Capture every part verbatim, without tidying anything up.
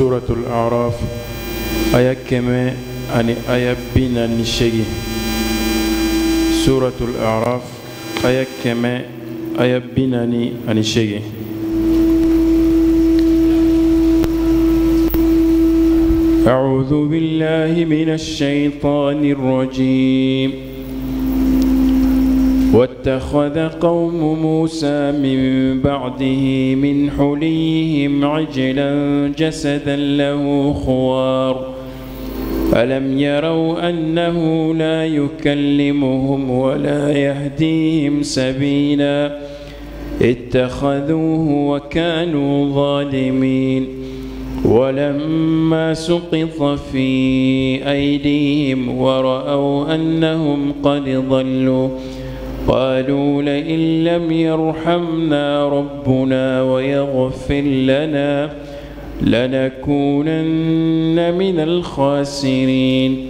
سورة الأعراف آية كما أني آية بنا نشجي. سورة الأعراف آية كما آية بنا نشجي. أعوذ بالله من الشيطان الرجيم. واتخذ قوم موسى من بعده من حليهم عجلا جسدا له خوار ألم يروا أنه لا يكلمهم ولا يهديهم سبيلا اتخذوه وكانوا ظالمين. ولما سقط في أيديهم ورأوا أنهم قد ضلوا قالوا لئن لم يرحمنا ربنا ويغفر لنا لنكونن من الخاسرين.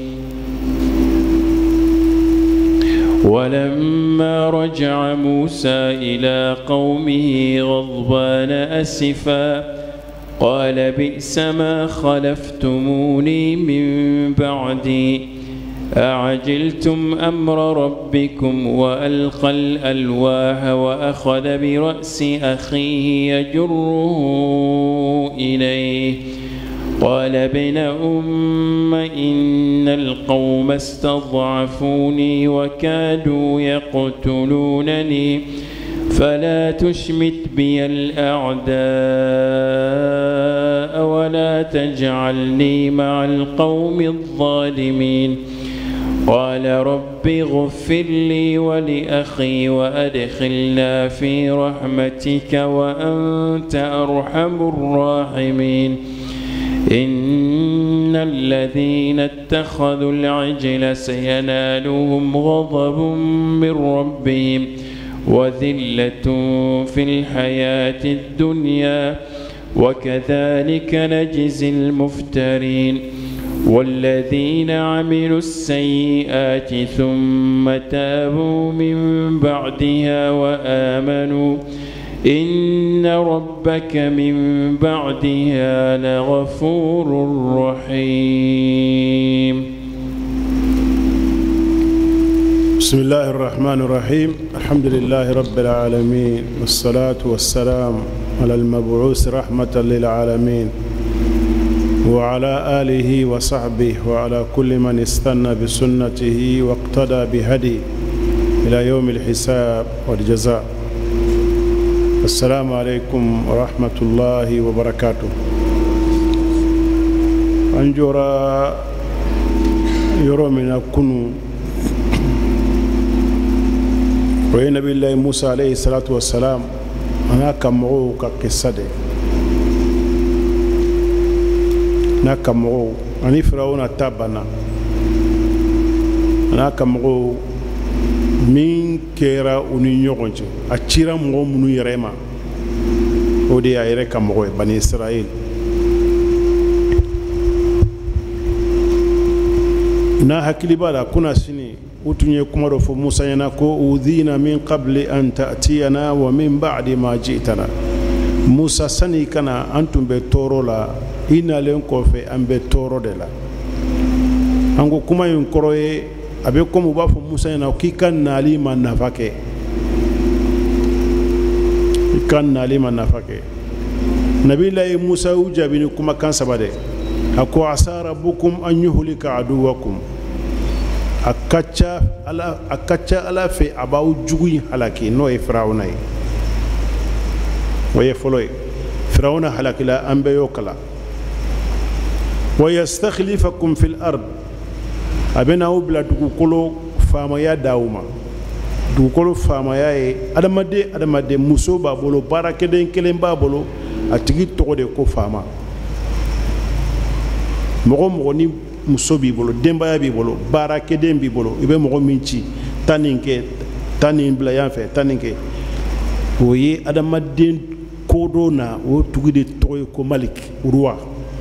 ولما رجع موسى إلى قومه غضبان أسفا قال بئس ما خلفتموني من بعدي أعجلتم أمر ربكم وألقى الألواح وأخذ برأس أخيه يجره إليه قال ابن أم إن القوم استضعفوني وكادوا يقتلونني فلا تشمت بي الأعداء ولا تجعلني مع القوم الظالمين. قال رب اغفر لي ولأخي وأدخلنا في رحمتك وأنت أرحم الراحمين. إن الذين اتخذوا العجل سينالهم غضب من ربهم وذلة في الحياة الدنيا وكذلك نجزي المفترين. والذين عملوا السيئات ثم تابوا من بعدها وآمنوا إن ربك من بعدها لغفور رحيم. بسم الله الرحمن الرحيم. الحمد لله رب العالمين والصلاة والسلام على المبعوث رحمة للعالمين وعلى آله وصحبه وعلى كل من استنى بسنته واقتدى بهدي إلى يوم الحساب والجزاء. السلام عليكم ورحمة الله وبركاته. أنجورا يرومنا كنو ونبي الله موسى عليه الصلاة والسلام أنا كمعو كقصة na kamro ani firawuna tabana na kamro min kera uni nyogonje a cira mo munu yerema odi ya yere kamro bani Israël na hakili bala kuna sini utunye kumaro fo Musa yana ko udhina min qabli an ta'tiyana wa min ba'di ma ji'tana. Musa sani kana antum be torola ina len kofe ambe toro de la ango kuma yin koroye abe ko mu ba fu Musa yana ki kan nali man nafake kan nali man nafake nabillahi Musa ujabini kuma kan sabade ako asara bukum an yuhlika aduwakum akacha ala akacha ala fe abaw jugu halaki no e firawna yi waye foloy firawna halakila ambe yokala ويستخلفكم في الأرض أبنا أبلا دكولو فما يا داوما دكولو فما يا أدم دي أدم دي مسوبا بولو بارك دين كلم بابولو أتيجي تقول كو فما مغو مغني مسوبي بولو دمبا بي بولو بارك دين بي بولو يبقى مغو منشي تانينك تانين بلا ينفع تانينك ويه أدم دين كودونا وتجي تقول كو ملك روا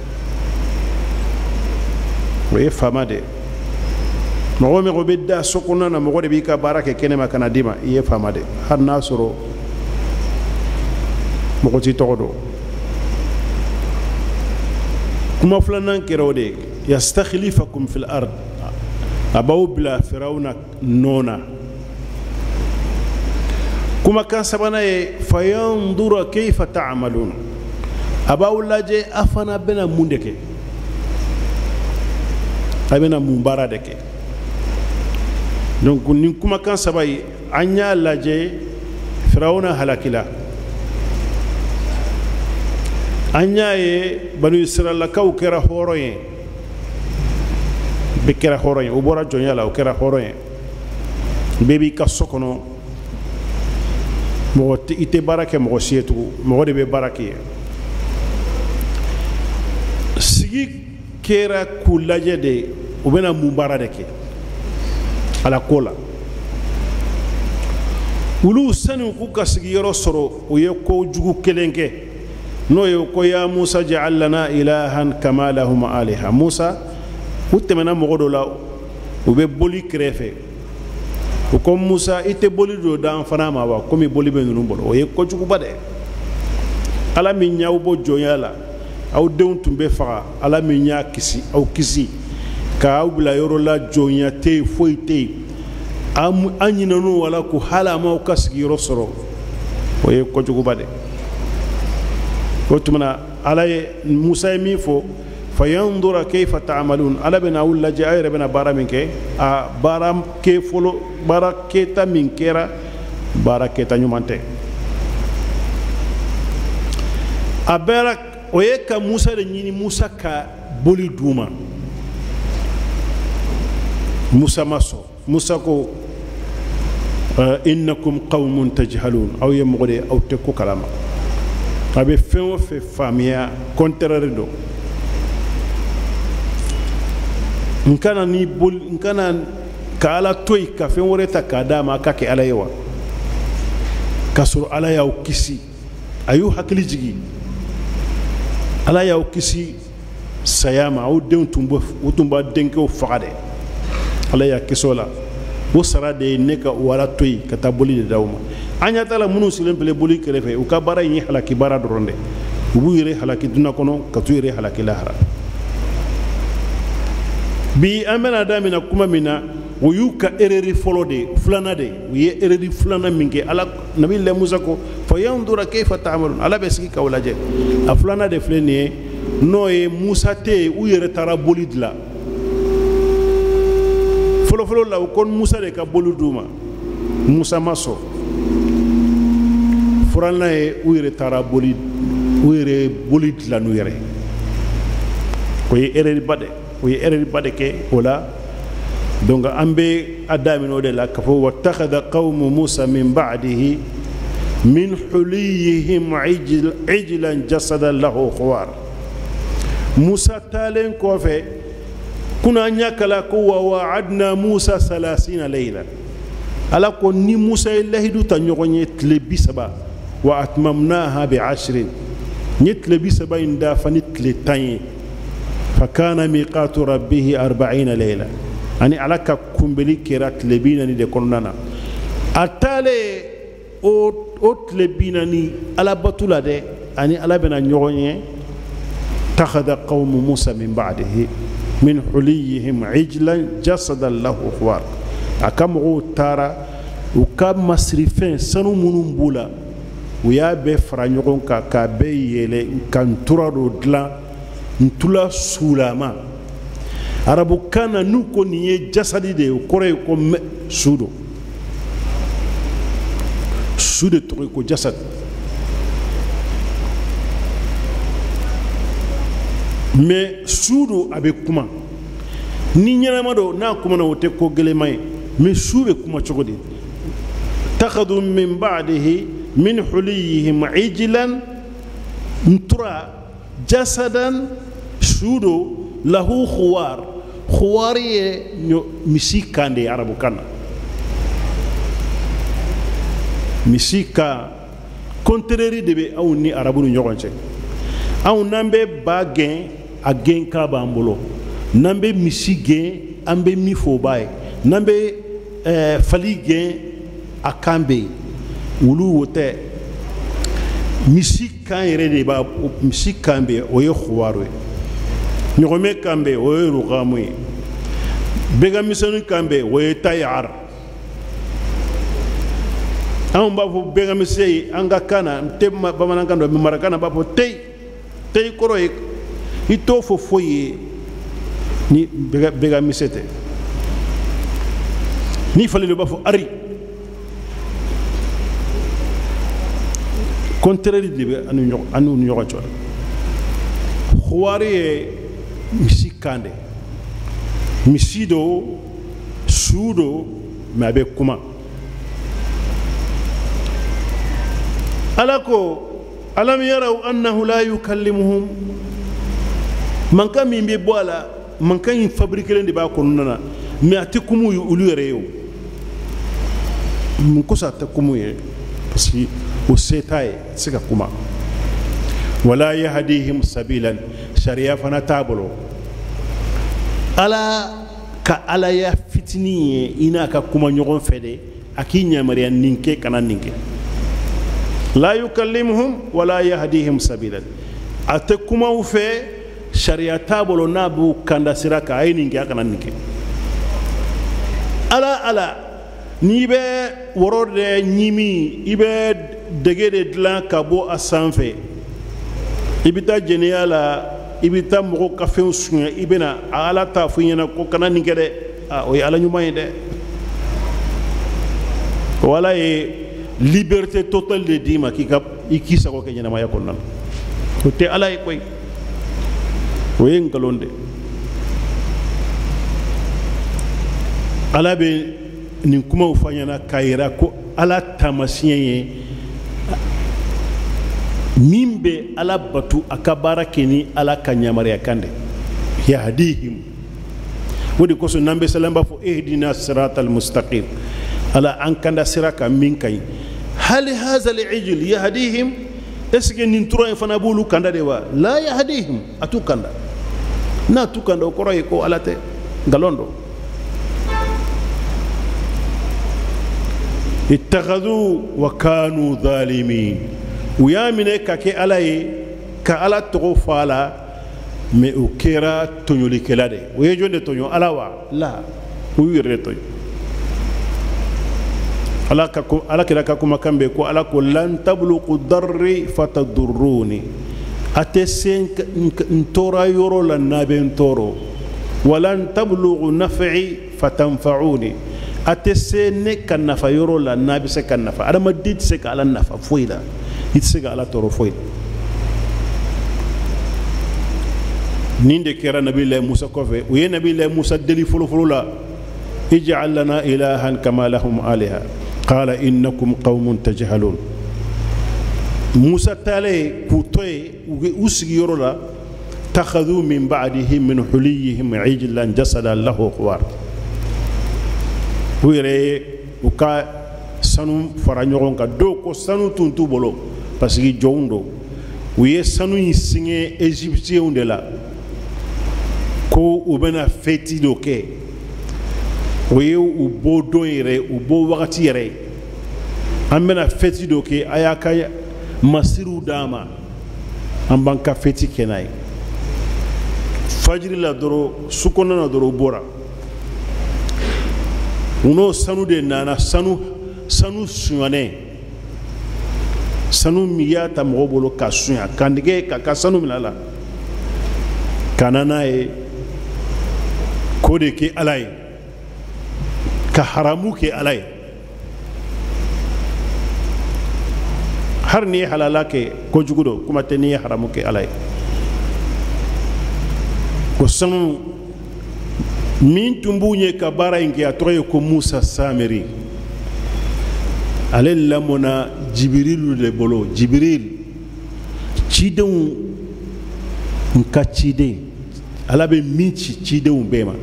ويه فما ده مغو مغو بيدا سكونا نا مغو دبي كا بارك كنما كنا ديما يه فما ده هر ناسرو مغو تي تودو كما فلان كيرودي يستخلفكم في الأرض أبو بلا فرعون نونا كما كان سبنا فينظر كيف تعملون أبو لاجي أفنا بنا مندك أبنا مباردك donc ni kuma kan sabai anya laje firawna halakila anya ye banu israila kaw kera horoye be kera horoye o bora jonya la o kera horoye bebi ka sokono mo ite barake mo sietu mo de be barake sigi kera kulaje de o bena mubaradeke ala kola wulu sanu ku kasigi yoro soro o ye ko jugu kelenke no ye ko ya Musa ja'al lana ilahan kama lahum aliha Musa utemena mogodo la o be boli krefe o ko Musa ite boli do dan fana ma wa ko mi boli be nunu bolo o ye ko jugu bade ala mi nyaaw bo joyala aw deun tumbe fa ala mi nyaa kisi aw kisi ka ubla yoro la jonya te foite am anyina no wala ku hala ma kasgi rosoro o ye ko jugu bade ko tumana ala Musa mi fo fayanzura kayfa ta'malun ala bina wala ja'ira bina baraminke a baram ke folo baraketa minkera baraketa nyumante a barak o ye ka Musa de nyini Musa ka boli duma Musa maso Musa ko innakum qawmun tajhalun aw yamghudi aw tekku kalama abe fen fe famia contraire do nkana ni bol nkana kala toy ka fen woreta ka dama ka ke ala yawa kasur ala yaw kisi ayu hakli jigi ala yaw kisi sayama aw den tumbo utumba denke o fagade ala ya kisola wo sara de ne ka wala toy ka taboli de dawma anya tala munu silen pele boli kelefe u ka bara yi halaki bara doronde ubu yire halaki duna kono ka tu yire halaki lahara bi amana damina kuma mina wo yuka ereri folo de fulana de ye ereri fulana minge ala nabi le Musa ko fa yandura kayfa ta'malun ala beski ka walaje a fulana de flene no e Musa te u yire tara boli dla folo folo la kon Musa de ka bolu duma Musa maso furana e uyre tara boli uyre boli la nu yere ko ye ereri bade ko ye ereri bade ke wala donc ambe adamino de la kafo wattakhadha qawmu Musa min ba'dihi min huliyihim ijl ijlan jasadan lahu khuwar Musa talen ko fe kuna nyakala ko wa wa'adna Musa thalathina layla ala ko ni Musa illahi du tanyogonye tlebi saba wa atmamnaha bi ashrin nit tlebi saba inda fanit letanye fakana miqatu rabbih arba'ina layla ani alaka kumbeli kirat lebina ni de konnana atale o o lebina ni ala batula de ani ala bena nyogonye takhadha qawm Musa min ba'dihi min huliyihim ijlan jasadan lahu khwar akamu tara ukam masrifin sanu munum bula uya be franyogon ka ka be yele kan turado dla ntula sulama arabu kana nuko niye jasadi de kore ko sudo sudo to ko jasad mais sudo abe kuma ni nyama do na kuma na wote ko gele may mais sube kuma chogodi takhadhu min ba'dihi min huliyihim ijlan ntura jasadan sudo lahu khuwar khuwari misika de arabu kana misika contraire de be awni arabu nyogonche aw nambe bagen a gen ka bambolo nambe misige ambe mi fo baye nambe eh, falige akambe wulu wote misika yere de ba misika mbe o ye khwarwe ñogome kambe o ye rugamu ye bega misanu kambe o ye tayar an b'a fɔ bega misei an ka kana te bamanankan dɔ marakana b'a fɔ tei tei kɔrɔ ye i t'o fɔ foyi ye ni bega bega mise tɛ ni falen b'a fɔ ari contraire de bɛ an n'u ni ɲɔgɔn cɛ xuwari ye misi kan de misi do su do mais a bɛ kuma ala ko alam yaraw annahu la yukallimuhum mankan min bɛ bɔ a la mankan in fabriquelen de b'a kɔnɔna na mais a tɛ kumu olu yɛrɛ ye o mun kosɔn a tɛ kumu ye parce que o se t'a ye a tɛ se ka kuma wala yahdihim sabilan sariya fana t'a bolo ala ka alaya fitinin ye i n'a ka kuma ɲɔgɔn fɛ de a k'i yamaruya nin kɛ kana nin kɛ la yukallimuhum wala yahdihim sabilan a tɛ kumaw fɛ sariya t'a bolo n'a b'u kanda sira kan a ye nin kɛ a kana nin kɛ ala ala n'i bɛ wɔrɔ de ɲimi i bɛ dege de dilan ka bɔ a sanfɛ i bɛ taa jɛnɛya la i bɛ taa mɔgɔw ka fɛnw suɲɛ i bɛ na ala t'a fɔ i ɲɛna ko kana nin kɛ dɛ o ye ala ɲuman ye dɛ o ala ye liberté totale de d'i ma k'i ka i k'i sago kɛ ɲɛnamaya kɔnɔna na o tɛ ala ye koyi o ye nkalon de ala bɛ nin kumaw fɔ ɲɛna k'a yira ko ala taamasiyɛn ye min bɛ ala batu a ka baara kɛ ni ala ka yamaruya kan de yahdihim o de kosɔn n'an bɛ sɛlɛn b'a fɔ ihdina siratal mustaqim ala an kanda sira kan min ka ɲi hali hazal ijil yahdihim est ce que nin tura in fana b'olu kanda de wa la yahdihim a t'u kanda n'a t'u kanda o kɔrɔ ye ko ala tɛ nkalon don ittakhadhu wa kanu zalimin u y'a minɛ ka kɛ ala ye ka ala tɔgɔ fɔ a la mais o kɛra tɔɲɔlikɛla de o ye jɔn de tɔɲɔ ala wa la o y'u yɛrɛ de tɔɲɔ ala ka ala kira ka kumakan bɛ ko ala ko lan tabluqu darri fatadurruni a tɛ se n tɔɔrɔ yɔrɔ la n'a bɛ n tɔɔrɔ walan tabluqu naf'i fatanfa'uni a tɛ se ne ka nafa yɔrɔ la n'a bɛ se ka nafa adamaden tɛ se ka ala nafa foyi la i tɛ se ka ala tɔɔrɔ foyi nin de kɛra nabilahi musa kɔfɛ u ye nabilahi musa deli fɔlɔfɔlɔ la ij'al lana ilahan kama lahum aliha qala innakum qaumun tajhalun musa taale k'u to ye u sigiyɔrɔ la takhadhu min ba'dihi min huliyihim ijlan jasadan lahu khuwar u yɛrɛ ye u ka sanu fara ɲɔgɔn kan dɔw ko sanu tun t'u bolo parce que jɔnw don u ye sanu in siŋɛ égyptienw de la ko u bɛna fêti dɔ kɛ o ye u bɔ don yɛrɛ u bɔ wagati yɛrɛ an bɛna fêti dɔ kɛ a y'a ka masiriw d'a ma an b'an ka fêti kɛ n'a ye fajiri la dɔrɔn su kɔnɔna na dɔrɔn u bɔra u n'o sanu de nana sanu sanu suɲanen sanu min y'a ta mɔgɔ bolo ka suɲa ka nɛgɛ ka ka sanu minɛ a la ka na n'a ye k'o de kɛ ala ye ka haramu kɛ ala ye hari n'i ye halala kɛ kojugu don kuma tɛ n'i ye haramu kɛ ala ye ko sanu min tun b'u ye ka baara in kɛ a tɔgɔ ye ko musa samiri ale lamɔna jibirilu de bolo jibiril cidenw nka ciden ala bɛ min ci cidenw bɛɛ ma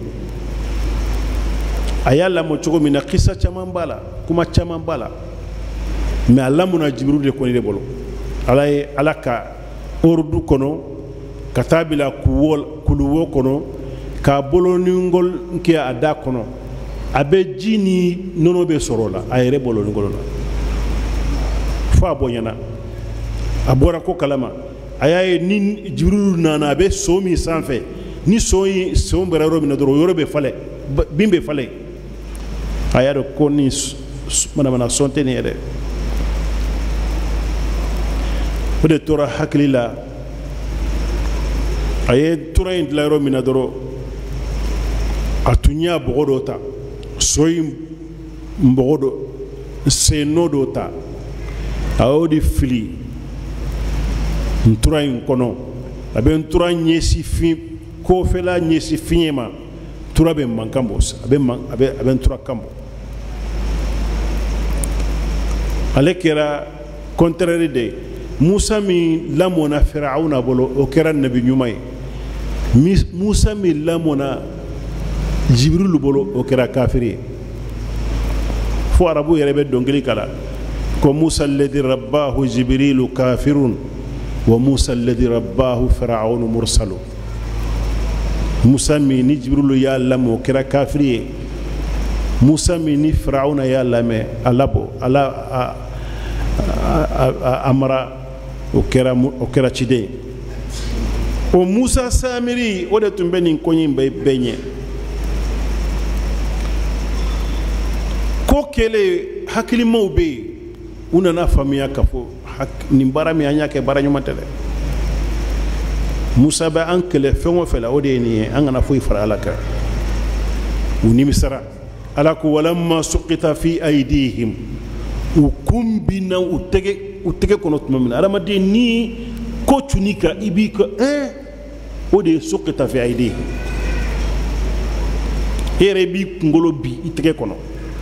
a y'a lamɔ cogo min na kisa caman b'a la kuma caman b'a la mais a lamɔna jibirilu de kɔni de bolo ala ye ala ka ordu kɔnɔ ka taa bila kuluwo kɔnɔ k'a boloningol kɛ a da kɔnɔ a bɛ ji ni nɔnɔ bɛ sɔrɔ o la a yɛrɛ boloningolo la fo a bɔɲana a bɔra ko kalama a y'a ye ni jibirilu nana a bɛ so min sanfɛ ni soyi son bɛrɛ yɔrɔ min na dɔrɔn yɔrɔ bɛ falen bin bɛ falen a y'a dɔn ko ni manamana sɔn tɛ nin yɛrɛ o de tora hakili la a ye tora in dilan yɔrɔ min na dɔrɔn a tun y'a bɔgɔ dɔ ta soyi bɔgɔ dɔ sennɔ dɔ ta a y'o de fili ntura in kɔnɔ a bɛ ntura ɲɛsi fin kɔfɛla ɲɛsi fiɲɛ ma tura bɛ mankan bɔ a bɛ man a bɛ a bɛ ntura kan bɔ ale kɛra contraire de Musa min lamɔna Firawuna bolo o kɛra nabi ɲuman ye Musa min lamɔna Jibrilu bolo o kɛra kafiri ye fo arabu yɛrɛ bɛ dɔnkili kala ko Musa alladhi rabbahu Jibrilu kafirun wa Musa alladhi rabbahu Firawunu mursalu Musa min ni Jibrilu y'a lamɔ o kɛra kafiri ye Musa min ni Firawuna y'a lamɛ a labɔ ala a mara o kɛra o kɛra ciden ye o Musa Samiri o de tun bɛ nin ko in bɛɛ ɲɛ ko kɛlen hakilimaw bɛ yen u nana faamuya k'a fɔ nin baara min an y'a kɛ baara ɲuman tɛ dɛ Musa bɛ an kɛlɛ fɛn o fɛn la o de ye nin ye an kana foyi fara Ala kan u nimisara Ala ko walamma suqita fi aydihim u kun binna u tɛgɛ u tɛgɛ kɔnɔ tuma min na adamaden ni ko cunni kan i b'i ka ɛn o de ye suqita fi aydihim e yɛrɛ i b'i kunkolo bi i tɛgɛ kɔnɔ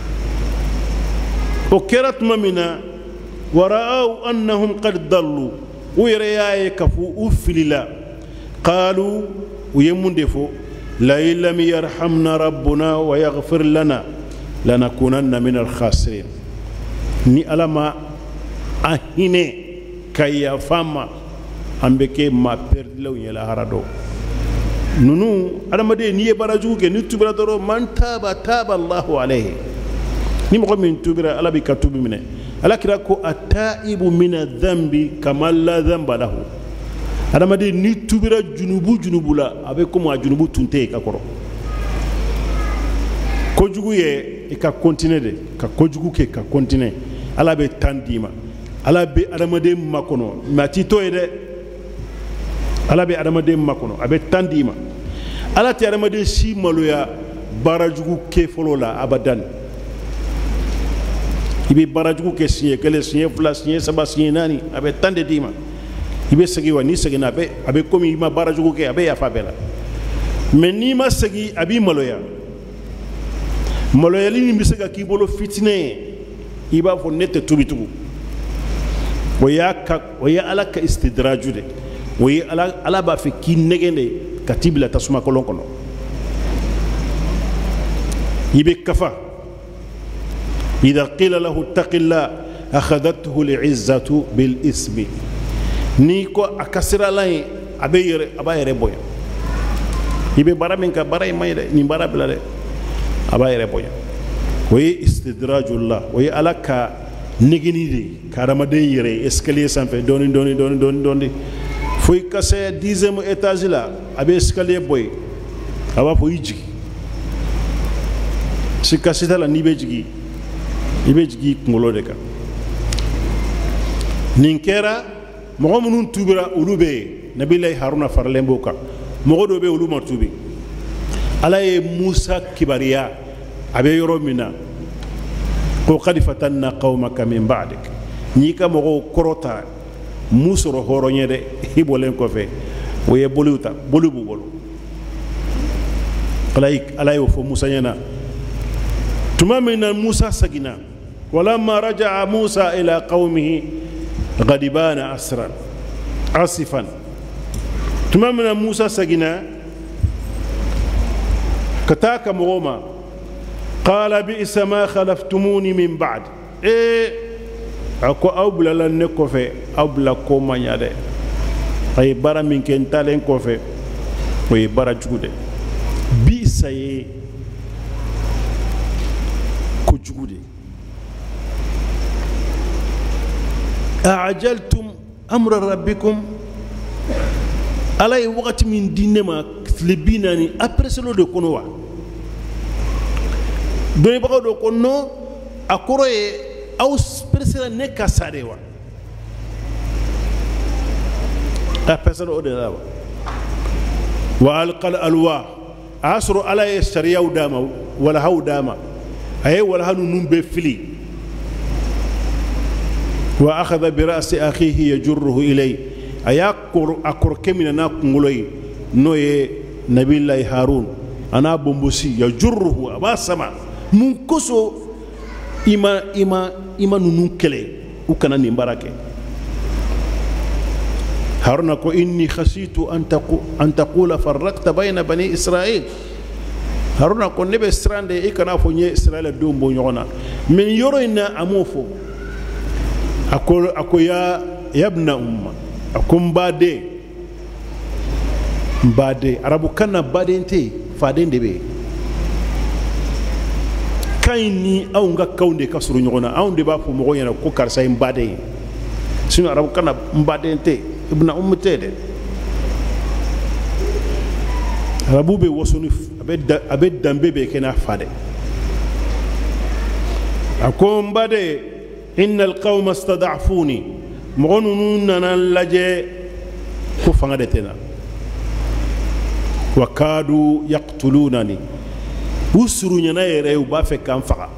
o kɛra tuma min na wara'aw annahum qad dallu u yɛrɛ y'a ye k'a fɔ u filila qalu u ye mun de fɔ la in lam yarhamna rabbuna wa yaghfir lana lanakunanna min al-khasirin ni Ala ma an hinɛ ka yafa ma an bɛ kɛ maa perdilaw ye lahara dɔ ninnu adamaden n'i ye baara jugu kɛ ni tubira dɔrɔn man taaba taaba Allahu alayhi ni mɔgɔ min tubira Ala b'i ka tubi minɛ Ala kira ko at-taibu mina dhanbi kama la dhanba lahu adamaden ni tubira junubu junubu la a bɛ komi a junubu tun tɛ yen ka kɔrɔ kojugu ye i ka continuer de ka kojugu kɛ ka continuer Ala bɛ tan d'i ma Ala bɛ adamaden makɔnɔ mais a t'i to ye dɛ Ala bɛ adamaden makɔnɔ a bɛ tan d'i ma Ala tɛ adamaden si maloya baara jugu kɛ fɔlɔ la abadan i bɛ baara jugu kɛ siɲɛ kelen siɲɛ fila siɲɛ saba siɲɛ naani a bɛ tan de d'i ma i bɛ segin wa n'i seginna a bɛ a bɛ komi i ma baara jugu kɛ a bɛ yafa bɛɛ la mais n'i ma segin a b'i maloya maloyali min bɛ se ka k'i bolo fitinɛ ye i b'a fɔ ne tɛ tubi tugun o y'a ka o ye Ala ka istidraju de o ye Ala Ala b'a fɛ k'i nɛgɛn de ka t'i bila tasuma kolon kɔnɔ i bɛ kafa idha qila lahu ittaqillah akhadathu al-izzatu bil ismi ni ko a kasirala ye a bɛ yɛrɛ a b'a yɛrɛ bonya i bɛ baara min ka baara in ma ye dɛ nin baara bila dɛ a b'a yɛrɛ bonya o ye istidrajullah o ye Ala ka negeni de ka adamaden yɛrɛ escalier sanfɛ dɔɔni dɔɔni dɔɔni dɔɔni dɔɔni fo i ka se dixième étage la a bɛ escalier bɔ yen a b'a fɔ i jigi sikasi t'a la n'i bɛ jigi i bɛ jigi i kunkolo de kan nin kɛra mɔgɔ minnu tubira olu bɛ yen Nabilahi Haruna faralen b'o kan mɔgɔ dɔw bɛ yen olu ma tubi Ala ye Musa kibariya a bɛ yɔrɔ min na ko qad fatanna qawmaka min ba'dik n'i ka mɔgɔw kɔrɔta mu sɔrɔ hɔrɔn ye dɛ i bɔlen kɔfɛ o ye boliw ta boli b'u bolo Ala y'o fɔ Musa ɲɛna tuma min na Musa seginna walamma raja'a Musa ila qawmihi ghadibana asran asifan tuma min na Musa seginna ka taa ka mɔgɔw ma qala bi'sa ma khalaftumuni min ba'd e a ko aw bilala ne kɔfɛ aw bila ko man ɲa dɛ a ye baara min kɛ n talen kɔfɛ o ye baara jugu dɛ bi'sa ye kojugu de a'ajaltum amra rabbikum Ala ye wagati min di ne ma tile bi naani après selo de kɔnɔ wa dɔnnibagaw dɔ ko non a kɔrɔ ye aw presera ne ka sa de wa a presera o de la wa wa alqal alwa a y'a sɔrɔ ala ye sariyaw d'a ma walahaw d'a ma a ye walaha ninnu bɛɛ fili wa akhadha bi ra'si akhihi yajurruhu ilay a y'a kɔrɔ a kɔrɔkɛ minɛ n'a kunkolo ye n'o ye nabilahi harun a n'a bonbosi yajurruhu a b'a sama mun kosɔn i ma i ma i ma ninnu kɛlɛ u kana nin baara kɛ haruna ko inni khasitu an taqu an taqula farraqta bayna bani israil haruna ko ne bɛ siran de i kana fɔ n ye israɛl denw bɔ ɲɔgɔn na mais yɔrɔ in na a m'o fɔ a ko a ko ya yabna umma a ko n baden n baden arabukan na baden tɛ yen faden de bɛ yen kan in ni anw ka kanw de ka surun ɲɔgɔn na anw de b'a fɔ mɔgɔw ɲɛna ko karisa ye n baden ye sinon arabukan na n baden tɛ yen ibna umm tɛ dɛ arabu bɛ waso ni a bɛ danbe bɛ kɛ n'a fa dɛ a ko n baden inna alqawma stada'afuni mɔgɔ ninnu nana lajɛ ko fanga de tɛ na wa kadu yaqtulunani u surunyana yɛrɛ u b'a fɛ k'an faga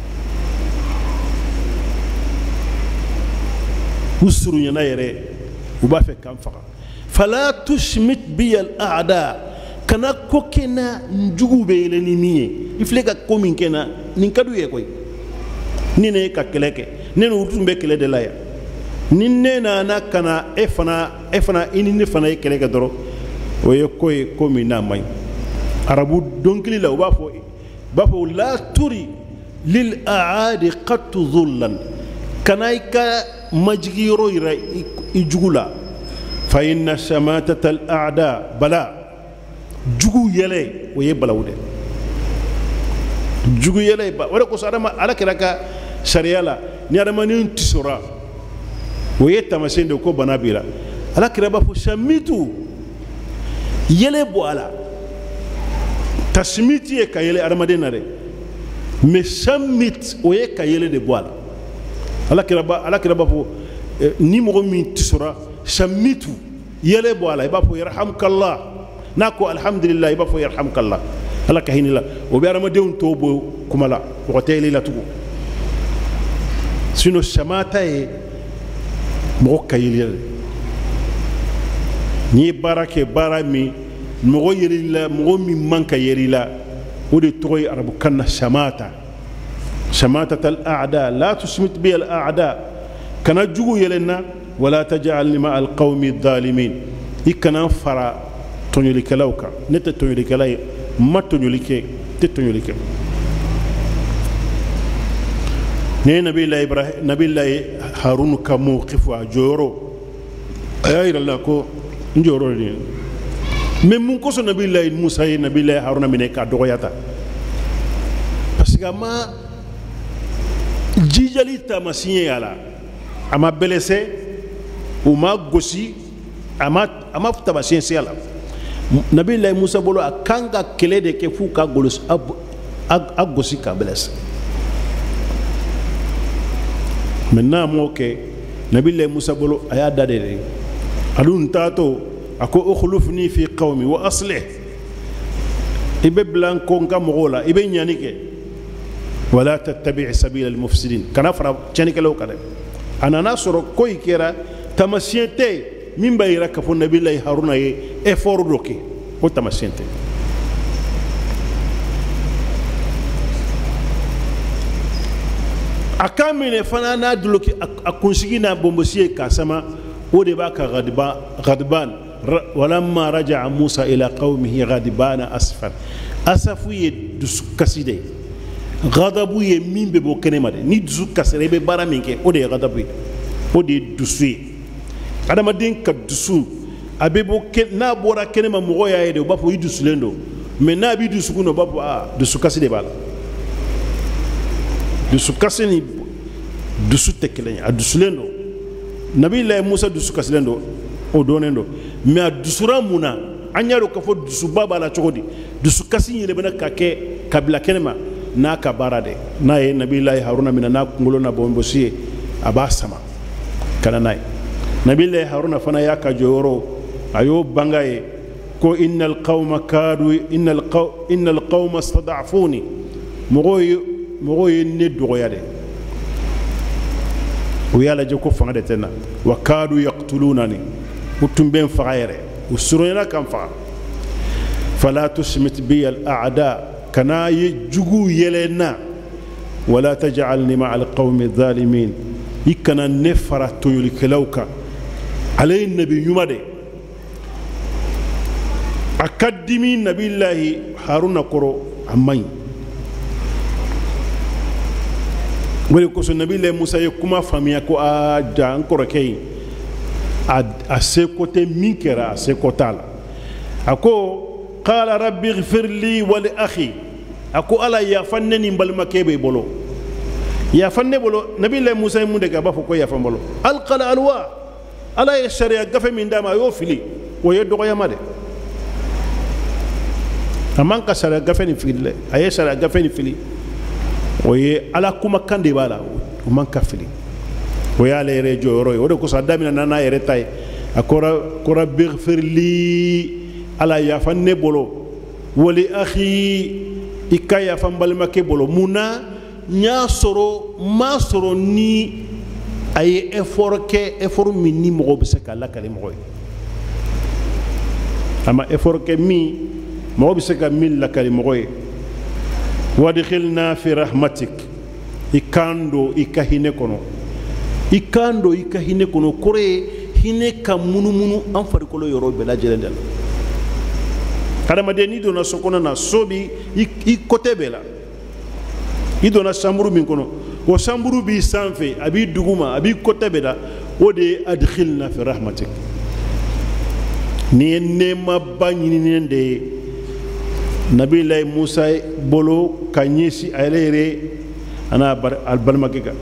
u surunyana yɛrɛ u b'a fɛ k'an faga fala tushmit bi al a'da kana ko kɛ na njugu bɛ yɛlɛ ni min ye i filɛ ka ko min kɛ na nin ka d'u ye koyi ni ne ye ka kɛlɛ kɛ ne n'u tun bɛ kɛlɛ de la yan ni ne nana ka na e fana e fana i ni ne fana ye kɛlɛ kɛ dɔrɔn o ye ko ye ko min n'a man ɲi arabu dɔnkili la u b'a fɔ u b'a fɔ la turi lil a'adi qattu dhullan kana i ka majigi yɔrɔ yira i jugu la fa inna shamatata al a'da bala jugu yɛlɛ o ye balawu dɛ jugu yɛlɛ ba o de kosɔn adama ala kɛra ka sariya la ni adamaden tisora o ye tamasiyɛn de ko bana b'i la ala kɛra b'a fɔ samitu yɛlɛ bɔ a la tasmiti ye ka yɛlɛ adamaden na dɛ mais samit o ye ka yɛlɛ de bɔ a la ala kɛra ba ala kɛra b'a fɔ ni mɔgɔ min tisora samitu yɛlɛ bɔ a la i b'a fɔ yarhamukallah n'a ko alhamdulillah i b'a fɔ yarhamukallah ala ka hinɛ la o bɛ adamadenw tɔw bɔ kuma la mɔgɔ tɛ yɛlɛ la tugun sinon samata ye mɔgɔ ka yɛlɛ n'i ye baara kɛ baara min mɔgɔ yɛlɛ la mɔgɔ min man ka yɛlɛ la o de tɔgɔ ye arabukan na samata samata tal a'da la tusmit bi al a'da kana jugu yɛlɛ na wala taj'al ma al qawmi dhalimin i kana fara tɔɲɔlikɛlaw kan ne tɛ tɔɲɔlikɛla ye ma tɔɲɔli kɛ tɛ tɔɲɔli kɛ ne ye nabilahi ibrahim nabilahi harun ka mawqifu a jɔyɔrɔ a y'a yira la ko n jɔyɔrɔ de ye mais mun kosɔn nabilahi musa ye nabilahi haruna minɛ k'a dɔgɔya ta parce que a ma jijali taamasiyɛn y'a la a ma bɛlɛsɛ u ma gosi a ma a ma taamasiyɛn se a la nabilahi musa bolo a kan ka kɛlɛ de kɛ f'u ka gosi a gosi k'a bɛlɛsɛ mais n'a m'o kɛ nabilahi musa bolo a y'a da de de a dun taatɔ a ko ukhlufni fi qawmi wa aslih i bɛ bila n kɔ n ka mɔgɔw la i bɛ ɲani kɛ wala tattabi' sabila al mufsidin kana fara tiɲɛnikɛlaw kan dɛ a nana sɔrɔ ko in kɛra taamasiyɛn tɛ yen min b'a yira k'a fɔ nabilahi haruna ye effort dɔ kɛ o taamasiyɛn tɛ a k'a minɛ fana n'a duloki a kunsigi n'a bonbosi ye k'a sama o de b'a ka ghadban walamma raja'a musa ila qawmihi ghadbana asfan asafu ye dusukasi de ghadabu ye min bɛ bɔ kɛnɛma de ni dusu kasira i bɛ baara min kɛ o de ye ghadabu ye o de ye dusu ye adamaden ka dusu a bɛ bɔ n'a bɔra kɛnɛma mɔgɔ y'a ye de u b'a fɔ i dusulen don mais n'a b'i dusukun na u b'a fɔ aa dusukasi de b'a la dusukasi ni dusu tɛ kelen ye a dusulen don nabilahi musa dusukasilen don o dɔnnen don mais a dusura mun na anyaro ka fo dusu baba la chogodi dusu kasi yele bana ka ke kabila kenema na ka barade na ye nabillahi haruna mina na ngolo na bombo siye abasama kana nay nabillahi haruna fana ya ka joro ayo bangaye ko innal qawma kadu innal qaw innal qawma istad'afuni mogoy mogoy ne dogoyade ويالا جوكو فغدتنا وكادوا يقتلونني وتمبين فغيره وسرنا كم فا فلا تشمت بي الاعداء كنا يجوغو يلنا ولا تجعلني مع القوم الظالمين يكنا نفر تيلكلوكا علي النبي يمدي اكدمي نبي الله هارون كرو امين wele ko so nabi le musa ye kuma famiya ko a da encore kay a se côté minkera a se côté la ako qala rabbi ighfir li wa li akhi ako ala ya fanneni mbalma kebe bolo ya fanne bolo nabi le musa mu de ga ba ko ya fan bolo alqala alwa ala ya sharia gafe min dama yo fili wo ye dogo yamade aman ka sharia gafe ni fili ay sharia gafe ni fili oye ala kuma kande bala o man kafili o ya le rejo yoro o de ko sa damina nana yere tay akora kora bighfir li ala ya fanne bolo wali akhi ikaya fambal make bolo muna nya soro ma soro ni ay effort ke effort minni mo be se kala kale mo ama effort ke mi mo be se ka mil la kale mo wadkhilna fi rahmatik ikando ikahine kono ikando ikahine kono kore hine ka munu munu an farikolo yoro bela jelendel kadama de ni dona sokona na sobi i kote bela i dona samburu min kono o samburu bi sanfe abi duguma abi kote bela o de adkhilna fi rahmatik ni nema banyini nende nabi lay musa bolo kanyesi aylere ana albalmagega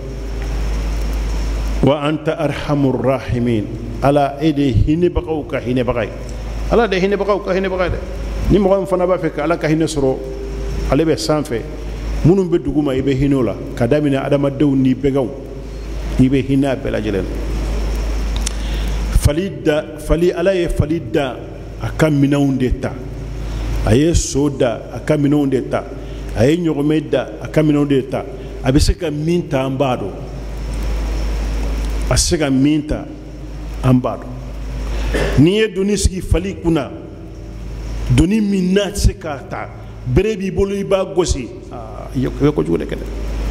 wa anta arhamur rahimin ala ede hine bakaw ka hine bakay ala de hine bakaw ka hine bakay de ni mo fana ba fek ala ka hine soro ale be sanfe munum be duguma ibe hinola kadamina adama dew ni begaw ibe hina bela jelen falida fali ala ye falida akam minawnde ta aye soda akamino ndeta aye nyogomeda akamino ndeta abiseka minta ambado aseka minta ambado niye doniski fali kuna doni minna sekata berebi bolo iba gosi ah yoko jude kede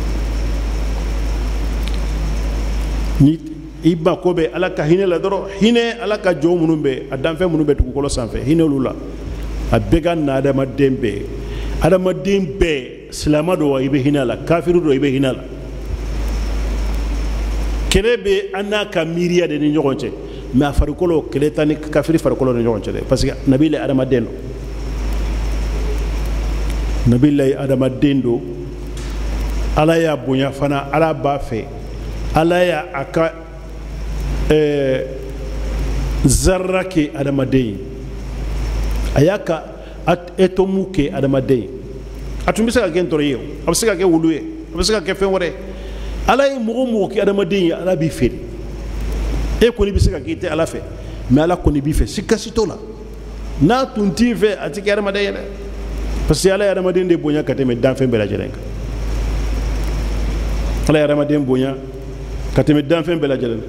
ni iba kobe alaka hine la doro hine alaka jo munumbe adamfe munumbe tukolo sanfe hine lula a bega na adama dembe adama dembe silama do wa ibe hinala kafiru do ibe hinala kelebe anaka miriya de ni nyogonche ma farikolo keletani kafiri farikolo ni nyogonche de parce que nabile adama dendo nabile adama dendo ala ya bunya fana ala bafe ala ya aka eh zarrake adama deyi ayaka at etomuke adamade atumbisa ka gentoro yew abisika ke wuluye abisika ke fenwore alay mugo mugo ki adamade ala bi fe e ko ni bisika ki te ala fe mais ala ko ni bi fe sikasito la na tunti fe atike adamade yele parce que ala adamade de bonya kateme dan fe bela jelenka ala adamade bonya kateme dan fe bela jelenka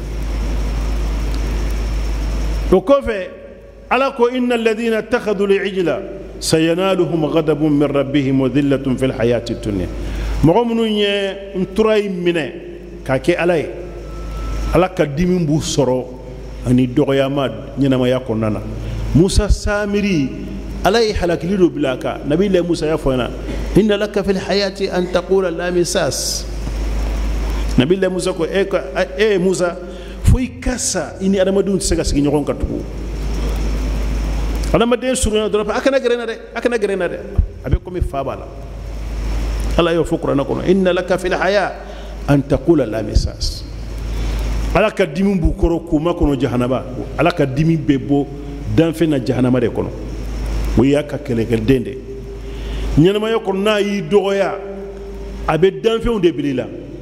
to ko fe على إن الذين اتخذوا العجل سينالهم غضب من ربهم وذلة في الحياة الدنيا مغمنو نتراي منه كاكي علي على كديم بوسرو أني دوغيا ماد نينما يكون نانا موسى سامري علي حلق ليلو بلاكا نبي الله موسى يفونا إن لك في الحياة أن تقول لا مساس نبي الله موسى كو إيه موسى فوي كاسا إني أنا مدون سيغا سيغي نيغون كتبو adama den suruna doro akana gerena de akana gerena de abe komi fabala ala yo fukra nakono inna laka fil haya an taqula la misas ala ka dimi bu koro kuma kono jahanaba ala ka dimi bebo danfe na jahanama de kono o y'a ka kɛlɛkɛden de ɲɛnamaya kɔnɔ n'a y'i dɔgɔya a bɛ danfɛnw de bila i la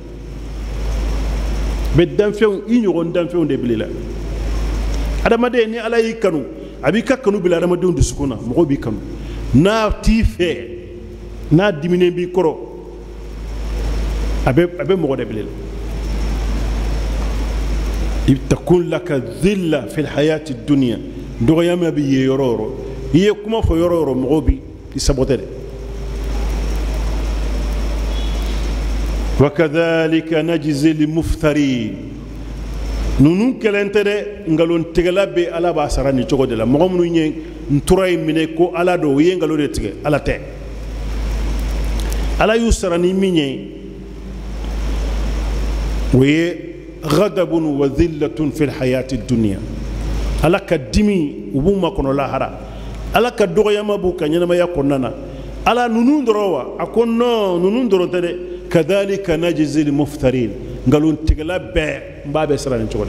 a bɛ danfɛnw i ɲɔgɔn danfɛnw de bila i la adamaden ni ala y'i kanu a b'i ka kanu bila adamadenw dusukun na mɔgɔw b'i kanu n'a t'i fɛ n'a diminen b'i kɔrɔ a bɛ a bɛ mɔgɔ de bila i la takun laka dhilla fil hayati dunya dɔgɔyama bɛ ye yɔrɔ o yɔrɔ i ye kuma fɔ yɔrɔ o yɔrɔ mɔgɔw bi i saboter de وكذلك نجزي المفترين نونو كلنت دي ngalon tegala be ala ba sarani cogo de la mo munu nye nturay mine ko ala do ye ngalo de tege ala te ala yu sarani minye وهي غضب وذلة في الحياة الدنيا على كدمي وبوما كنو لاهرا على كدوغيا مابوكا نينما يكوننا على نونون دروا اكون نو نونون درو تدي كذلك نجزي المفترين قالوا تغلا بي مبابي سراني تشوكو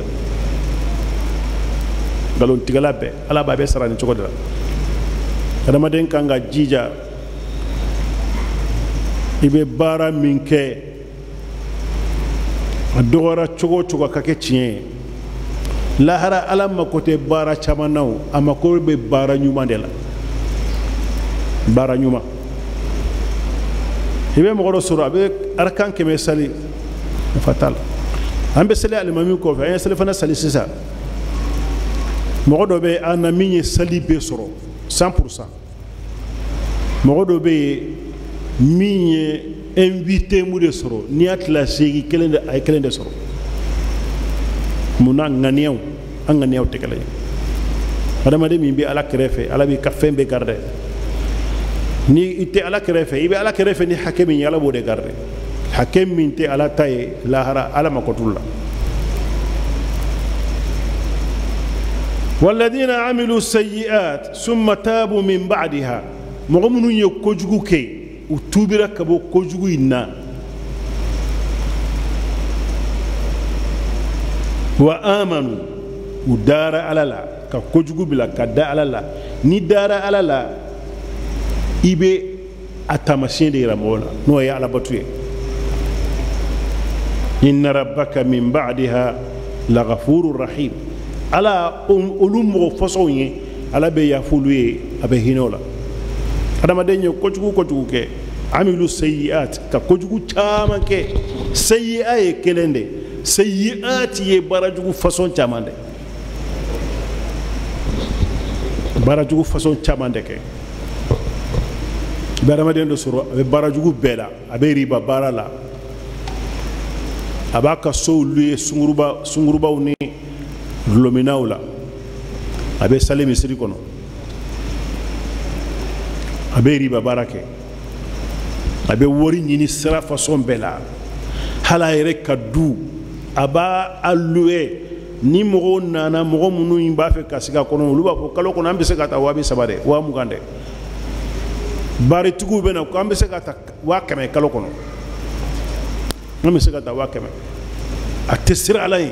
قالوا تغلا بي على بابي سراني تشوكو kada maden kanga jija ibe bara minke dogora chogo chogo kake tiye lahara alama kote bara chamanaw amako be bara nyuma de la bara nyuma ibe mogoro sura be arkan keme sali fatal ambe sali alimami ko fa sali fana sali sisa mogodo be anami sali be soro cent pour cent mogodo be minye invité mu de soro ni atla segi kelende ay kelende soro muna nganew anganew tekale adama de mi bi ala krefe ala bi kafembe garde ni ite ala krefe ibe ala krefe ni hakemi yala bo de garde hakem min te ala tay lahara ala makotulla والذين عملوا السيئات ثم تابوا من بعدها مغمنون يكوجغو كي وتوبرا كبو كوجغو إنا وآمنوا ودار على لا كوجغو بلا كدا على لا ني دار على لا إبي أتمسين دي رمولا نويا على بطوية إن ربك من بعدها لغفور رحيم ala ulum mo façon yi ala be ya fuluye abe hinola adama de nyo kojugu kojugu ke amilu sayiat ka kojugu chama ke sayi'a ye kelende sayiat ye barajugu façon chamande barajugu façon chamande ke barama de ndo soro abe barajugu bela abe riba barala abaka so luye sunguruba sunguruba uni lominaula abe sale misiri kono abe riba barake abe wori nyini sira façon bela hala yere kadu aba alue ni mogo nana mogo munu imba fe kasiga kono luba ko kalo kono ambe se kata wabi sabade wa mugande bari tugu bena ko ambe se kata wa kame kalo kono ambe se kata wa kame atesira alai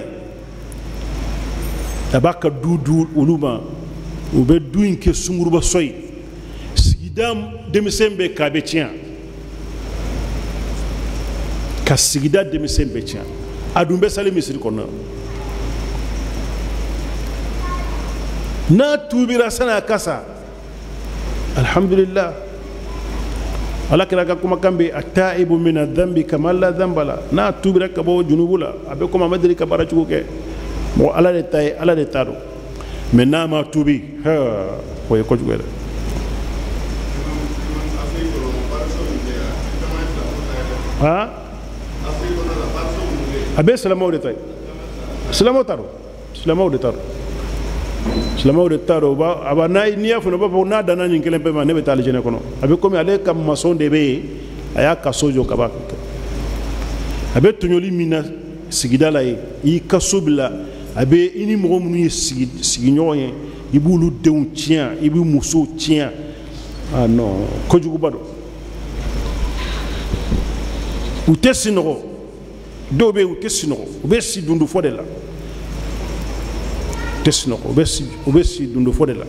tabaka dudu uluma ube duin ke sunguruba soy sigidam demisembe ka be tian ka sigida demisembe tian adumbe sale misri konna na tubira sana kasa alhamdulillah ala kira ka kuma kambe ataibu min adh-dhanbi kama la dhanbala na tubira ka bo junubula abe kuma madri ka barachugo ke mo ala de tay ala de tado maintenant ma tubi ha ko ko jugere ha abe salamo de tay salamo taro salamo de taro salamo de taro ba aba nay niya fu no ba na dana ni kelen pe ma ne be tali jene kono abe komi ale kam mason de be aya ka sojo kaba abe tunyoli mina sigida la yi kasobla abe ini mogo munu ye sigi sigi ɲɔgɔn ye i b'olu denw tiɲɛ i b'i musow tiɲɛ ah non kojuguba don u tɛ sinɔgɔ dɔw bɛ yen u tɛ sinɔgɔ u bɛ si dundu fɔ de la tesno obesi obesi dundu fodela.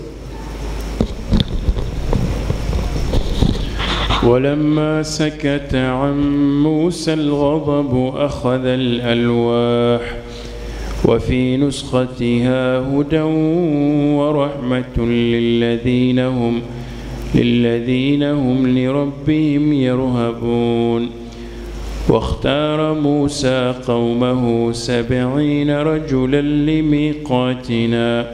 ولما سكت عن موسى الغضب أخذ الألواح وفي نسختها هدى ورحمة للذين هم للذين هم لربهم يرهبون. واختار موسى قومه سبعين رجلا لميقاتنا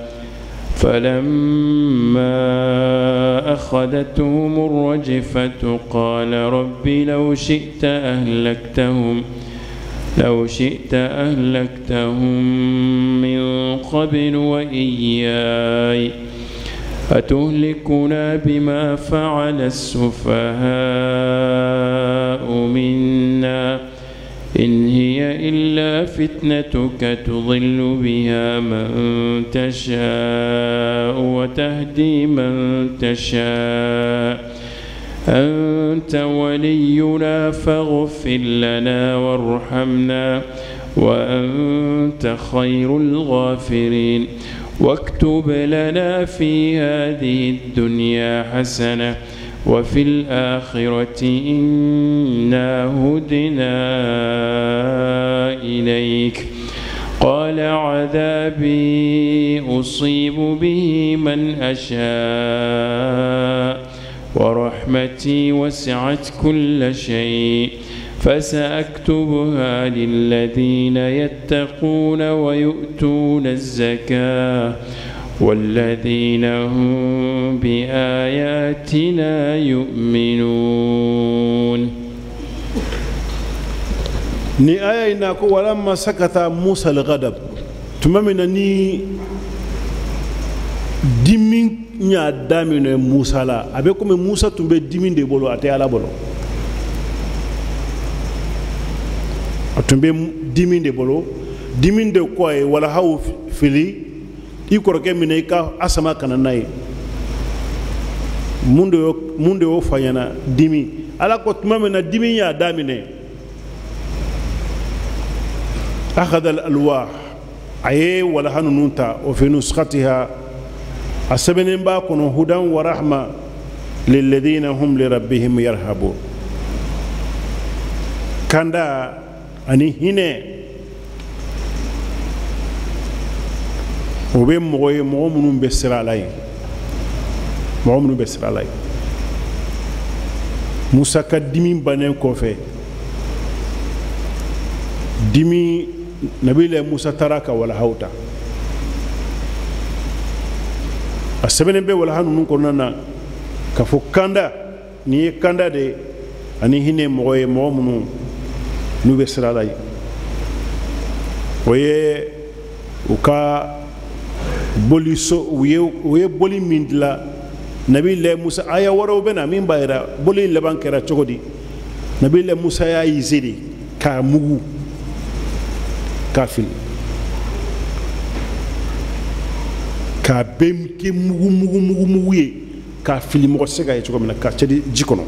فلما أخذتهم الرجفة قال رب لو شئت أهلكتهم لو شئت أهلكتهم من قبل وإياي أتهلكنا بما فعل السفهاء منا إن هي إلا فتنتك تضل بها من تشاء وتهدي من تشاء أنت ولينا فاغفر لنا وارحمنا وأنت خير الغافرين واكتب لنا في هذه الدنيا حسنة وفي الآخرة إنا هدنا إليك قال عذابي أصيب به من أشاء ورحمتي وسعت كل شيء فسأكتبها للذين يتقون ويؤتون الزكاة والذين هم بآياتنا يؤمنون. ni aya ina ko walamma sakata Musa al-ghadab tumamina ni dimin nya damine Musa la abe comme Musa tumbe dimin de bolo ate ala bolo atumbe dimin de bolo dimin de ko e wala haw fili i koroke mine ka asama kana nay mundo mundo o fayana dimi ala ko tumamina dimin ya damine أخذ الألواح أي ولا هنونتا وفي نسختها السبنين باكون هدى ورحمة للذين هم لربهم يرهبون. كندا أني هنا وبين موي مومن بسر علي مومن بسر علي موسى كدمين بنين كوفي دمي نبيل موسى تراك ولا هوتا السبنين بي ولا هنون كوننا كفو كندا ني كندا دي أني هنا موي مومن نبسر علي ويه وكا بولي سو ويه ويه بولي مندلا نبيل موسى آيا ورو بنا مين بايرا بولي لبان كرا تشودي نبيل موسى يا يزيدي كامو كافل كابم كي مغو مغو مغو مغوي كافل مغو سيغا يتشوكو منا كاتشدي جيكونو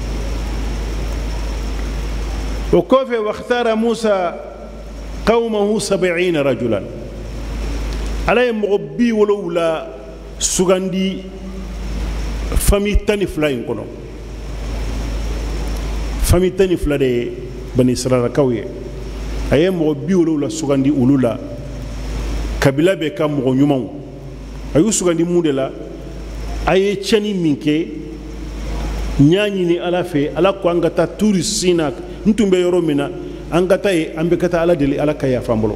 وكوفي واختار موسى قومه سبعين رجلا على مغبي ولولا سوغاندي فامي تاني فلاين كونو فامي تاني فلا دي بني اسرائيل كاويه aye mo biwolo la sugandi ulula kabila be kam mo nyumaw ayu sugandi mudela aye chani minke nyanyi ni ala fe ala ko angata turi sina ntumbe yoro mina angata e ambe kata ala deli ala kaya fambolo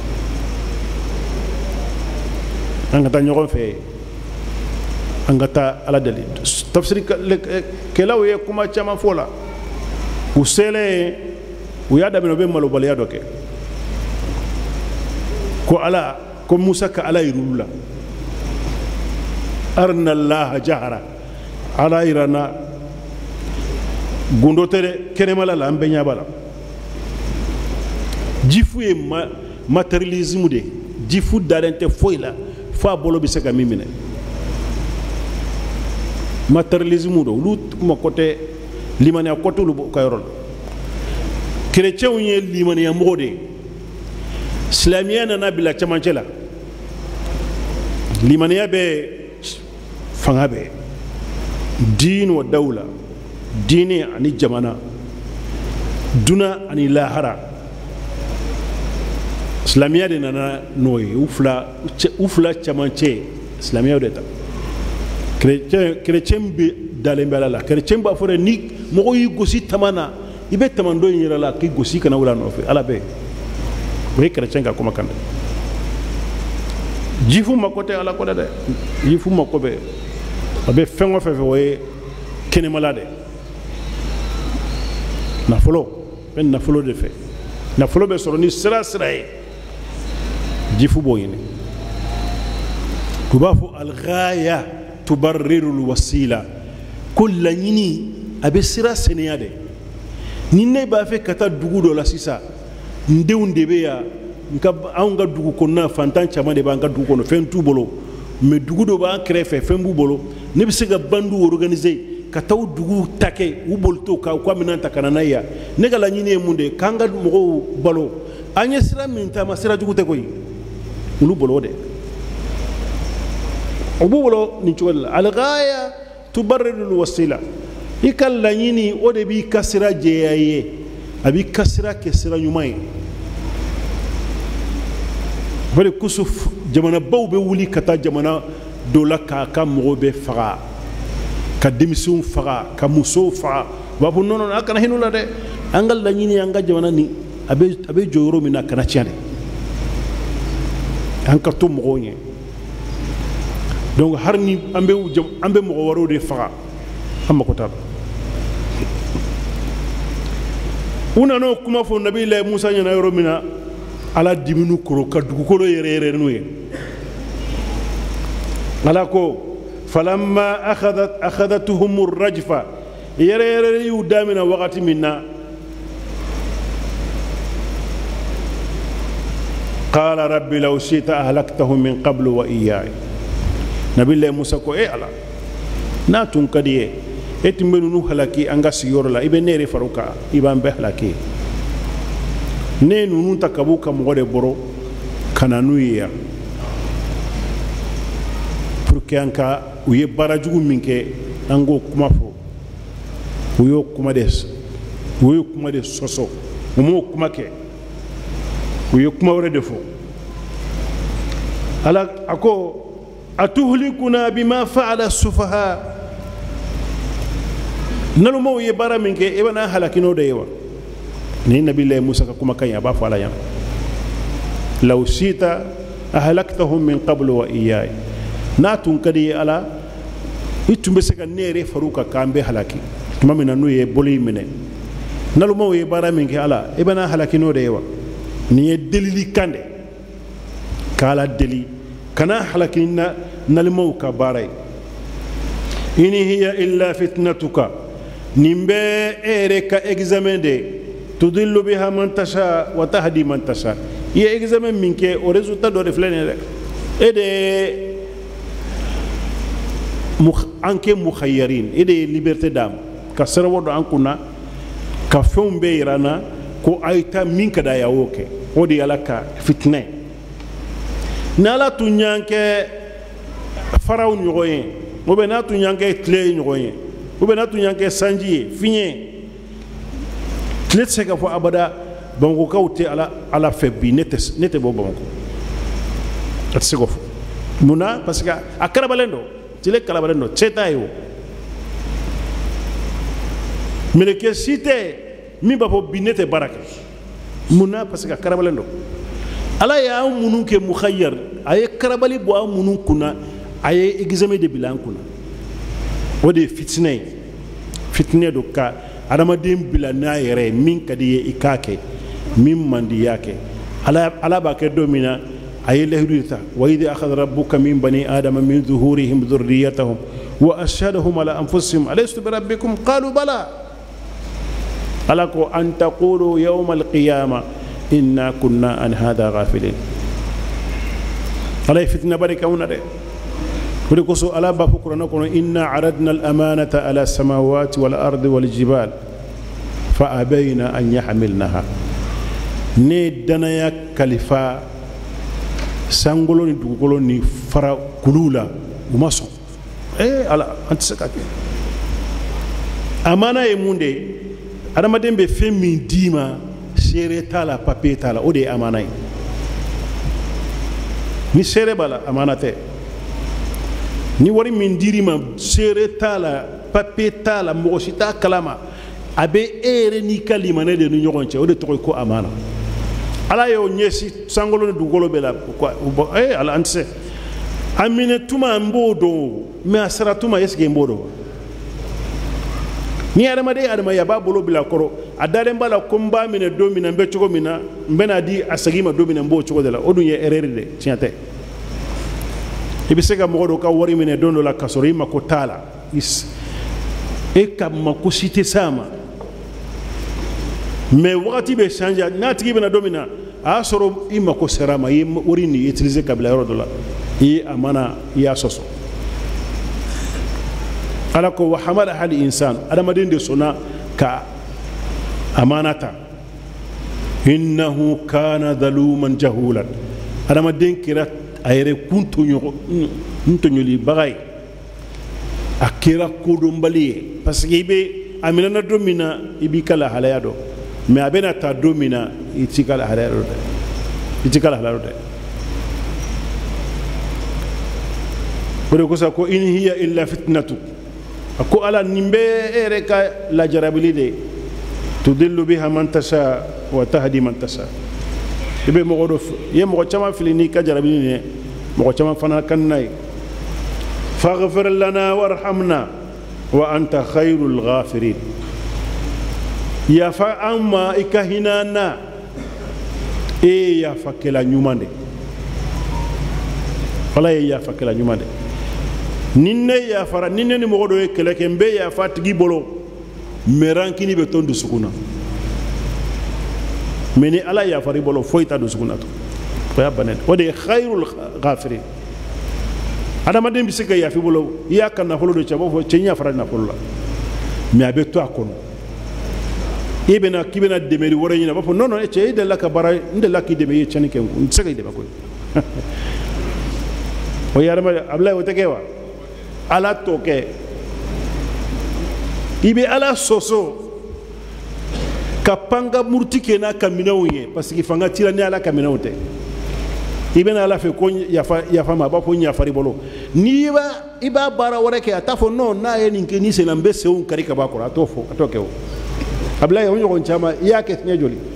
angata nyogon fe angata ala deli tafsiri kelaw ye kuma chama fola usele ويادا من بين مالو باليا دوكي كو على كو موسى كالا يرولا ارنا الله جهرا على ايرانا غوندو تري كريمالا لا امبينيا بالا جيفو ما ماتيرياليزم دي جيفو دارنت فويلا فا بولو بيسكا ميمينه ماتيرياليزم دو لوت ما كوتي ليمانيا كوتو لو كايرول chrétien yi limani ya mode islamiyana na bila chamanchela limaniya bɛ fanga bɛ diin wa dawla diini ani jamana duna ani lahara silamɛya de nana n'o ye u fila u fila caman cɛ silamɛya de ta chrétien chrétien bɛ dalen bɛ ala la chrétien b'a fɔ dɛ ni mɔgɔ y'i gosi tama na i bɛ tama dɔ in yɛrɛ la k'i gosi kana wula nɔfɛ ala bɛ o ye chrétien ka kumakan dɛ jifu mako tɛ ala kɔ dɛ dɛ jifu mako bɛ a bɛ fɛn o fɛn fɛ o ye kɛnɛmala dɛ nafolo bɛ nafolo de fɛ nafolo bɛ sɔrɔ ni sira sira ye jifu b'o ɲini u b'a fɔ alghaya tubarriru alwasila ko laɲini a bɛ sira sɛnɛya dɛ ni ne b'a fɛ ka taa dugu dɔ la sisan n denw de bɛ yan nka anw ka dugu kɔnɔna fantan caman de b'an ka dugu kɔnɔ fɛn t'u bolo mais dugu dɔ b'an kɛrɛfɛ fɛn b'u bolo ne bɛ se ka bandu organiser ka taa o dugu ta kɛ u boli t'o kan u ka minɛn ta ka na n'a ye yan ne ka laɲini ye mun de ye k'an ka mɔgɔw balo an ye sira min taama sira jugu tɛ koyi olu bolo o de o b'u bolo nin cogo de la alghaya tubarriru alwasila i ka laɲini o de b'i ka sira jɛya i ye a b'i ka sira kɛ sira ɲuman ye o de kosɔn jamanabaw bɛ wuli ka taa jamana dɔ la k'a ka mɔgɔw bɛ faga ka denmisɛnw faga ka musow faga u b'a fɔ non non a kana hinɛ u la dɛ an ka laɲini an ka jamana nin a bɛ a bɛ jɔ yɔrɔ min na a kana tiɲɛ dɛ an ka to mɔgɔw ɲɛ donc hari ni an bɛ an bɛ mɔgɔ wɛrɛw de faga an mako t'a la u nana o kuma fɔ nabila musa ɲɛna yɔrɔ min na ala diminu kɔrɔ ka dugukolo yɛrɛ yɛrɛ n'u ye ala ko falamma akhadat akhadatuhum ar-rajfa yɛrɛ yɛrɛ y'u damina wagati min na qala rabbi law shi'ta ahlaktahum min qablu wa iyyaya nabila musa ko e ala n'a tun ka di ye e tun bɛ ninnu halaki an ka sigiyɔrɔ la i bɛ ne yɛrɛ fara u kan i b'an bɛɛ halaki ne ye ninnu ta ka b'u ka mɔgɔ de bɔrɔ ka na n'u ye yan pour que an ka u ye baara jugu min kɛ an k'o kuma fɔ u y'o kuma de u y'o kuma de sɔsɔ u m'o kuma kɛ u ye kuma wɛrɛ de fɔ ala a ko atuhlikuna bima fa'ala sufaha nalumaw ye baara min kɛ e bɛna halaki n'o de ye wa ni nabilahi musa ka kumakan ye a b'a fɔ ala ɲɛna law shi'ta ahlaktahum min qablu wa iyyaya n'a tun ka di ye ala i tun bɛ se ka ne yɛrɛ far'u kan k'an bɛɛ halaki tuma min na n'u ye bolo in minɛ nalumaw ye baara min kɛ ala e bɛna halaki n'o de ye wa nin ye delili kan de k'ala deli kana halaki na nalimaw ka baara ye in hiya illa fitnatuka nin bɛ e yɛrɛ ka examen de tudillu biha man tasha wa tahdi man tasha i ye examen min kɛ o résultat dɔ de filɛ nin ye dɛ e de ye an kɛ mukhayarin e de ye liberté d'âme ka siraw dɔ an kunna ka fɛnw bɛɛ yira an na ko a ye taa min ka d'a ye a y'o kɛ o de ye ala ka fitinɛ ye ni ala tun y'an kɛ faraw ɲɔgɔn ye ou bien n'a tun y'an kɛ tile ɲɔgɔn ye ou bien n'a tun y'an kɛ sanji ye fiɲɛ tile tɛ se ka fɔ abada bamakɔkaw tɛ ala ala fɛ bi ne tɛ ne tɛ bɔ bamakɔ a tɛ se k'o fɔ munna parce que a karabalen don tile karabalen don cɛ t'a ye o mɛlɛkɛ si tɛ min b'a fɔ bi ne tɛ baara kɛ munna parce que a karabalen don ala y'an minnu kɛ mukhayyar a ye karabali bɔ an minnu kunna a ye examen de bila an kunna o de ye fitinɛ ye fitinɛ don ka adamaden bila n'a yɛrɛ ye min ka di ye i k'a kɛ min man di i y'a kɛ ala b'a kɛ don min na a ye lahidu de ta wa idh akhadha rabbuka min bani adama min zuhurihim dhurriyyatahum wa ashhadahum ala anfusihim alastu bi rabbikum qalu bala ala ko an taqulu yawma alqiyama inna kunna an hada ghafilin ala fitna barika una de kuri koso ala ba fu qur'ana kono inna aradna al amanata ala samawati wal ardi wal jibal fa abayna an yahmilnaha ne danaya kalifa sangolo ni dugukolo ni fara kulu la u ma sɔn eh ala an tɛ se ka kɛ amana ye mun de ye adamaden bɛ fɛn min d'i ma seere t'a la papiye t'a la o de ye amana ye ni seere b'a la amana tɛ ni wari min dir'i ma seere t'a la papiye t'a la mɔgɔ si t'a kalama a bɛ e yɛrɛ n'i ka limaniya de ni ɲɔgɔn cɛ o de tɔgɔ ye ko amana ala y'o ɲɛsi sangolo ni dugukolo bɛɛ la eh ala an tɛ se a minɛ tuma n b'o dɔn mɛ a sara tuma est ce que n b'o dɔn ni adamaden ye adamaya a b'a bolo bila a kɔrɔ a dalen b'a la ko n b'a minɛ don min na n bɛ cogo min na n bɛna di a segin ma don min na n b'o cogo de la o dun ye erreur de tiɲɛ tɛ i bɛ se ka mɔgɔ dɔ ka wari minɛ don dɔ la k'a sɔrɔ i mako t'a la e ka mako si tɛ s'a ma mais wagati bɛ changer n'a tigi bɛna don min na a y'a sɔrɔ i mako sera a ma i ye wari nin utiliser ka bila yɔrɔ dɔ la i ye a mana i y'a sɔsɔ ala ko wa hamala hali insan adamaden de sɔnna ka amana ta innahu kana zaluman jahulan adamaden kɛra a yɛrɛ kun tɔɲɔlibaga ye a kɛra kodɔnbali ye parce que i bɛ a minɛna don min na i b'i ka lahalaya dɔn mais a bɛna taa don min na i t'i ka lahalaya dɔn dɛ i t'i ka lahalaya dɔn dɛ o de kosɔn ko in hiya illa fitnatu a ko ala nin bɛ e yɛrɛ ka lajarabili de tudillu biha man tasha wa tahdi man tasha i bɛ mɔgɔ dɔ i ye mɔgɔ caman fili n'i ka jarabili nin ye mɔgɔ caman fana ka n'a ye faghfir lana warhamna wa anta khairul ghafirin yafa an ma i ka hinɛ an na e ye yafakɛla ɲuman de ala ye yafakɛla ɲuman de ni ne yafara ni ne ni mɔgɔ dɔ ye kɛlɛ kɛ n bɛ yafa tigi bolo mais rancune bɛ to n dusukun na mais ni ala yafari bolo foyi t'a dusukun na to o y'a bannen o de ye khairul ghafirin adamaden bɛ se ka yafi bolo i y'a ka nafolo dɔ cɛ a b'a fɔ cɛ n yafara nafolo la mais a bɛ to a kɔnɔ i bɛna k'i bɛna dɛmɛli wɛrɛ ɲini a b'a fɔ non non cɛ e delila ka baara n delila k'i dɛmɛ i ye tiɲɛni kɛ n tɛ se ka i dɛmɛ koyi o ye adamaden Abulayi o tɛ kɛ wa ala t'o kɛ i bɛ ala sɔsɔ ka pan ka muruti kɛ n'a ka minɛnw ye parce que fanga t'i la ni ala ka minɛnw tɛ i bɛna ala fɛ ko yafa yafa ma a b'a fɔ n yafari bolo n'i b'a i b'a baara wɛrɛ kɛ a t'a fɔ non n'a ye nin kɛ ni senna n bɛ senw kari ka bɔ a kɔrɔ a t'o fɔ a t'o kɛ o Abulayi o ɲɔgɔn caman i y'a kɛ siɲɛ joli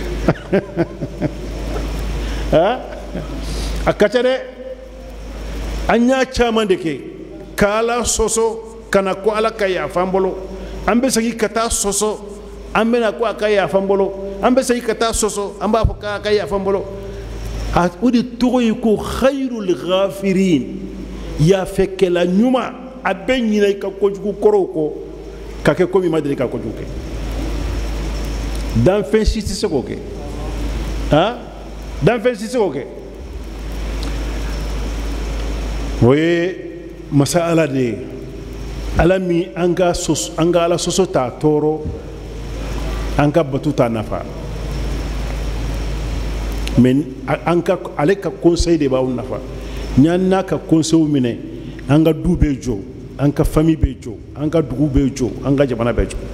a ka ca dɛ an y'a caman de kɛ k'ala sɔsɔ ka na ko ala ka yafa an bolo an bɛ segin ka taa sɔsɔ an bɛna ko a ka yafa an bolo an bɛ segin ka taa sɔsɔ an b'a fɔ k'a ka yafa an bolo o de tɔgɔ ye ko khairul ghafirin yafɛkɛla ɲuman a bɛ ɲinɛ i ka kojugu kɔrɔw kɔ ka kɛ komi i ma deli ka kojugu kɛ danfɛn si tɛ se k'o kɛ han danfɛn si tɛ se k'o kɛ o ye masa ala de ye ala min an ka an ka ala sɔsɔ t'a tɔɔrɔ an ka batu t'a nafa mais an ka ale ka conseil de b'aw nafa n'an n'a ka conseil minɛ an ka du bɛ jɔ an ka famille bɛ jɔ an ka dugu bɛ jɔ an ka jamana bɛ jɔ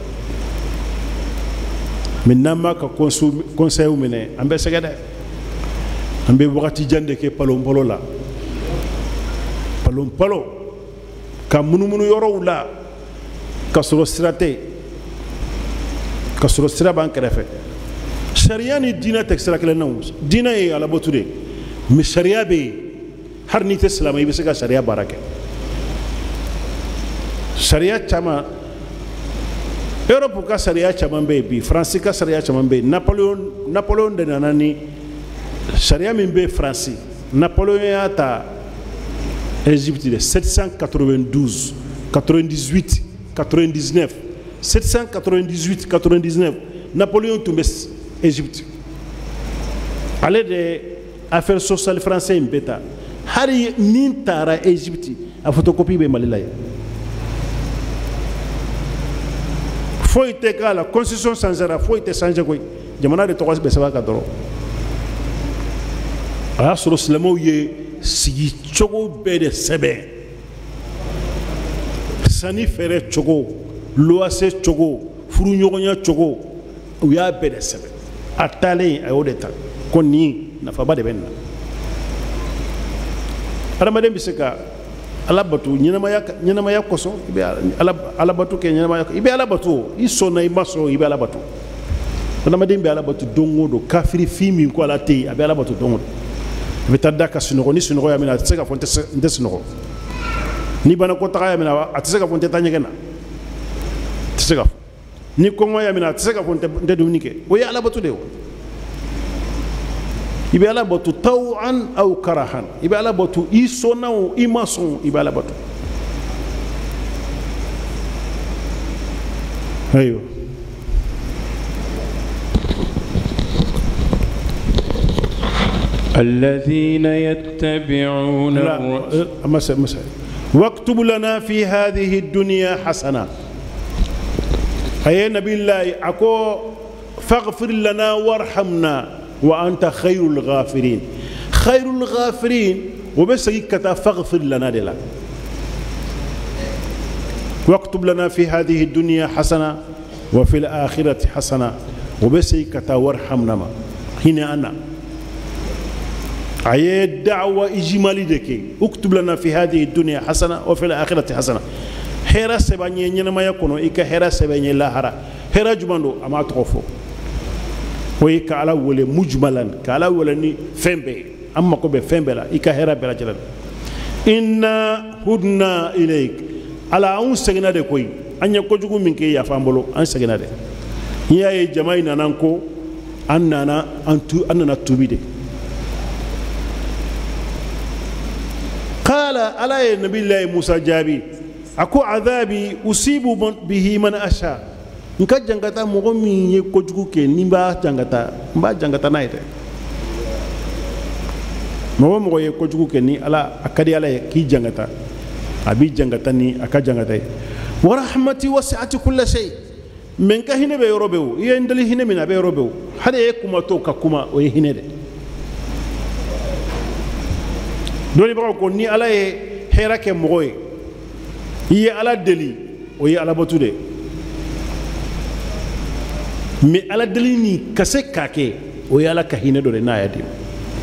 mais n'an m'a ka conseil minɛ an bɛ sɛgɛn dɛ an bɛ wagati jan de kɛ palon-palon la palon-palon ka munumunu yɔrɔw la ka sɔrɔ sira tɛ ka sɔrɔ sira b'an kɛrɛfɛ sariya ni diinɛ tɛ sira kelen na o diinɛ ye alabato de mais sariya bɛ yen hali n'i tɛ silamɛ i bɛ se ka sariya baara kɛ sariya caman Europe ka sariya caman bɛ yen bi Faransi ka sariya caman bɛ yen Napoléon Napoléon de nana ni sariya min bɛ Faransi Napoléon y'a ta Égypte de sept cent quatre-vingt-douze quatre-vingt-dix-huit quatre-vingt-dix-neuf sept cent quatre-vingt-dix-huit quatre-vingt-dix-neuf Napoléon tun bɛ Égypte ale de affaire sociale français in bɛ ta hali ni taara Égypte a photocopie bɛ Mali la yen foyi tɛ k'a la constitution changera foyi tɛ changer koyi jamana de tɔgɔ bɛ sɛbɛn a kan dɔrɔn a sɔrɔ silamɛw ye sigi cogo bɛɛ de sɛbɛn sanni fɛɛrɛ cogo luwase cogo furuɲɔgɔnya cogo u y'a bɛɛ de sɛbɛn a taalen a y'o de ta ko nin nafaba de bɛ nin na adamaden bɛ se ka ala bato ɲɛnamaya ɲɛnamaya kosɔn i bɛ ala bato kɛ ɲɛnamaya i bɛ ala bato i sɔnna i ma sɔn i bɛ ala bato adamaden bɛ ala bato don o don kafiri fin min ko ala tɛ yen a bɛ ala bato don o don i bɛ taa da ka sunɔgɔ ni sunɔgɔ y'a minɛ a tɛ se ka fɔ n tɛ sunɔgɔ ni banakɔtaga y'a minɛ a tɛ se ka fɔ n tɛ taa ɲɛgɛn na a tɛ se ka fɔ ni kɔngɔ y'a minɛ a tɛ se ka fɔ n tɛ dumuni kɛ o ye ala bato de ye o i bɛ ala bato tawan aw karahan i bɛ ala bato i sɔnna o i ma sɔn i bɛ ala bato ayiwa الذين يتبعون مسألة مسألة واكتب لنا في هذه الدنيا حسنة أي نبي الله أكو فاغفر لنا وارحمنا وأنت خير الغافرين خير الغافرين وبس كتا فاغفر لنا دلا واكتب لنا في هذه الدنيا حسنة وفي الآخرة حسنة وبس كتا وارحمنا ما هنا أنا أي دعوة إجمالي دكي اكتب لنا في هذه الدنيا حسنة وفي الآخرة حسنة هيرا سباني ينما يكونوا إيكا هيرا سباني لا هرا هيرا جمانو أما تغفو وإيكا على ولي مجملا كعلى ولي فنبي أما كوبي فنبي لا إيكا هيرا بلا جلال إنا هدنا إليك على أون سجنا دكوي أن يكوجو منك يا فامبلو أن سجنا دك يا جماعنا نانكو أننا أنتو أننا توبيدي قال على النبي الله موسى جابي أكو عذابي أصيب به من أشاء نكا جانغاتا مغمي يكوجو كي نيمبا جانغاتا مبا جانغاتا نايته مغو مغو يكوجو كي ني على أكادي على كي جانغاتا أبي جانغاتا ني أكا جانغاتا ورحمتي وسعت كل شيء من كهنا بيروبيو يندلي هنا من بيروبيو هذا يكما توكا كما ويهنا ده doni ba ko ni ala ye hera ke mogoy yi ala deli o yi ala batude mi ala deli ni kase kake o yi ala kahine do na ya dim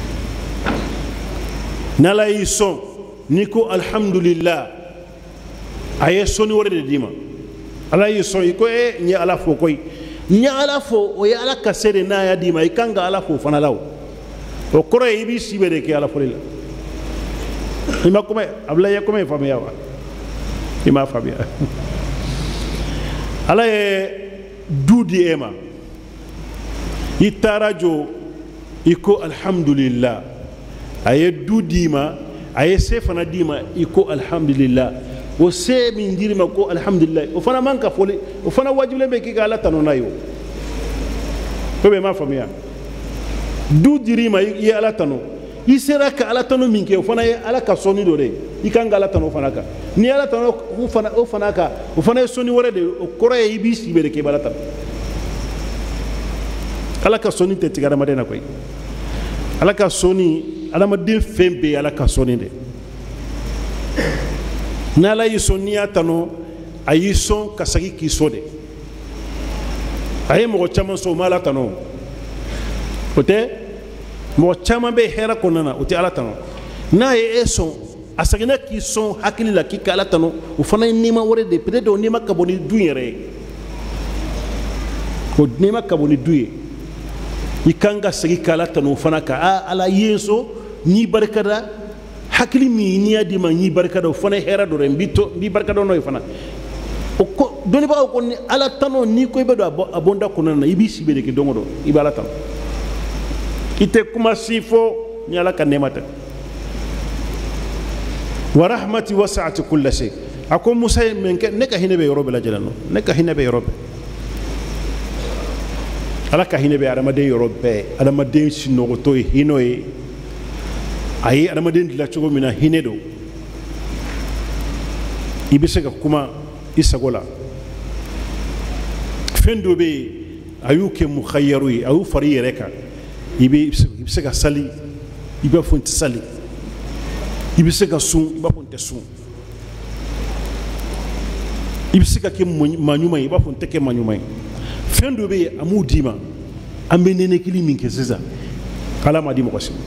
nala yi son ni ko alhamdulillah aye soni wore de dima ala yi son ko e ni ala fo koy ni ala fo o yi ala kase de na ya dima ikanga ala fo fana law o koro yi bi sibere ke ala fo lila ima come abla ya come famia wa ima famia ala e dudi ema itarajo iko alhamdulillah aye dudi ma aye sefana dima iko alhamdulillah o se min dirima ko alhamdulillah o fana manka fole o fana wajibule be ki ala tanona yo ko be ma famia dudi rima yi ala tano isera ka ala tano minke o fana ala ka soni do de ikanga ala tano fana ka ni ala tano o fana o fana ka o fana soni wore de o kore ibi sibere ke balata ala ka soni te tigara madena koy ala ka soni ala madin fembe ala ka soni de na la yisoni atano ayi son kasagi ki sode ayi mo chama so mala tano ote mo chama be hera konana uti ala tano na ye eso asagina ki son hakili la ki kala tano u fana nima wore de peut être nima kaboni dunyere ko nima kaboni duye ikanga sagi kala tano fana ka ala yeso ni barkada hakili mi ni adima ni barkada fana hera do rembito ni barkada no fana o ko doni ba ko ni ala tano ni ko be do abonda konana ibi sibede ki dongodo ibala tano ite kuma sifo ni ala ka nemata wa rahmati wasa'at kull shay akum musa men ke ne ka hinebe yorobe la jalano ne ka hinebe yorobe ala ka hinebe adama de yorobe adama de sinogo to hinoy ayi adama de la chogo mina hinedo ibise ka kuma isagola fendo be ayuke mukhayyaru ayu fari reka ibe ibise ka sali i b'a fɔ n tɛ sali i bɛ se ka sun i b'a fɔ n tɛ sun i bɛ se ka kɛ maa ɲuman ye i b'a fɔ n tɛ kɛ maa ɲuman ye fɛn dɔ bɛ yen a m'o d'i ma an bɛ nɛnɛkili min kɛ sisan ala ma di mɔgɔ si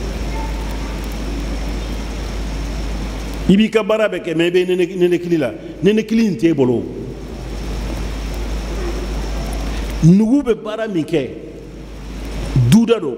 i b'i ka baara bɛɛ kɛ mɛ i bɛ nɛnɛkili la nɛnɛkili in t'e bolo nugu bɛ baara min kɛ duda do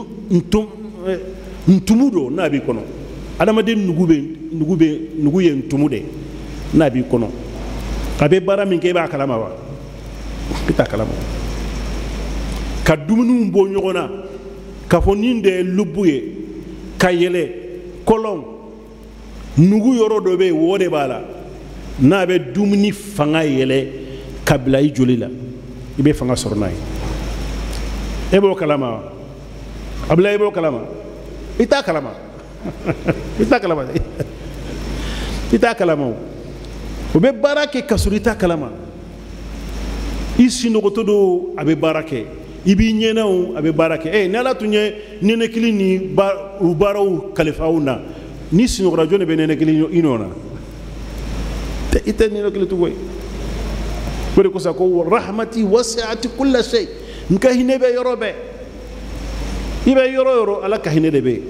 ntumu do n'a b'i kɔnɔ adamaden nugu bɛ nugu bɛ nugu ye ntumu de n'a b'i kɔnɔ a bɛ baara min kɛ i b'a kalama wa i t'a kalama ka dumuniw bɔ ɲɔgɔn na ka fɔ nin de ye lubu ye ka yɛlɛ kɔlɔn nugu yɔrɔ dɔ bɛ yen wo de b'a la n'a bɛ dumuni fanga yɛlɛ ka bila i joli la i bɛ fanga sɔrɔ n'a ye e b'o kalama wa a bila i b'o kalama i t'a kalama i t'a kalama i t'a kalama o o bɛ baara kɛ ka sɔrɔ i t'a kalama i sinɔgɔtɔ do a bɛ baara kɛ i b'i ɲɛnaw a bɛ baara kɛ ɛ ni ala tun ye nɛnɛkili ni u baaraw kalifa aw na ni sinɔgɔra jɔn de bɛ nɛnɛkili i nɔ na i tɛ nɛnɛkili tugun ye o de kosɔn ko rahmati wasi'at kulla shay n ka hinɛ bɛ yɔrɔ bɛɛ i bɛ yɔrɔ o yɔrɔ ala ka hinɛ de bɛ yen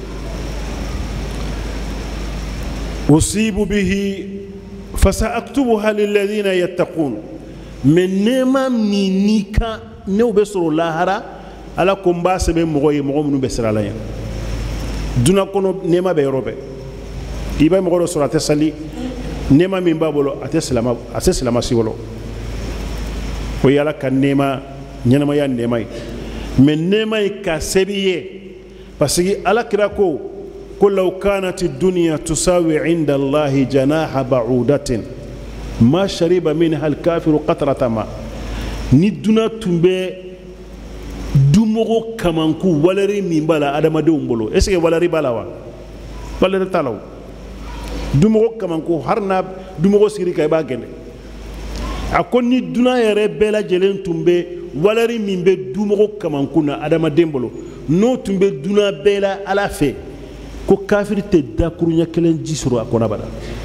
usibu bihi fasa'aktubuha lilladhina yattaqun mais nɛɛma min n'i kan n'o bɛ sɔrɔ lahara ala ko n b'a sɛbɛn mɔgɔ ye mɔgɔ minnu bɛ siran ala ɲɛ dunan kɔnɔ nɛɛma bɛ yɔrɔ bɛɛ i bɛ mɔgɔ dɔ sɔrɔ a tɛ sali nɛɛma min b'a bolo a tɛ silama a tɛ silama si bolo o ye ala ka nɛɛma ɲɛnamaya nɛɛma ye mais nɛɛma ye ka sɛbi ye parce que ala kira ko ko law kanat ad-dunya tusawi 'inda allahi janaha ba'udatin ma shariba minha al-kafiru qatrata ma ni duna tun bɛ dumɔgɔ kamanku walɛri min b'a la adamadenw bolo est ce que walɛri b'a la wa walɛri t'a la o dumɔgɔ kamanku hali n'a dumɔgɔ sigiri kan i b'a gɛnɛ a ko ni duna yɛrɛ bɛɛ lajɛlen tun bɛ walɛri min bɛ dumɔgɔ kamanku na adamaden bolo n'o tun bɛ duna bɛɛ la ala fɛ ko kafiri tɛ dakuru ɲɛ kelen ji sɔrɔ a kɔnɔ bada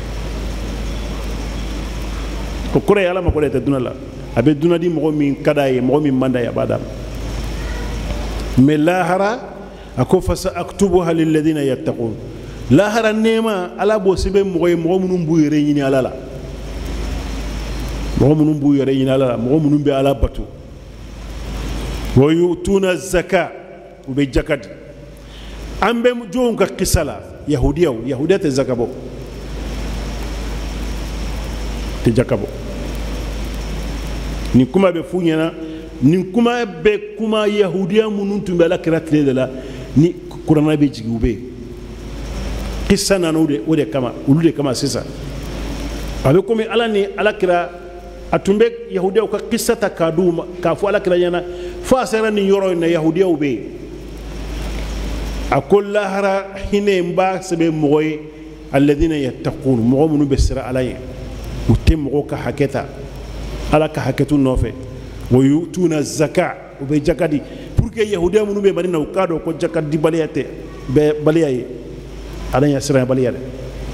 o kɔrɔ ye ala ma ko dɛ tɛ duna la a bɛ duna di mɔgɔ min ka d'a ye mɔgɔ min man d'a ye a b'a d'a ma mais lahara a ko fasa aktubuha lilladhina yattaqun lahara nɛɛma ala b'o sɛbɛn mɔgɔ ye mɔgɔ minnu b'u yɛrɛ ɲini ala la mɔgɔ minnu b'u yɛrɛ ɲini ala la mɔgɔ minnu bɛ ala bato wa yu'tuna zaka u bɛ jaka di an bɛ jɔnw ka kisa la yahudiyaw yahudiya tɛ zaka bɔ tɛ jaka bɔ nin kuma bɛ f'u ɲɛna nin kuma bɛ kuma yahudiya minnu tun bɛ ala kira tile de la ni kuranna bɛ jigin u bɛ yen kisa nana o de o de kama olu de kama sisan a bɛ komi ala ni ala kira a tun bɛ yahudiyaw ka kisa ta k'a d'u ma k'a fɔ ala kira ɲɛna fo a sera nin yɔrɔ in na yahudiyaw bɛ yen a ko lahara hinɛ n b'a sɛbɛn mɔgɔ ye alladhina yattaqun mɔgɔ minnu bɛ siran ala ɲɛ u tɛ mɔgɔw ka hakɛ ta ala ka hakɛtu nɔfɛ wa yu'tuna zaka u bɛ jaka di pour que yahudiya minnu bɛ mali na u k'a dɔn ko jaka di baliya tɛ bɛɛ baliya ye ala ɲɛ siranya baliya dɛ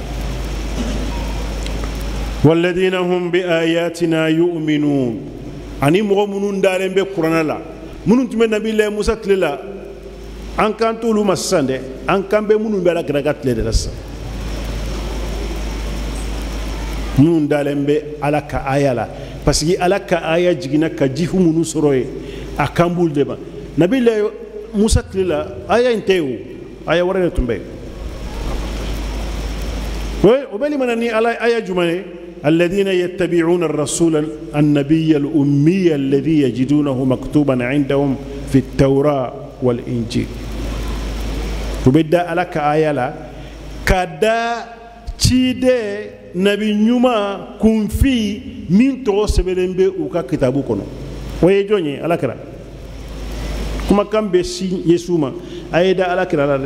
walladhina hum bi ayatina yu'minun ani mɔgɔ minnu dalen bɛ kuranna la minnu tun bɛ nabilahi musa tile la an kan t'olu ma sisan dɛ an kan bɛ minnu bɛ ala kira ka tile de la sisan minnu dalen bɛ ala ka aya la parce que ala ka aya jiginna ka jifu minnu sɔrɔ ye a kan b'olu de ma nabilahi musa tile la aya in tɛ yen o aya wɛrɛ de tun bɛ yen o bɛ limana ni ala aya jumɛn ye الذين يتبعون الرسول النبي الأمي الذي يجدونه مكتوبا عندهم في التوراة والإنجيل وبدأ لك آية لا كدا تيدي نبي نيوما كن في من توسبلن بي وكا كتابو كنو ويجوني على كرا كما كان بسي يسوما أيدا على كرا لا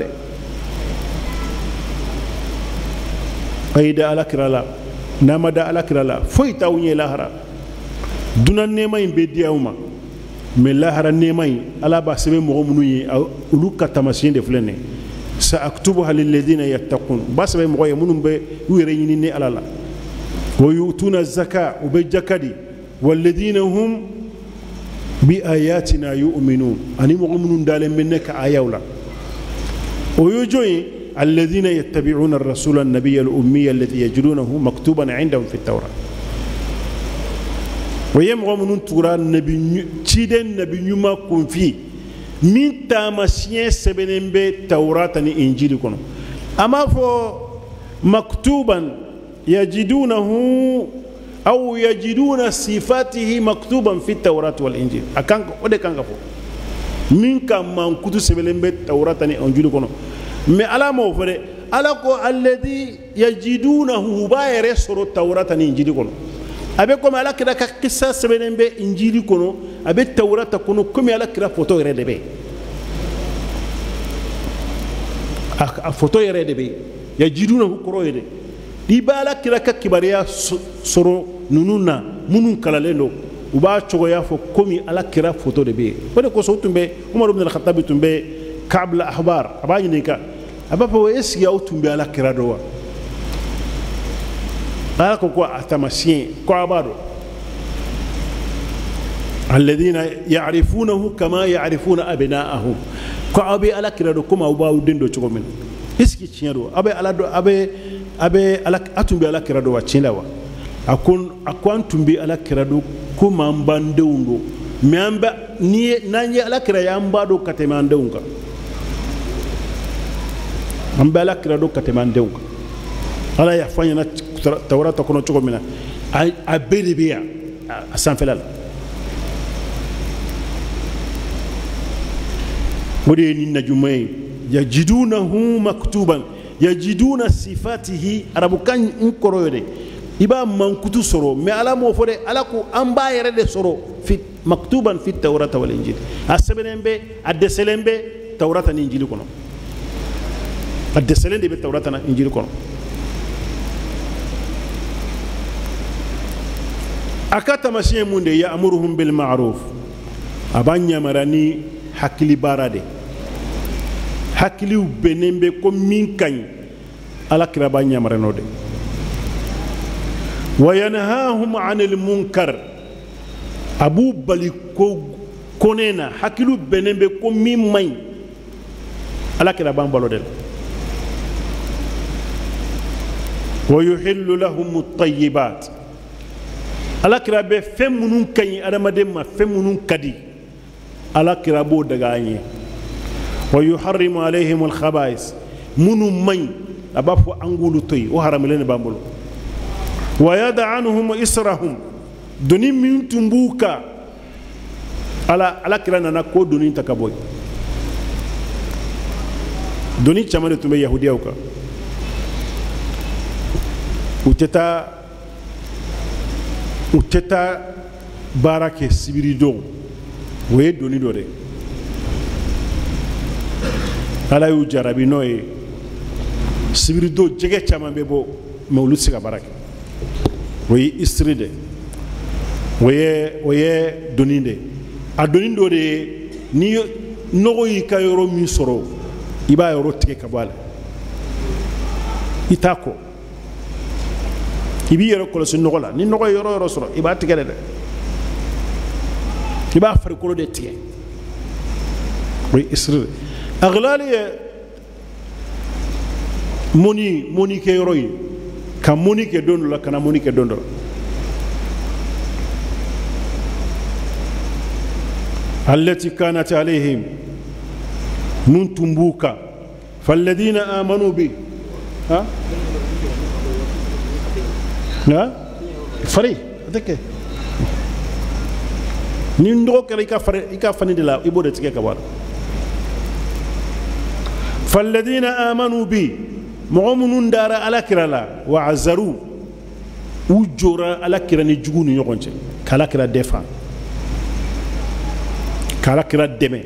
أيدا على كرا لا nama da ala kira la foyi t'aw ɲɛ lahara dunan nɛɛma in bɛ di aw ma mais lahara nɛɛma in ala b'a sɛbɛn mɔgɔ minnu ye olu ka taamasiyɛn de filɛ nin ye سأكتبها للذين يتقون بس بمغاية منهم بيرينيني على الله ويؤتون الزكاة وبالجكدي والذين هم بآياتنا يؤمنون أني مؤمنون دالين منك آيولا ويجوي الذين يتبعون الرسول النبي الأمي الذي يجدونه مكتوبا عندهم في التوراة ويمغمنون تورا النبي تشيدن نبي يما كون في من تامسين سبنين بي توراة إنجيل كونو أما فو مكتوبا يجدونه أو يجدون صفاته مكتوبا في التوراة والإنجيل أكان ودي كان كفو من كان من كتب سبلين بيت توراة إنجيل كونو ما على ما وفره على كو الذي يجدونه باير سورة التوراة إنجيل كونو أبيكم على كذا كقصة سبلين بيت إنجيل كونو أبي التوراة كونو كم على كذا فوتو يرد بي فوتو يرد بي يجدونه كرو يرد di bala kira ka kibariya soro nununa munun kalalendo uba chogoya fo komi ala kira photo de be wala ko so tumbe umar ibn al-khattab tumbe ka'b al-ahbar abani nika aba po esi ya tumbe ala kira do wa ala ko ko atamasien ko abado alladhina ya'rifunahu kama ya'rifuna abna'ahum ko abi ala kira do kuma uba udendo chogomen eski chiado abe ala do abe abe ala atumbi ala kirado wa chinlawa akon akwan tumbi ala kirado kuma mbandeundo miamba ni nanye ala kira yamba do katemandeunga amba ala kirado katemandeunga ala yafanya na tawrata kono choko mina abede biya asanfelala modi ni najumai yajidunahu maktuban yajiduna sifatihi arabukan inkoroyode iba mankutu soro me ala mo fode ala ko amba yere de soro fi maktuban fi tawrata wal injil asabenembe adeselembe tawrata ni injil kono adeselembe be tawrata na injil kono akata masiye munde ya amuruhum bil ma'ruf abanya marani hakili barade hakiliw benembe ko min kañ ala kira ba ñamareno de wa yanhahum anil munkar abu bali ko konena hakilu benembe ko min may ala kira ba mbalo del wa yuhillu lahum at-tayyibat ala kira be femunun kañ adamade ma femunun kadi ala kira bo daga ñe ويحرم عليهم الخبائث منو من أبافو أنغولو توي وحرم لين بامبلو ويدع عنهم إسرهم دوني من تنبوكا على على كرانا نكو دوني تكابوي دوني تشامل تمي يهوديا وكا وتتا وتتا بارك سبيريدو وي دوني دوري ala yu jarabi no ye sibiri do jege caman bɛ bɔ mɛ olu tɛ se ka baara kɛ o ye isiri de o ye o ye doni de a doni dɔ de ye ni nɔgɔ y'i ka yɔrɔ min sɔrɔ i b'a yɔrɔ tigɛ ka bɔ a la i t'a kɔ i b'i yɛrɛ kɔlɔsi nɔgɔ la ni nɔgɔ ye yɔrɔ yɔrɔ sɔrɔ i b'a tigɛ de dɛ i b'a farikolo de tigɛ o ye isiri de أغلالية موني موني كيروي كم موني كدون لا كنا موني كدون لا التي كانت عليهم من تنبوكا فالذين آمنوا به ها ها فري أتذكر نيندو كريكا فري إيكا فني دلا إبودة تيجي كبار فالذين آمنوا بي مؤمنون دار على كرالا وعزروا وجورا على كرا نجون يقونش كلا كرا دفع كلا كرا دم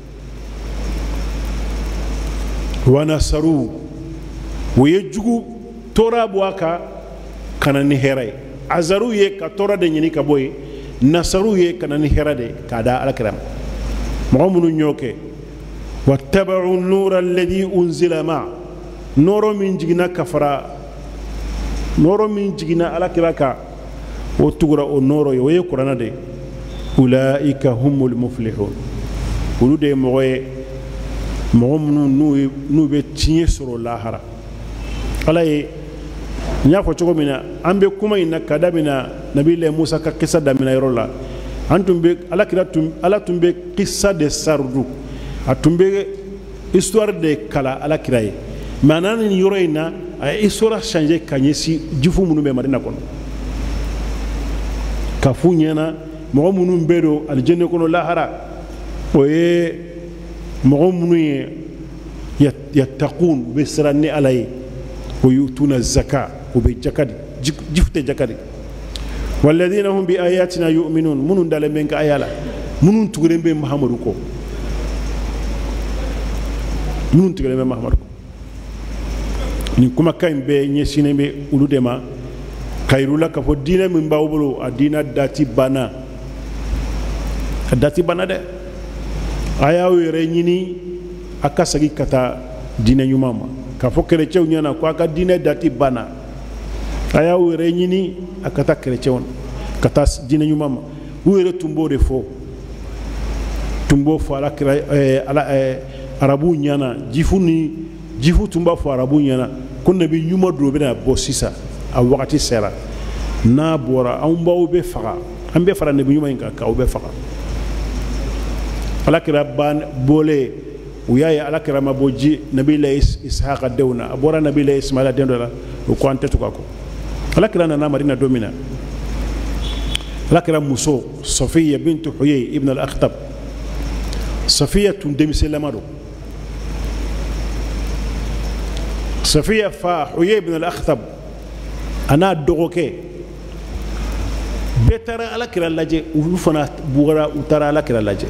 ونصروا ويجوا تورا بواكا كان نهراي عزروا يك تورا دنيني كبوي نصروا يك كان نهراي كذا على كرام مؤمنون يوكي واتبعوا النور الذي أنزل معه نور من جينا كفرا نور من جينا على كراكا وتقرأ النور يوي قرآن دي أولئك هم المفلحون ولو دي موي مومن نو نو بتشي سرو لاهرا على نيافو تشوكو منا أمبي كوما إنا كدا منا نبي الله موسى كقصة دمنا يرولا أنتم بي على كلا تم على تم بي قصة de sardu أنتم بي histoire de kala على كلاي معناه إن يروينا histoire changer كنيسي جفو منو بمارينا كون كفونينا مغو منو بيرو الجنة كونو لاهرا ويه مغو منو يتقون بسرني عليه ويؤتون الزكاة وبالجكاد جفت جكاد والذين هم بآياتنا يؤمنون منون دال منك آيالا منون تقولين بين محمد كو منون تقولين بين محمد كو نكما كاين بي نيسين بي ولودما كايرولا كفو دينا من باوبلو الدين داتي بانا داتي بانا ده آياو يرينيني akasagi kata dina nyumama kafo kerechew nyana kwa ka dina dati bana aya were nyini akata kerechew kata dina nyumama were tumbo de fo tumbo fo ala kira eh, ala eh, arabu nyana jifuni jifu tumba fo arabu nyana kon nabi nyuma do be na bosisa a wakati sera na bora an bawo be faga an be fara nabi nyuma inka ka be faga ala kira ban bole وياي على كرام بوجي نبي الله إسحاق الدونا أبورا نبي الله إسماعيل الدونا وكوانت تكاكو على كرام أنا مارينا دومينا على كرام موسو صفية بنت حيي ابن الأخطب صفية تندم سلامارو صفية فا حيي ابن الأخطب أنا دوغوكي بترى على كرام لاجي وفنا بورا وترى على كرام لاجي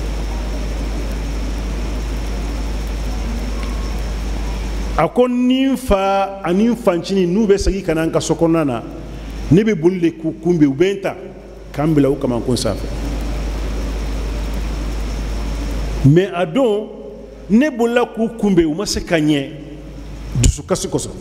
ako ninfa anin fancini nube sagi kanan ka sokonana ne be bolle ku kumbe ubenta kambila u kama kon safa me adon ne bolla ku kumbe u masekanye dusu kasikoso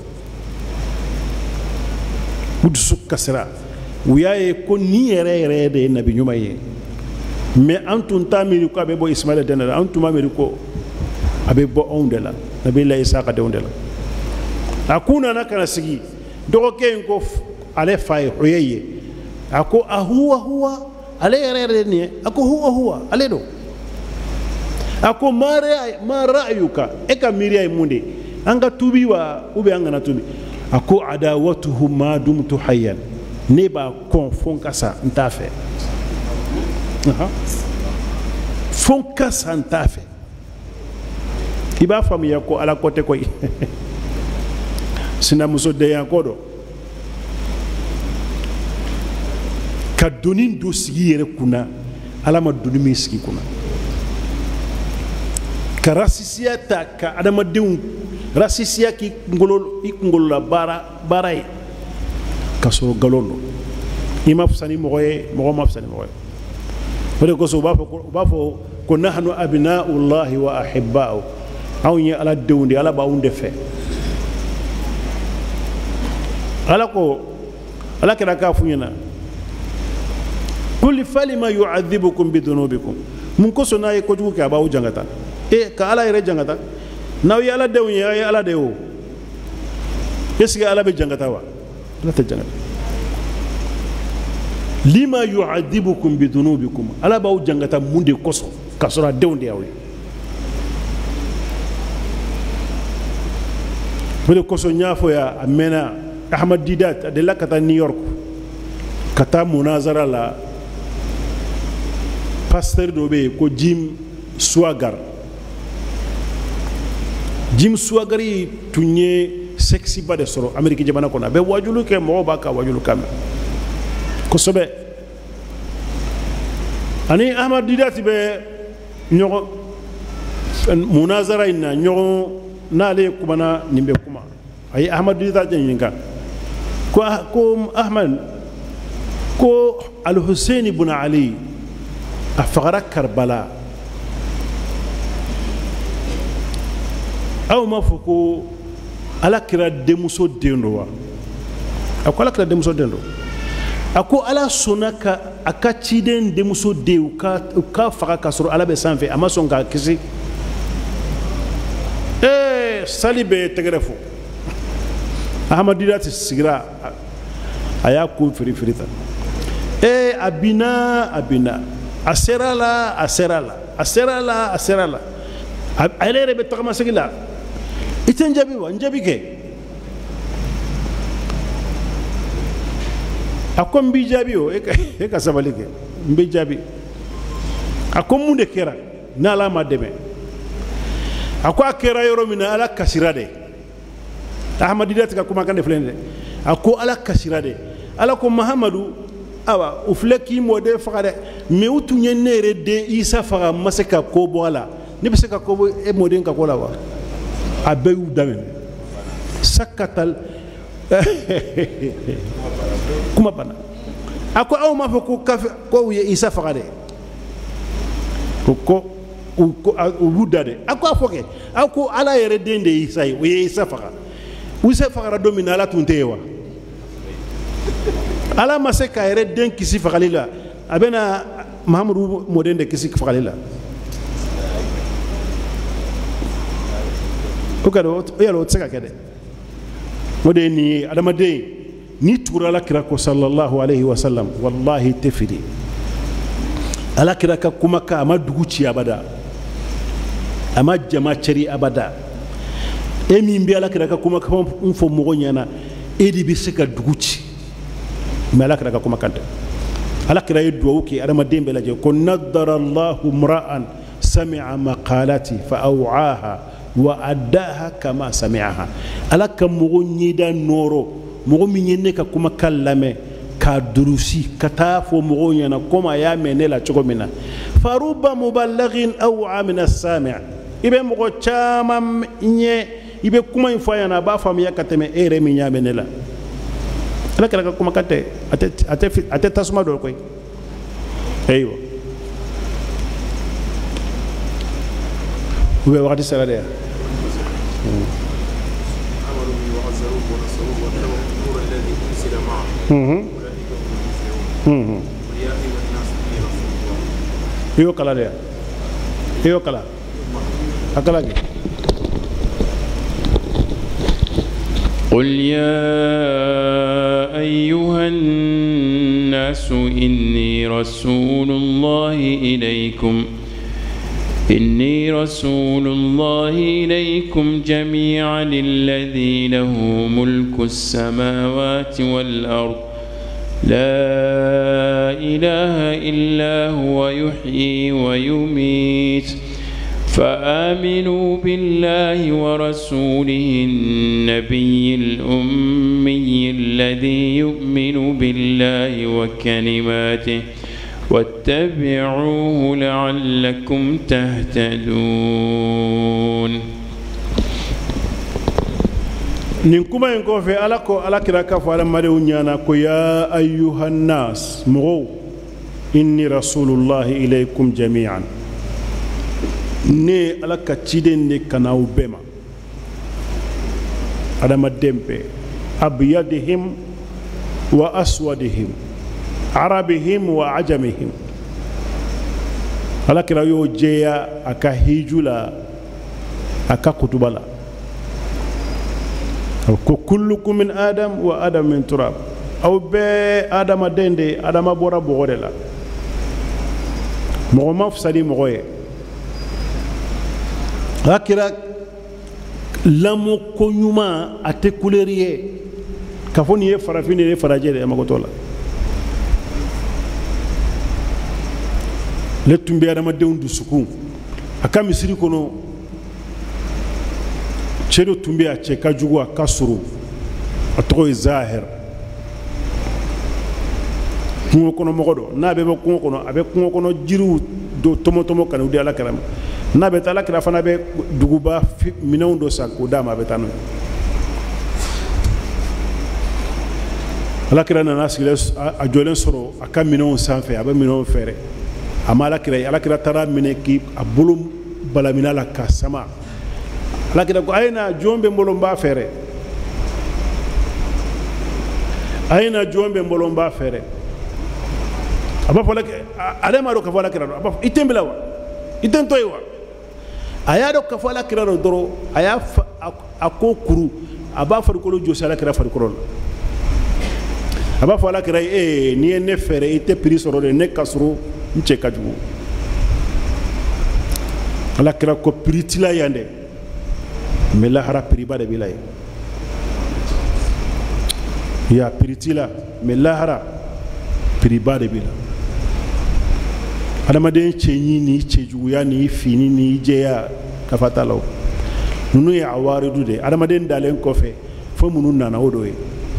dusu kasra uyaye ko ni yere yere de nabi nyuma ye me antun tamiri ko be bo ismaila denala antun mamiri ko abe bo ondela nabi la isaqa de ondela akuna nakana sigi dogo ken ko ale fay huyeye ako ahuwa huwa ale yere ni ako huwa huwa ale do ako mare ma ra'yuka eka miriya munde anga tubi wa ube anga na tubi ako adawatuhu ma dumtu hayyan ne ba kon fonkasa ntafe aha fonkasa ntafe iba fami yako ala kote koy sina muso de yankodo ka donin do sigi yere kuna ala ma doni mi sigi kuna ka rasisiya ta ka adama deun rasisiya ki ngolo ikngolo la bara baray ka so galondo ima fsani moye mo ma fsani moye wala ko so ba fo ba fo ko nahnu abna'ullahi wa ahibba'u awnya ala dewndi ala ba wunde fe ala ko ala kira ka funyana kulli falima yu'adhibukum bidunubikum mun ko sona e ko jugu ka ba jangata e ka ala ire jangata naw ya ala dewnya ya ala dewo eski ala be jangata wa la ta jangata lima yu'adhibukum bidunubikum ala ba jangata munde koso kasora dewndi yawe bele koso nyafo ya amena Ahmad Didat de la kata New York kata munazara la pasteur dobe ko Jim Swaggart Jim Swaggart tunye sexy bade soro Amerique jabana kona be wajulu ke mo baka wajulu kam ko sobe ani Ahmad Didat be ñoko munazara ina ñoko nale kumana nimbe kuma ay Ahmad Didat nyinga ko ko Ahmad ko al-Hussein ibn Ali afghara Karbala aw ma fɔ ko ala kira denmuso den do wa a ko ala kira denmuso den do a ko ala sɔnna ka a ka ciden denmuso den u ka u ka faga ka sɔrɔ ala bɛ sanfɛ a ma sɔn k'a kisi ee sali bɛ tɛgɛrɛ fɔ ahamadida ti sigira a y'a ko firi firi ta ee a binna a binna a sera la a sera la a sera la a sera la a yɛrɛ yɛrɛ bɛ tagamasegin la i tɛ n jaabi wa n jaabi kɛ a ko n b'i jaabi o e ka sabali kɛ n b'i jaabi a ko mun de kɛra n'ala ma dɛmɛ a ko a kɛra yɔrɔ min na ala kasira dɛ ahamadida ti ka kumakan de filɛ nin dɛ a ko ala kasira dɛ ala ko mahamadu awa u filɛ k'i mɔden faga dɛ mɛ u tun ye ne yɛrɛ den isa faga ma se ka ko bɔ a la ne bɛ se ka ko bɔ e mɔden ka ko la wa a bɛɛ y'u daminɛ sakatal kuma banna a ko aw m'a fɔ ko kafe ko u ye isa faga dɛ ko ko u y'u da dɛ a ko a fɔ kɛ aw ko ala yɛrɛ den de ye isa ye o ye isa faga isa fagara don min na ala tun tɛ yen wa ala ma se k'a yɛrɛ den kisi fagali la a bɛna mahamadu mɔden de kisi fagali la o ka o yɛrɛ o tɛ se ka kɛ dɛ o de ye nin ye adamaden n'i tugura ala kira ko sallallahu alayhi wa sallam wallahi tɛ fili ala kira ka kumakan a ma dugu ci abada a ma jama cɛri abada e min bɛ ala kira ka kumakan fɔ mɔgɔ ɲɛna e de bɛ se ka dugu ci mais ala kira ka kumakan tɛ ala kira ye duwawu kɛ adamaden bɛɛ lajɛ ko nadara allahu mra'an sami'a maqalati fa aw'aha wa addaha kama sami'aha ala ka mɔgɔ ɲɛda nɔrɔ mɔgɔ min ye ne ka kumakan lamɛn k'a durusi ka taa fɔ mɔgɔw ɲɛna komi a y'a mɛn ne la cogo min na faruba mubalaghin aw'a min as-sami' i bɛ mɔgɔ caman ɲɛ i bɛ kuma in fɔ a ɲɛna a b'a faamuya ka tɛmɛ e yɛrɛ min y'a mɛn ne la ala kɛra ka kumakan tɛ a tɛ tasuma dɔ koyi ayiwa u bɛ wagati sera de yan i y'o kala de yan i y'o kala a kala kɛ قل يا أيها الناس إني رسول الله إليكم إني رسول الله إليكم جميعا الذي له ملك السماوات والأرض لا إله إلا هو يحيي ويميت فآمنوا بالله ورسوله النبي الأمي الذي يؤمن بالله وكلماته واتبعوه لعلكم تهتدون. نكما ينكو في ألاكو ألاكرا كفو على مريونيانا كو يا أيها الناس مغو إني رسول الله إليكم جميعا ne ala ka ciden de kana u bɛɛ ma adamaden bɛɛ abyadihim wa aswadihim arabihim wa ajamihim ala kira y'o jɛya a ka hiju la a ka kutuba la ko kullukum min adam wa adam min turab aw bɛɛ adamaden de adama bɔra bɔgɔ de la mɔgɔ ma fisa ni mɔgɔ ye akira lamɔ ko ɲuman a tɛ couleur ye k'a fɔ nin ye farafin nin ye farajɛ de ye mago t'o la ne tun bɛ adamadenw dusukun a ka misiri kɔnɔ cɛ dɔ tun bɛ a cɛ ka jugu a ka surun a tɔgɔ ye zahir kungo kɔnɔ mɔgɔ dɔ n'a bɛ bɔ kungo kɔnɔ a bɛ kungo kɔnɔ jiriw do tɔmɔ-tɔmɔ ka n'u di ala kira ma n'a bɛ taa ala kira fana bɛ duguba minɛnw dɔ san k'o d'a ma a bɛ taa n'o ye ala kira nana sigilen a jɔlen sɔrɔ a ka minɛnw sanfɛ a bɛ minɛnw fɛrɛ a ma ala kira ye ala kira taara minɛ k'i a bolo balamina la ka sama ala kita ko ayna jombe mbolomba fere ayna jombe mbolomba fere aba fola ale ma do ka fola kiraro aba itembela wa itentoy wa aya do ka fola kiraro doro aya ako kuru aba farikolo jo sala kira farikolo aba fola kira e ni ne fere ite prisoro de ne kasro nche kaju ala kira ko pritila yande mela hara priba de bilay ya pritila mela hara priba de bilay adamaden chenyi ni chejuya ni fini ni jeya kafatalo nunu ya awaridu de adamaden dalen kofe fo munun nana odoye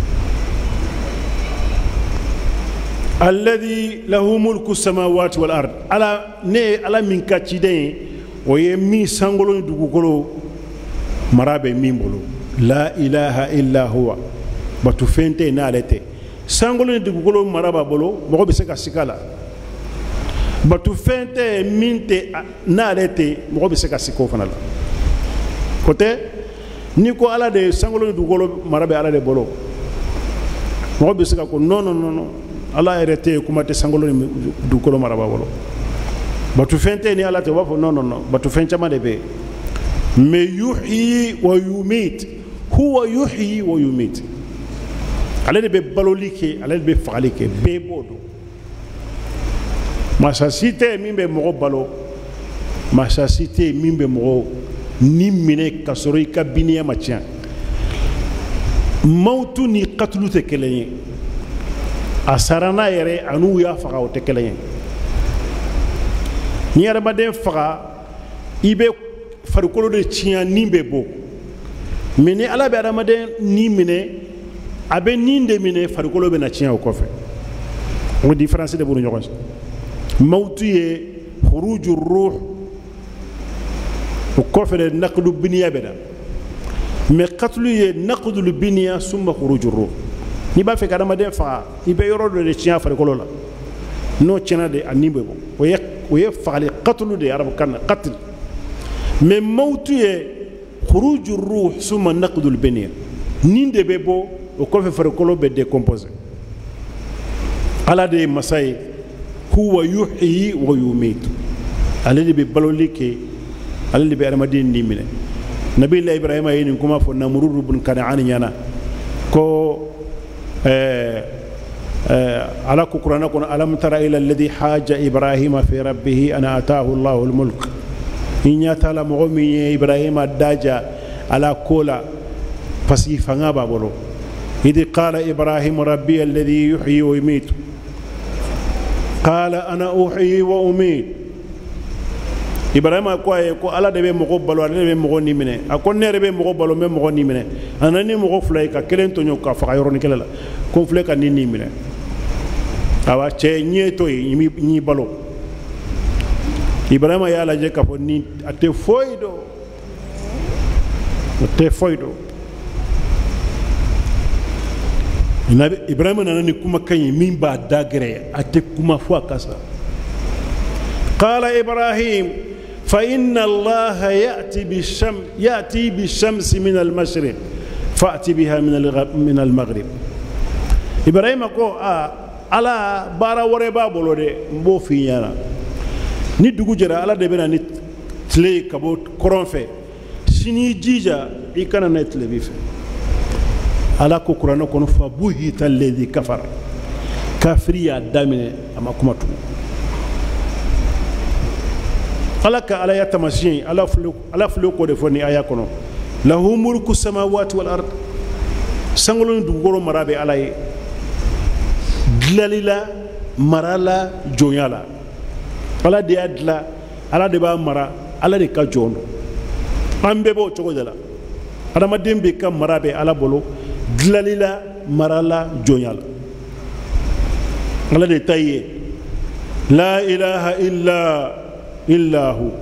alladhi lahu mulku samawati wal ard ala ne ala min kachiden o ye mi sangolo dugukolo marabe min bolo la ilaha illa huwa batu fente na alete sangolo dugukolo maraba bolo mo be se ka sikala batu fente minte na alete mo be se ka siko fanala kote ni ko ala de sangolo dugukolo marabe ala de bolo mo be se ka ko non non non ala arrêté kuma te sangolo dugukolo maraba bolo batu fente ni ala te wafo non non non batu fente ma de be me yuhyi wa yumit huwa yuhyi wa yumit ale de be balolike ale de be fagalike be bodo masasite mimbe mo balo masasite mimbe mo ni mine kasoro ka biniya matian mautu ni qatlu te kelenye asarana yere anu ya faga o te kelenye ni adamaden faga ibe farikolo de tiɲa ni bɛ bɔ mɛ ni ala bɛ adamaden ni minɛ a bɛ ni de minɛ farikolo bɛ na tiɲɛ o kɔfɛ o différence de b'u ni ɲɔgɔn cɛ mawutu ye khuruju ruh o kɔfɛ de naqdu biniya bɛ da mɛ qatlu ye naqdu biniya summa khuruju ruh n'i b'a fɛ ka adamaden faga i bɛ yɔrɔ dɔ de tiɲɛ farikolo la n'o tiɲɛna de a ni bɛ bɔ o ye o ye fagali qatlu de arabukan na qatl mais mawtu ye khuruju ruh summa naqdul biniya nin de be bo o ko fe farikolo be décomposé ala de masay huwa yuhyi wa yumit ala de be balolike ala de be armadin ni mine nabi allah ibrahim ayini kuma fo namrud ibn kan'an yana ko eh ala ko qur'ana ko alam tara ila alladhi haja ibrahim fi rabbih ana ataahu allah al mulk inya tala mo mi ibrahima daja ala kola fasi fanga babolo idi qala ibrahim rabbi alladhi yuhyi wa yumiitu qala ana uhyi wa umiit ibrahima ko ay ko ala de be mo balo ala de be mo ni mine akon ne be mo balo me mo ni mine anani mo fulay ka kelen to nyoka fa yoro ni kelela ko fulay ka ni ni mine awa che nyeto yi ni balo ibrahima ya la je ka fo ni ate foydo ate foydo nabi ibrahima nanani kuma kanyi min ba dagre ate kuma fo akasa qala ibrahim fa inna allaha ya'ti bisham ya'ti bishamsi min al-mashriq fa'ti biha min min al-maghrib ibrahima ko a ala bara wore ba bolo de mbo fi yana ni dugu jɛra ala de bɛna ni tile ka bɔ kɔrɔn fɛ sini jija i kana na tile bi fɛ ala ko kuranɛ kɔnɔ fa buhita alladhi kafara kafiri y'a daminɛ a ma kuma tugun ala ka ala ya tamasiyɛn ala filɛ ala filɛ k'o de fɔ ni aya kɔnɔ lahu mulku samawati wal ard sankolo ni dugukolo mara bɛ ala ye dilanli la mara la jɔnya la ala de y'a dilan ala de b'a mara ala de ka jɔn don an bɛɛ b'o cogo de la adamaden bɛ ka mara bɛ ala bolo dilanli la mara la jɔnya la ala de ta ye la ilaha illa illa hu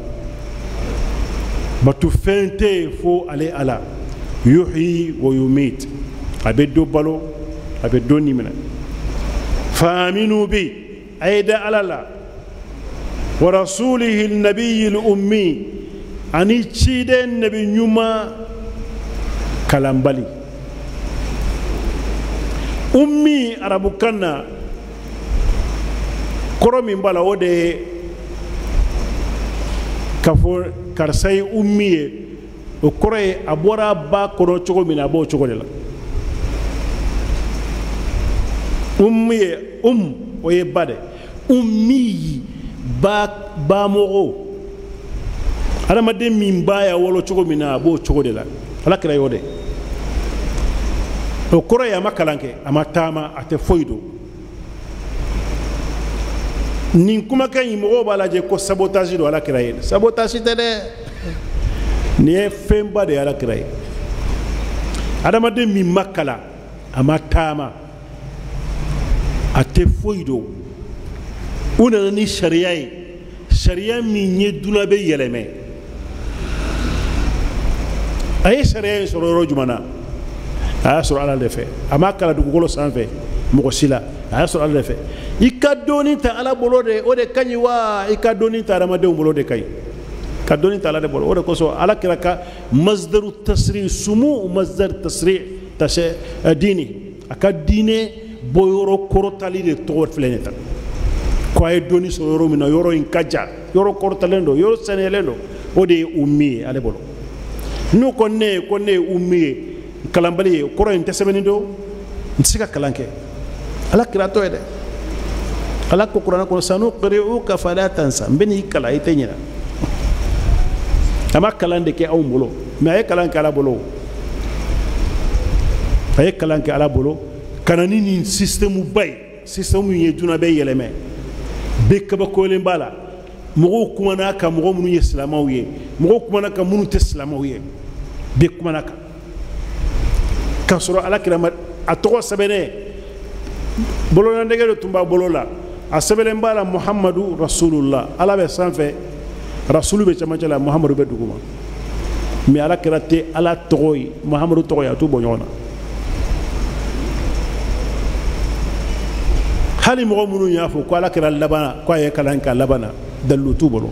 batu fɛn tɛ yen fo ale ala yuhyi wa yumit a bɛ dɔ balo a bɛ dɔ nimina fa aminu bi a ye da ala la ورسوله النبي الأمي ani ciden nabi nyuma kalambali ummi arabu kanna koro min bala o de kafo karsay ummi o koro ye a bɔra ba kɔnɔ cogo min na a b'o cogo de la ummi ye um o ye ba de ummi ba ba mɔgɔ adamaden min ba ya wolo cogo min na a b'o cogo de la ala kira y'o de o kɔrɔ ye a ma kalan kɛ a ma taama a tɛ foyi don nin kumakan in mɔgɔw b'a lajɛ ko sabotage don ala kira ye sabotage tɛ dɛ nin ye fɛnba de ye ala kira ye adamaden min ma kalan a ma taama a tɛ foyi don u nana ni sariya ye sariya min ye duna bɛ yɛlɛmɛ a ye sariya in sɔrɔ yɔrɔ jumɛn na a y'a sɔrɔ ala de fɛ a ma kalan dugukolo sanfɛ mɔgɔ si la a y'a sɔrɔ ala de fɛ i ka dɔɔni ta ala bolo de o de ka ɲi wa i ka dɔɔni ta adamadenw bolo de ka ɲi ka dɔɔni ta ala de bolo o de kosɔn ala kira ka masdaru tasri sumu masdar tasri tasɛ diini a ka diinɛ bɔyɔrɔ kɔrɔtali de tɔgɔ filɛ nin ta ko a ye dɔɔni sɔrɔ yɔrɔ min na yɔrɔ in ka jan yɔrɔ kɔrɔtalen don yɔrɔ sɛnɛlen don o de ye ummi ye ale bolo n'u ko ne ye ko ne ye ummi ye kalanbali ye kɔrɔ in tɛ sɛbɛnni don n tɛ se ka kalan kɛ ala kira tɔ ye dɛ ala ko kuranɛ kɔnɔ sanuqri'uka fala tansa n bɛ n'i kalan i tɛ ɲinɛ a ma kalan de kɛ anw bolo mɛ a ye kalan kɛ ala bolo a ye kalan kɛ ala bolo ka na ni nin système ba ye système min ye duna bɛɛ yɛlɛmɛ bɛɛ kabakoyalen b'a la mɔgɔw kumana kan mɔgɔ minnu ye silamɛw ye mɔgɔw kumana kan minnu tɛ silamɛw ye bɛɛ kumana kan k'a sɔrɔ ala kira ma a tɔgɔ sɛbɛnnen bolonadɛgɛ de tun b'a bolo la a sɛbɛnnen b'a la muhamadu rasulullah ala bɛ sanfɛ rasulu bɛ cɛmancɛ la muhamadu bɛ duguma mɛ ala kira tɛ ala tɔgɔ ye muhamadu tɔgɔ ye a t'u bɔ ɲɔgɔn na hali mɔgɔ minnu y'a fɔ ko ala kira labanna ko a ye kalan kɛ a labanna dalilu t'u bolo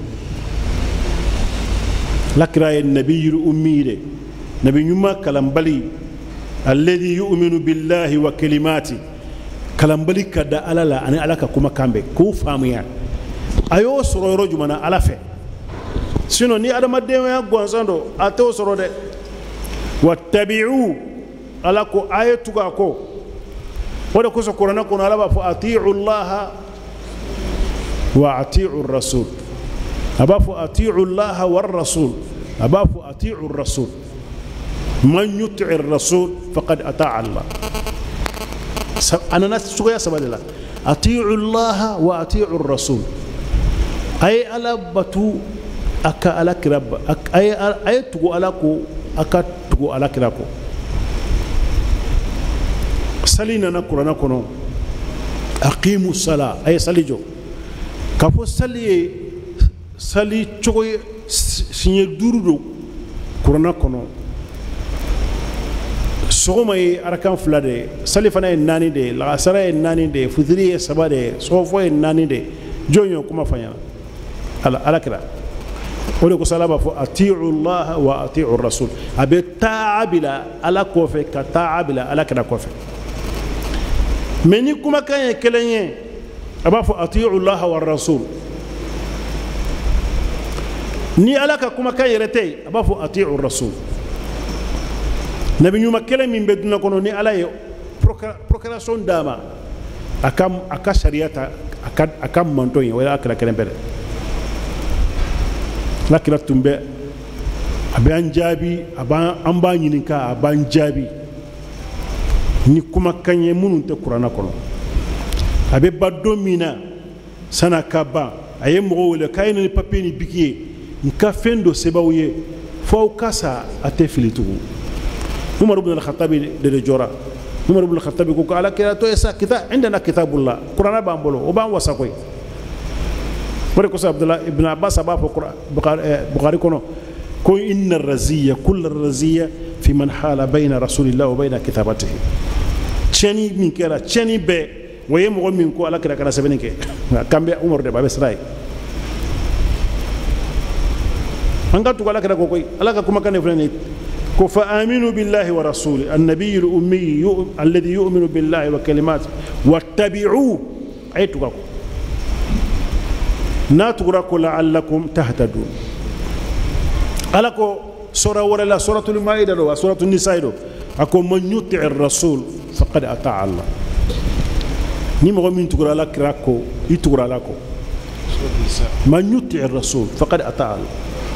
ala kira ye nabi ummi de nabi ɲuman kalanbali alladhi yu'minu billahi wa kalimati kalanbali ka da ala la ani ala ka kuma kan bɛɛ k'o faamuya a y'o sɔrɔ yɔrɔ jumɛn na ala fɛ sinon ni adamadenya gansan don a t'o sɔrɔ dɛ wattabi'u ala ko a ye tugu a kɔ o de kosɔn kuranɛ kɔnɔ ala b'a fɔ ati'u llaha wa ati'u rasul a b'a fɔ ati'u llaha wa rasul a b'a fɔ ati'u rasul man yuti'i rasul faqad ata'a allah anana sugoya saba de la ati'u llaha wa ati'u rasul ay ala batu aka ala kira ay ay tugu ala ko aka tugu ala kira ko sali nana kurana kono aqimu sala ay sali jo ka fo sali sali cogo siɲɛ duuru do kurana kono sɔgɔma ye arakan fila de sali fana ye naani de lagasara ye naani de fitiri ye saba de sɔgɔfɔ ye naani de jɔn ye kuma fɔ ɲɛna ala ala kira o de ko sala b'a fɔ ati'u llaha wa ati'u rasul a bɛ taa bila ala kɔfɛ ka taa bila ala kira kɔfɛ mɛ ni kumakan ye kelen ye a b'a fɔ ati'u llaha wa rasul ni ala ka kumakan yɛrɛ tɛ yen a b'a fɔ ati'u rasul nabi ɲuman kelen min bɛ dunan kɔnɔ ni ala ye procuration d'a ma a ka a ka sariya ta a ka a ka manton ye o ye akira kelen bɛɛ dɛ alakira tun bɛ a bɛ an jaabi a b'an an b'a ɲininka a b'an jaabi ni kumakan ye minnu tɛ kuranna kɔnɔ a bɛ ba don min na san'a ka ban a ye mɔgɔw wele k'a ye ni papiye ni biki ye n ka fɛn dɔ sɛbɛnw ye fo aw ka sa a tɛ fili tugun umar ibn al-khattabi de de jɔra umar ibn al-khattabi ko ko ala kira to ye sa kita indana kitabullah kuranna b'an bolo o b'an wasa koyi o de kosɔn abdullah ibn abbas a b'a fɔ bukari kɔnɔ ko inna raziya kulla raziya fi man hala bayna rasulillah wa bayna kitabatihi tiɲɛni min kɛra tiɲɛni bɛɛ o ye mɔgɔ min ko ala kira kana sɛbɛnni kɛ kan bɛ umar de b'a bɛ sira ye anga tu ala kira ko koy ala ka kuma kan fulani ko fa aminu billahi wa rasuli an-nabiy al-ummi alladhi yu'minu billahi wa kalimatihi wattabi'u ay tu ko na tugra ko la'allakum tahtadun ala ko sura wala suratul maida do suratul nisa do ako man yuti'ir rasul faqad ata'a Allah ni mo min tugra la kira ko itugra la ko man yuti'ir rasul faqad ata'a Allah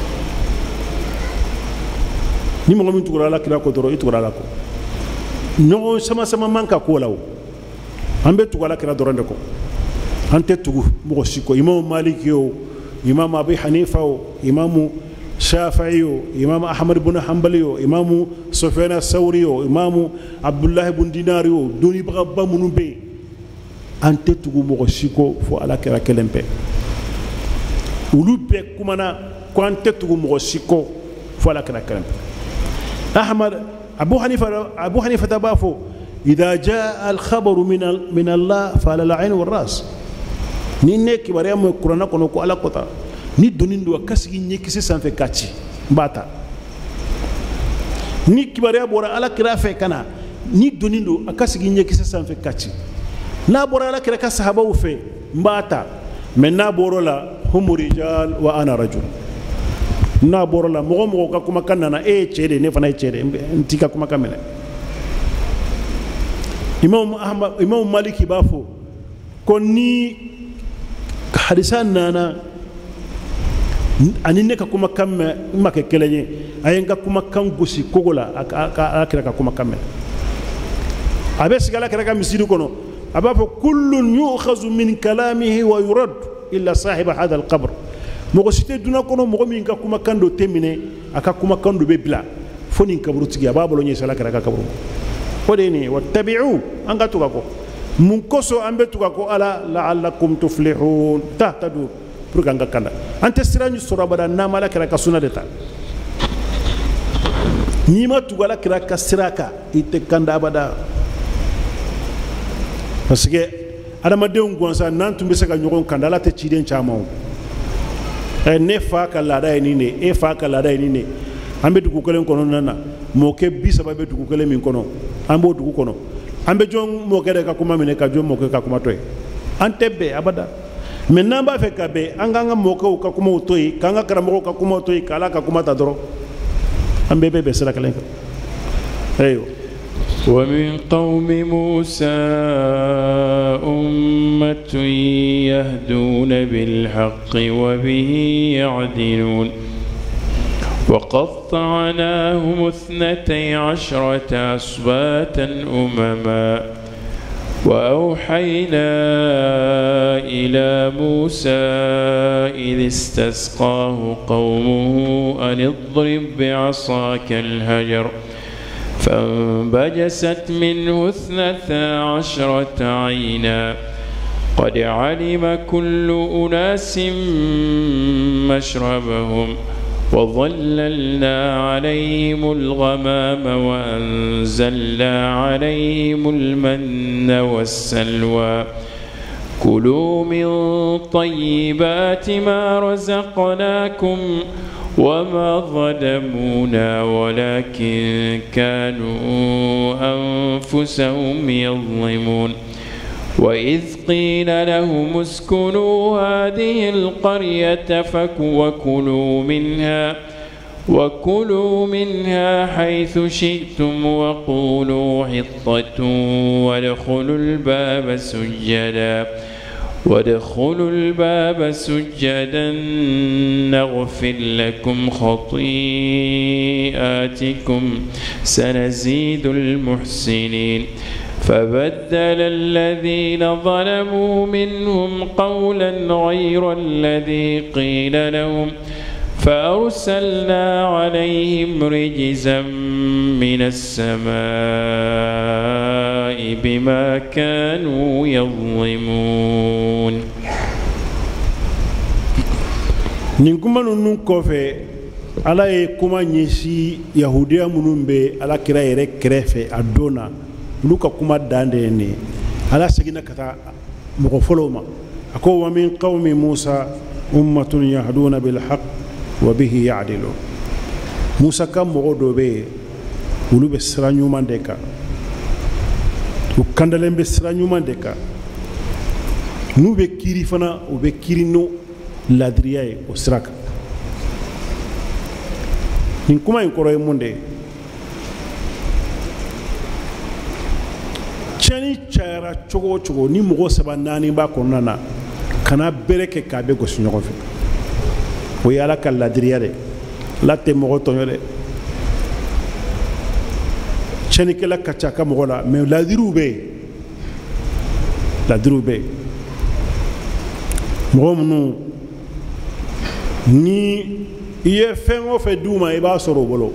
ni mo min tugra la kira ko doro itugra la ko no sama sama manka ko law ambe tugra la kira doro ndeko ante tugu mo siko imam malik yo imam abi hanifa yo imam shafi'i yo imam ahmad ibn hanbali yo imam sufyan as-sawri yo imam abdullah ibn dinar yo doni ba munu be ante tugu mo siko fo ala kira kelempe ulu be kumana ko ante tugu mo siko fo ala kira kelempe ahmad abu hanifa abu hanifa tabafo idha jaa al-khabar min min allah fala al-ayn wal-ras ni ne kibariya mo qur'ana kono ko ala kota ni donindo kasigi nyekisi sanfe kachi mbata ni kibariya bora ala kira fe kana ni donindo akasigi nyekisi sanfe kachi na bora ala kira ka sahaba u fe mbata men na borola hum rijal wa ana rajul na borola mo mo ka kuma kanana e chede ne fana chede ntika kuma kamele imam ahmad imam maliki bafo konni hadisan nana ani ne ka kuma kamme make kelenye ayenga kuma kan gusi kogola akira ka kuma kamme abe sigala kira ka misidu kono abafo kullun yu'khazu min kalamihi wa yurad illa sahib hadha al-qabr mo site duna kono mo min ka kuma kando temine aka kuma kando be bila foni kabru tigi ababolo nyi sala kira ka kabru kodeni wattabi'u anga tuka ko mun koso ambe tuka ko ala la'allakum tuflihun tahtadu pour ganga kanda ante sirani sura bada namala kira ka sunna deta nima tugala kira ka siraka ite kanda bada parce que adama de ngonsa nan tumbe saka nyogon kanda la te chiden chamo e ne fa ka lada ni ne e fa ka lada ni ne ambe dugu kelen kono nana mo ke bisa ba be dugu kelen min kono ambo dugu kono ambe jong mo ke ka kuma mine ka jom mo ke ka kuma toy antebe abada maintenant ba fe ka be anganga mo ko ka kuma toy kanga kara mo ka kuma toy kala ka kuma ta doro ambe be be sala kalen ayo ومن قوم موسى أمة يهدون بالحق وبه يعدلون وقطعناهم اثنتي عشرة أسباطا أمما وأوحينا إلى موسى إذ استسقاه قومه أن اضرب بعصاك الحجر فانبجست منه اثنتا عشرة عينا قد علم كل أناس مشربهم وظللنا عليهم الغمام وأنزلنا عليهم المن والسلوى كلوا من طيبات ما رزقناكم وما ظلمونا ولكن كانوا أنفسهم يظلمون وإذ قيل لهم اسكنوا هذه القرية وكلوا منها وكلوا منها حيث شئتم وقولوا حطة وادخلوا الباب سجدا وادخلوا الباب سجدا نغفر لكم خطيئاتكم سنزيد المحسنين فبدل الذين ظلموا منهم قولا غير الذي قيل لهم فأرسلنا عليهم رجزا من السماء بما كانوا يظلمون نكما نكوفي على كما نيسي يهوديا منumbe ala kira yere krefe adona luka kuma dandene ala sigina kata moko foloma ako wa min qaumi musa ummatun yahduna bil haqq وبه يعدلون موسى كم مغدو به ولو بسرا نيومان ديكا وكاندلم بسرا نيومان ديكا نو بكيري فنا وبكيري نو لادرياي وسراك نكما ينكروي موندي chani chara chogo chogo ni mogo saba nani ba konana kana bereke ka be gosu nyogo fe o yala kala diriyade latte mogo tonyole chani kala kacha ka mogo la me la dirube la dirube mogo munu ni iye fengo fe duma e ba soro bolo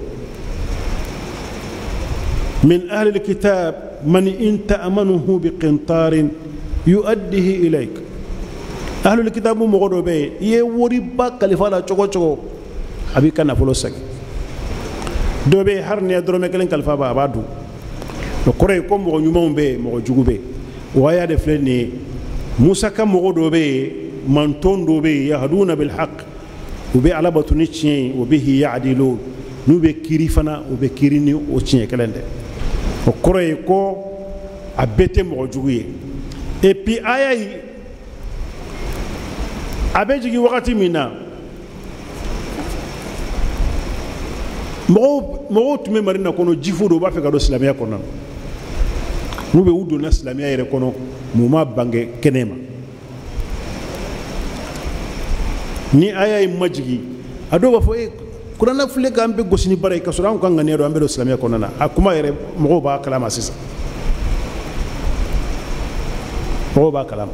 من أهل الكتاب من إن تأمنه بقنطار يؤديه إليك أهل الكتاب مغرو بي يوري باك كالفالا چوكو چوكو أبي كان فلوسك دو بي هرني أدرو مكالين كالفابا بادو وكوري كوم مغو نيومون بي مغو جوغو بي ويا دفلني موسى كم مغرو بي منتون دو بي يهدون بالحق وبي على بطنيتشي وبه يعدلون نو بي كيريفنا وبي كيريني وچي كالنده okoroye ko abete mo juguye et puis ayayi abejigi wakati mina mo mo tume marina kono jifudo ba fe ka do islamia kono rube wudo na islamia yere kono mo ma bange kenema ni ayayi majigi ado ba fo e kurana fule ka ambe gosini bare ka sura ko ngane do ambe do islamia ko nana akuma yere mo ba kalama sisa mo ba kalama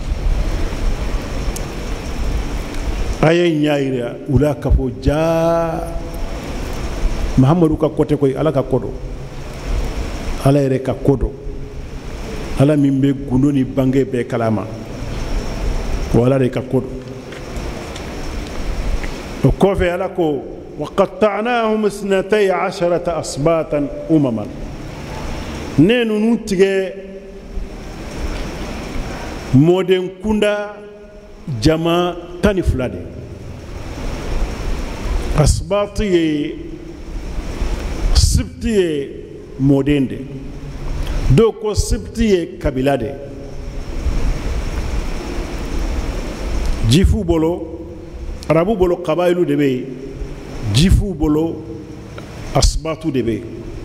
ayay nyaayira ula ka fo ja muhammadu ka kote koy ala ka kodo ala yere ka kodo ala mimbe gundoni bange be kalama wala re ka kodo o ko fe ala ko وقطعناهم اثنتي عشرة أصباطا أمما نينو نوتيجي مودن كوندا جما تاني فلادي أصباطي سبتي مودن دي دوكو سبتي كابيلا دي جيفو بولو رابو بولو قبائلو دي بي jifu bolo asbatu debe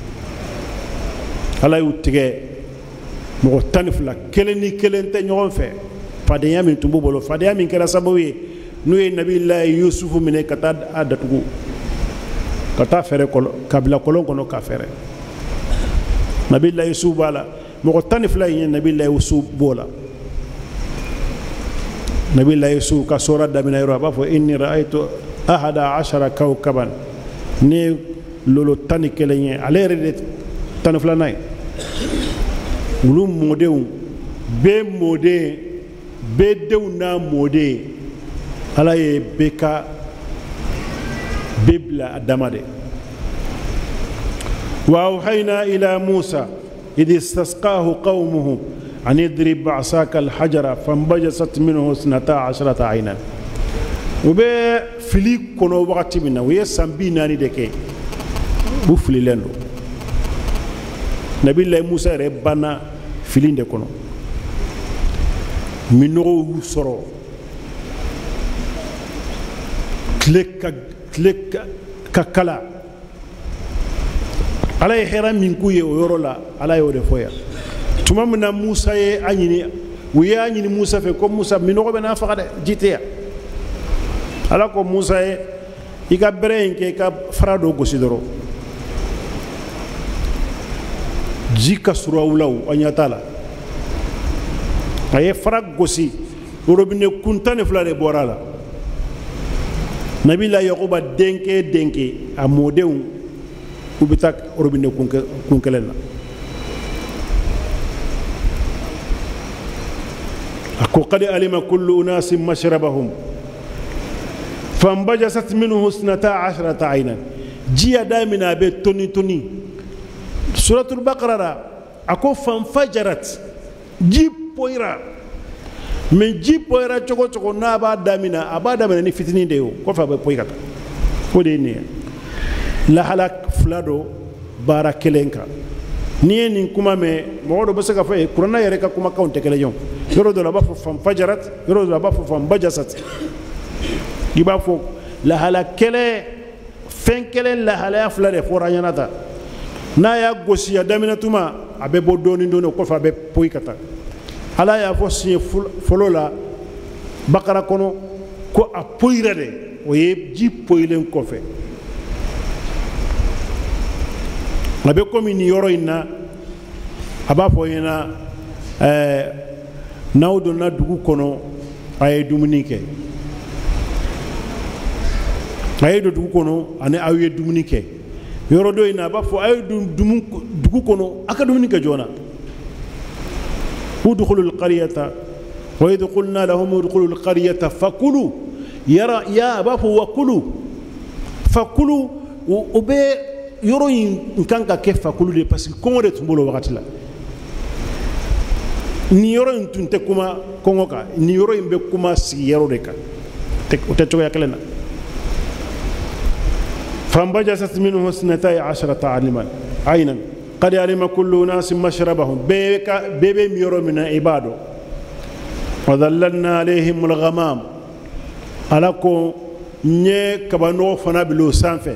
ala yu tige mo tanifla keleni kelente nyon fe fadeya min tumbo bolo fadeya min kera sabawi nuye nabillahi yusuf min kata adatu kata fere ko kabila kolon kono ka fere nabillahi yusuf bala mo tanifla yin nabillahi yusuf bola nabillahi yusuf ka sura da min ayro ba fo inni ra'aytu أحد عشر كوكبا ني لولو تاني كليني على رد تنفلاناي ولو موديو بي مودي بي ديونا مودي على بكا بيبلا أدمادي وأوحينا إلى موسى إذ استسقاه قومه أن يضرب بعصاك الحجر فانبجست منه اثنتا عشرة عينا وبي فيلي كونو وقت منا ويا سامبي ناني دكي بو فيلي لندو نبي الله موسى ربنا فيلين دكونو منو سورو كليك كليك ككلا على حرام من كوي ويرولا على يود فويا تمامنا موسى أنيني ويا أنيني موسى في كم موسى منو بنا فقد جيتيا ala ko musa ye i ka bere in ke ka fara do gosi doro ji ka surawulaw a ɲata la a ye fara gosi robine kuntani fila de bɔra la nabila yakuba denke denke a mɔdenw u bɛ taa robine kun kelen na a ko qad alima kullu unasin mashrabahum فانبجست منه اثنتا عشرة عينا جيا دامنا بيت توني توني سورة البقرة أكو فانفجرت جي بويرا من جي بويرا تشوكو تشوكو نابا دامنا أبا دامنا نفتنين ديو كوفا بويكتا وديني لا هلاك فلادو بارا كلينكا ني نين كوما مي مودو بسكا فاي كورونا يريكا كوما كاونت كليون يرو دو لا بافو فام فجرت يرو دو لا بافو فام بجست دي بافو لا هلاك كلي فين كلي لا هلاك فلادو فورا يناتا na ya gosi ya damina tuma abe bodoni ndono ko fa be poikata ala ya fo signé folo la bakara kono ko a poirade o ye ji poilen ko fe abe komi ni yoro inna aba fo yena eh nawdo na dugu kono ay dumunike ay do dugu kono ane awiye dumunike yoro do ina ba fo ay dum dugu kono aka dum ni ka jona udkhulul qaryata wa idh qulna lahum udkhulul qaryata fakulu yara ya ba fo wakulu fakulu ube yoro in kanka ke fakulu de parce que kongo de tumbolo wakati la ni yoro in tunte kuma kongo ka ni yoro in be kuma si yoro de ka te te to yakelena فانبجست منه اثنتي عشرة عالما عينا قد علم كل ناس مشربهم بيبي ميرو من عباده وظللنا عليهم الغمام ألاكو ني كبانو فنا بلو سانفي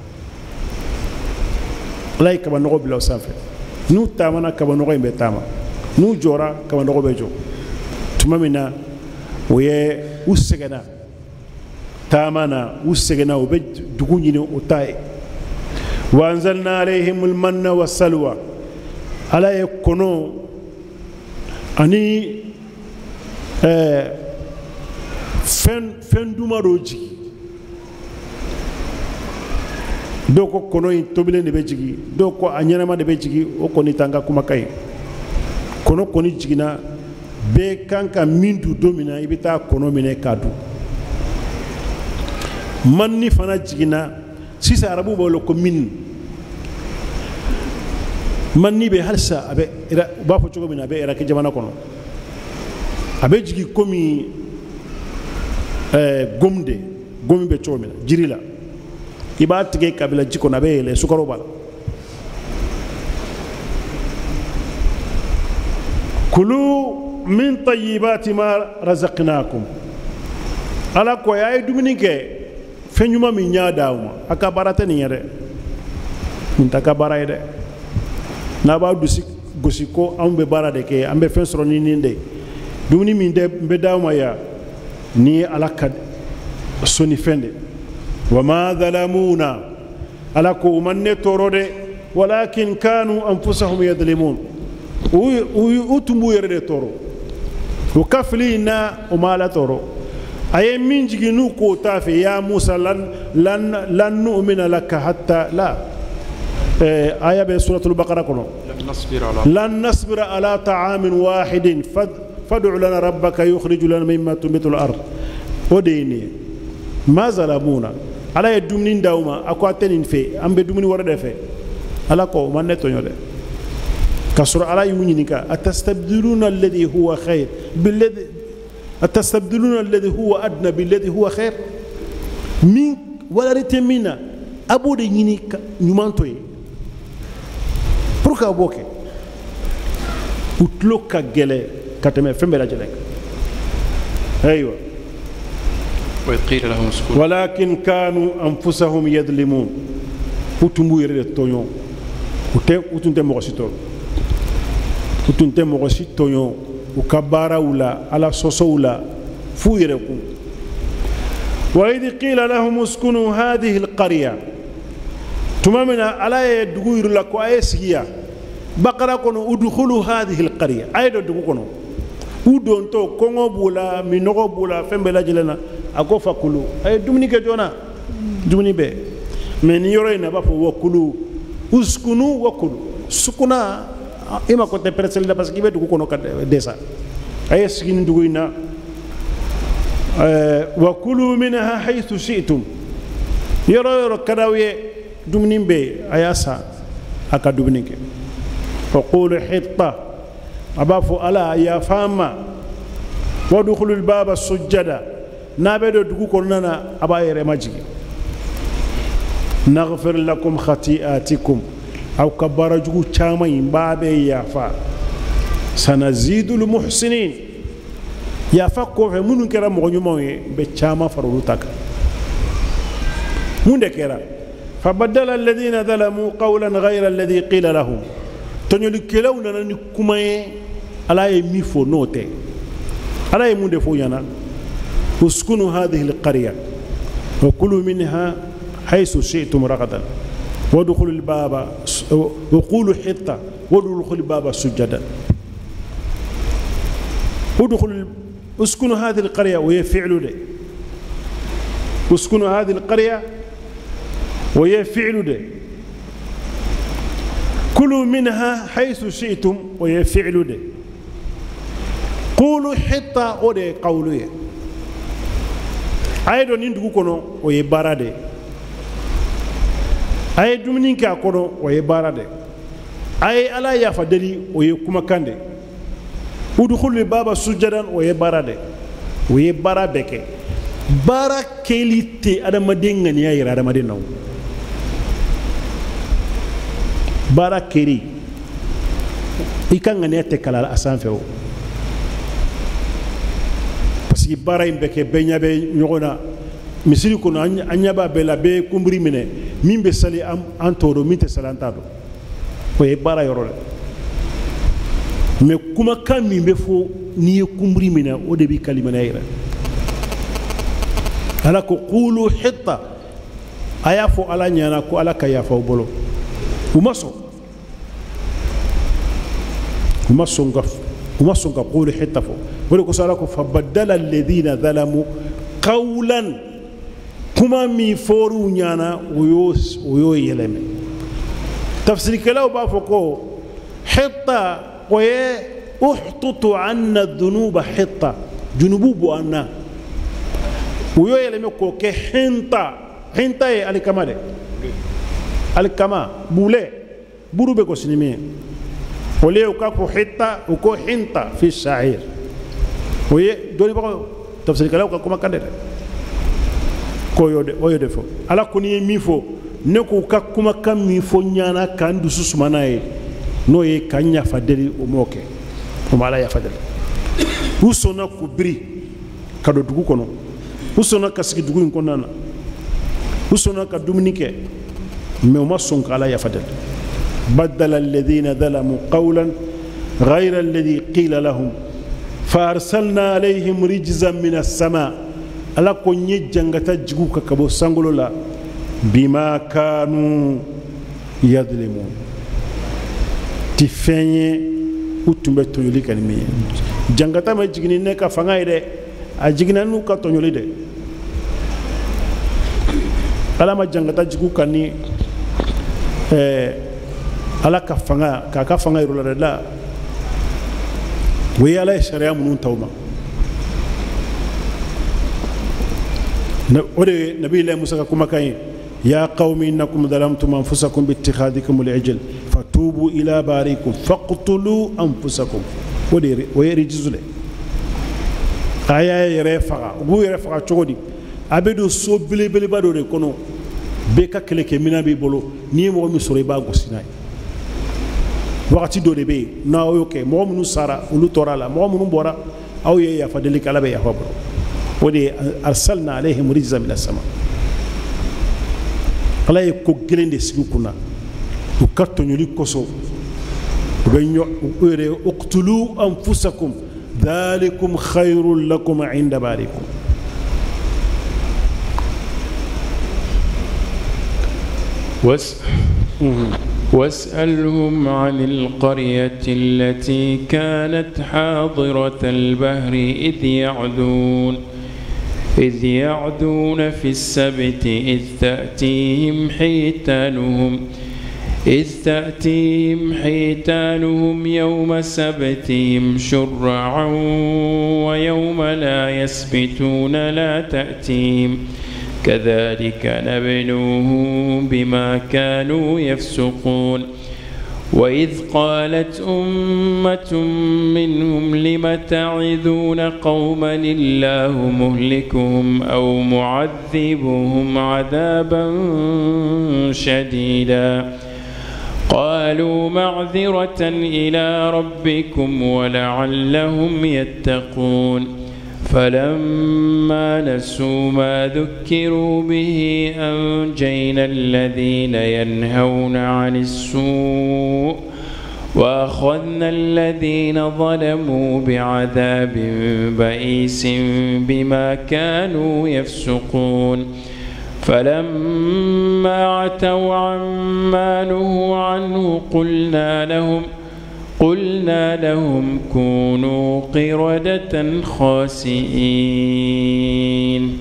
لاي كبانو بلو سانفي نو تامنا كبانو يمبي تاما نو جورا كبانو بيجو تمامنا ويه وسجنا تامنا وسجنا وبج دغوني اوتاي وانزلنا عليهم المن والسلوى على يكونوا اني ا فن فن دوماروجي doko kono in tobile ne bejigi doko anyama de bejigi o koni tanga kuma kai kono koni jigina be kanka mindu domina ibita kono mine kadu manni fana jigina sisa arabu bolo ko min manni be halsa abe ba fo cogo mina be era ke jamana kono abe jigi komi eh gomde gomi be cogo mina jirila iba tige kabila jiko na be le sukaro bala kulu min tayyibati ma razaqnakum ala ko yaay duminike fenyuma mi nya dawma aka barata ni yere minta ka baray de na ba dusi gosiko ambe barade ke ambe fensro ni ninde dumni mi de be dawma ya ni alaka soni fende wama zalamuna alako manne torode walakin kanu anfusahum yadlimun utumbu yere de toro ukaflina umala toro aye min jiginu ko tafe ya musa lan lan lan nu'mina laka hatta la eh aya be suratul baqara kono lan nasbira ala ta'amin wahidin fad'u lana rabbaka yukhrij lana mimma tunbitu al-ard odini ma zalamuna ala yadumnin dawma akwatenin fe ambe dumni warade fe ala ko manne to nyode kasura ala yunyika atastabdiluna alladhi huwa khair billadhi أتستبدلون الذي هو أدنى بالذي هو خير من ولا رتمنا أبو ديني نمانتوي بروكا بوكي وتلوكا جلة كتمة فين بلا جلك أيوة وقيل لهم اسكنوا ولكن كانوا أنفسهم يظلمون وتمو يرد تونيو وتنتم مغسيتو وتنتم مغسيتو وكبارا ولا على صوصولا فويركم وإذ قيل لهم اسكنوا هذه القرية تمامنا على يدغير لك وأيسيا بقرة كونوا ادخلوا هذه القرية أيضا دغكونوا ودون تو كونغو بولا مينغو بولا فمبلا جلنا أكو فكلوا أي دمني كجونا دمني به من يورينا بفو وكلوا اسكنوا وكلوا سكنا ima ko te persel da parce que be dugu kono ka desa ay skin dugu ina wa kulu minha haythu shi'tum yoro yoro kadawiye dumnimbe ayasa aka dubnike wa qulu hitta abafu ala ya fama wa dukhulul baba sujada nabe do dugu kono nana abayere majigi نغفر لكم خطيئاتكم أو كبرجو تشامين بابي يافا سنزيد المحسنين يافا كوفي منو كرا مغنيموي بتشاما فرولوتاك من كرا فبدل الذين ظلموا قولا غير الذي قيل لهم تنيل كلاونا نكوماي على يميفو نوتي على يمون دفو يانا اسكنوا هذه القرية وكلوا منها حيث شئتم رغدا وادخلوا الباب وقولوا حطة وادخلوا الباب سجدا وادخلوا اسكنوا هذه القرية ويفعلوا لي اسكنوا هذه القرية ويفعلوا لي كلوا منها حيث شئتم ويفعلوا لي قولوا حطة ودي قولوا أيضا ندعو كنو ويبارد أي دومين كأكونو ويبارد أي ألا يفدلي ويكما كندي ودخول الباب سجدا ويبارد ويبارد بك بارا كيلتي أدا مدين غنيا أدا مدين نو بارا كيري إكان غنيا تكلا أسان فيو parce que bara in beke benya be nyogona misiri kono anyaba bela be kumbri mine mimbe sali am antoro minte salantado ko e bara yorole me kuma kan mimbe fo ni kumbri mine o de bi kalimana ira ala ko qulu hitta aya fo ala nyana ko ala kaya fo bolo umaso umaso ngaf umaso ngaf qulu hitta fo ولكن سألكم فبدل الذين ظلموا قولا كما ميفورو نيانا ويوس ويو يلمي تفسير كلاو بافوكو حتى وي احطط عنا الذنوب حتى جنوبو عنا ويو يلمي كو كحنتا حنتا الكمال الكما بوله برو بكو سنيمي وليو كاكو حتى وكو حنتا في الشعير oye doni bako tafsir kala ko kuma kande ko yode o yode fo ala ko ni mi fo ne ko ka kuma kam mi fo nyana kan du susumana e no ye kanya fadeli o moke o mala ya fadeli usona ko bri kado dugu kono usona kasiki dugu ko nana usona ka dumunike me o mason kala ya fadeli badala alladhina zalamu qawlan ghayra alladhi qila lahum فارسلنا عليهم رجزا من السماء ala ko nye jangata jigu ka kabo sangolo la bima kanu yadlimun ti fenye utumbe toyoli kan mi jangata ma jigini ne ka fanga ide a jigina nu ka toyoli de ala ma jangata jigu kan ni eh ala ka fanga ka ka fanga iro la la ويا لا شريعة منون توما نبي الله موسى كما كاين يا قوم إنكم ظلمتم أنفسكم باتخاذكم العجل فتوبوا إلى بارئكم فاقتلوا أنفسكم ويرجزوا له آية يرفع هو يرفع تقولي أبدو صوب بلي بلي بادو ركونو بيكا كلك منا بيبولو نيمو مسوري باغو سيناي wakati do de be na oyoke mo munu sara ulu torala mo munu bora aw ye ya fadeli kala be ya fabro wodi arsalna alaihim rijzan min as-sama ala ye ko gelende sigu kuna to katto nyuli koso benyo ere uqtulu anfusakum dhalikum khairul lakum inda barikum was واسألهم عن القرية التي كانت حاضرة البحر إذ يعدون إذ يعدون في السبت إذ تأتيهم حيتانهم إذ تأتيهم حيتانهم يوم سبتهم شرعا ويوم لا يسبتون لا تأتيهم كذلك نبلوهم بما كانوا يفسقون وإذ قالت أمة منهم لم تعظون قوما الله مهلكهم أو معذبهم عذابا شديدا قالوا معذرة إلى ربكم ولعلهم يتقون فلما نسوا ما ذكروا به أنجينا الذين ينهون عن السوء وأخذنا الذين ظلموا بعذاب بئيس بما كانوا يفسقون فلما عتوا عما نهوا عنه قلنا لهم قلنا لهم كونوا قردة خاسئين.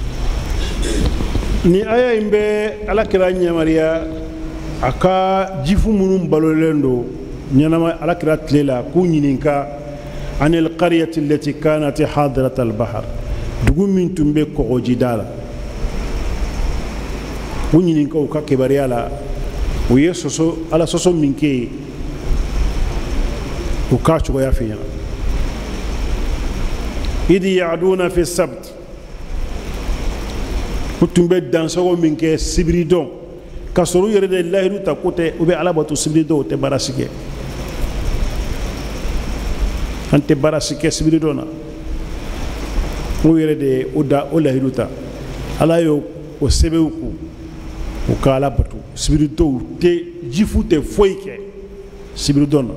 ni aya imbe ala kira nyamaria aka jifu munum balolendo nyanama ala kira tlela kunyininka anil qaryati allati kanat hadirat al bahr dugu min tumbe ko jidala kunyininka uka kebariala o yesoso ala soso minke وكاشو يا فينا إذ يعدون في السبت كنتم بدان سو من كي سبريدون كسروا يرد الله لو تكوت وبي على بتو سبريدون تبارسكي أنت بارسكي سبريدونا ويرد ودا ولا هلوتا على يو وسبيوكو وكالا بتو سبريدون تي جيفو تي فويك سبريدونا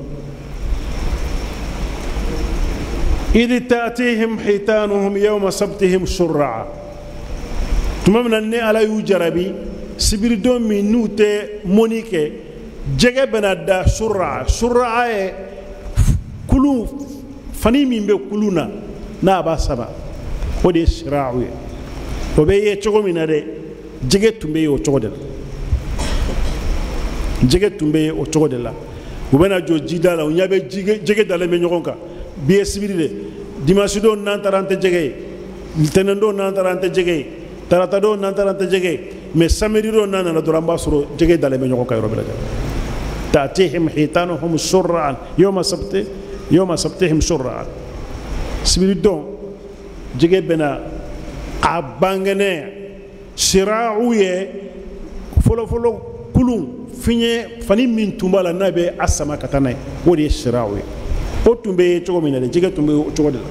إذ تأتيهم حيتانهم يوم سبتهم شرعا تمامنا ني على يجربي سبيردون من نوتي مونيكي جيجي بنادا شرعا شرعا كلو فني من بي كلونا نابا سبا ودي شراعوي وبي يتشغو من هذا جيجي تنبي يوتشغو دل جيجي تنبي يوتشغو دل وبنا جو جيدالا ونيابي جيجي دالي من يغنكا biye sibiride dimanche do nan tarante jege tenendo nan tarante jege tarata do nan tarante jege mais samedi do nan na doramba suro jege dale me ñoko kay robila ta'tihim hitanuhum shur'an yawma sabti yawma sabtihim shur'an sibirido jege bena abangene shira'u ye folo folo kulun finye fani min tumbala nabe asama katana wodi shira'u ye otumbe chogo minale jiga tumbe chogo de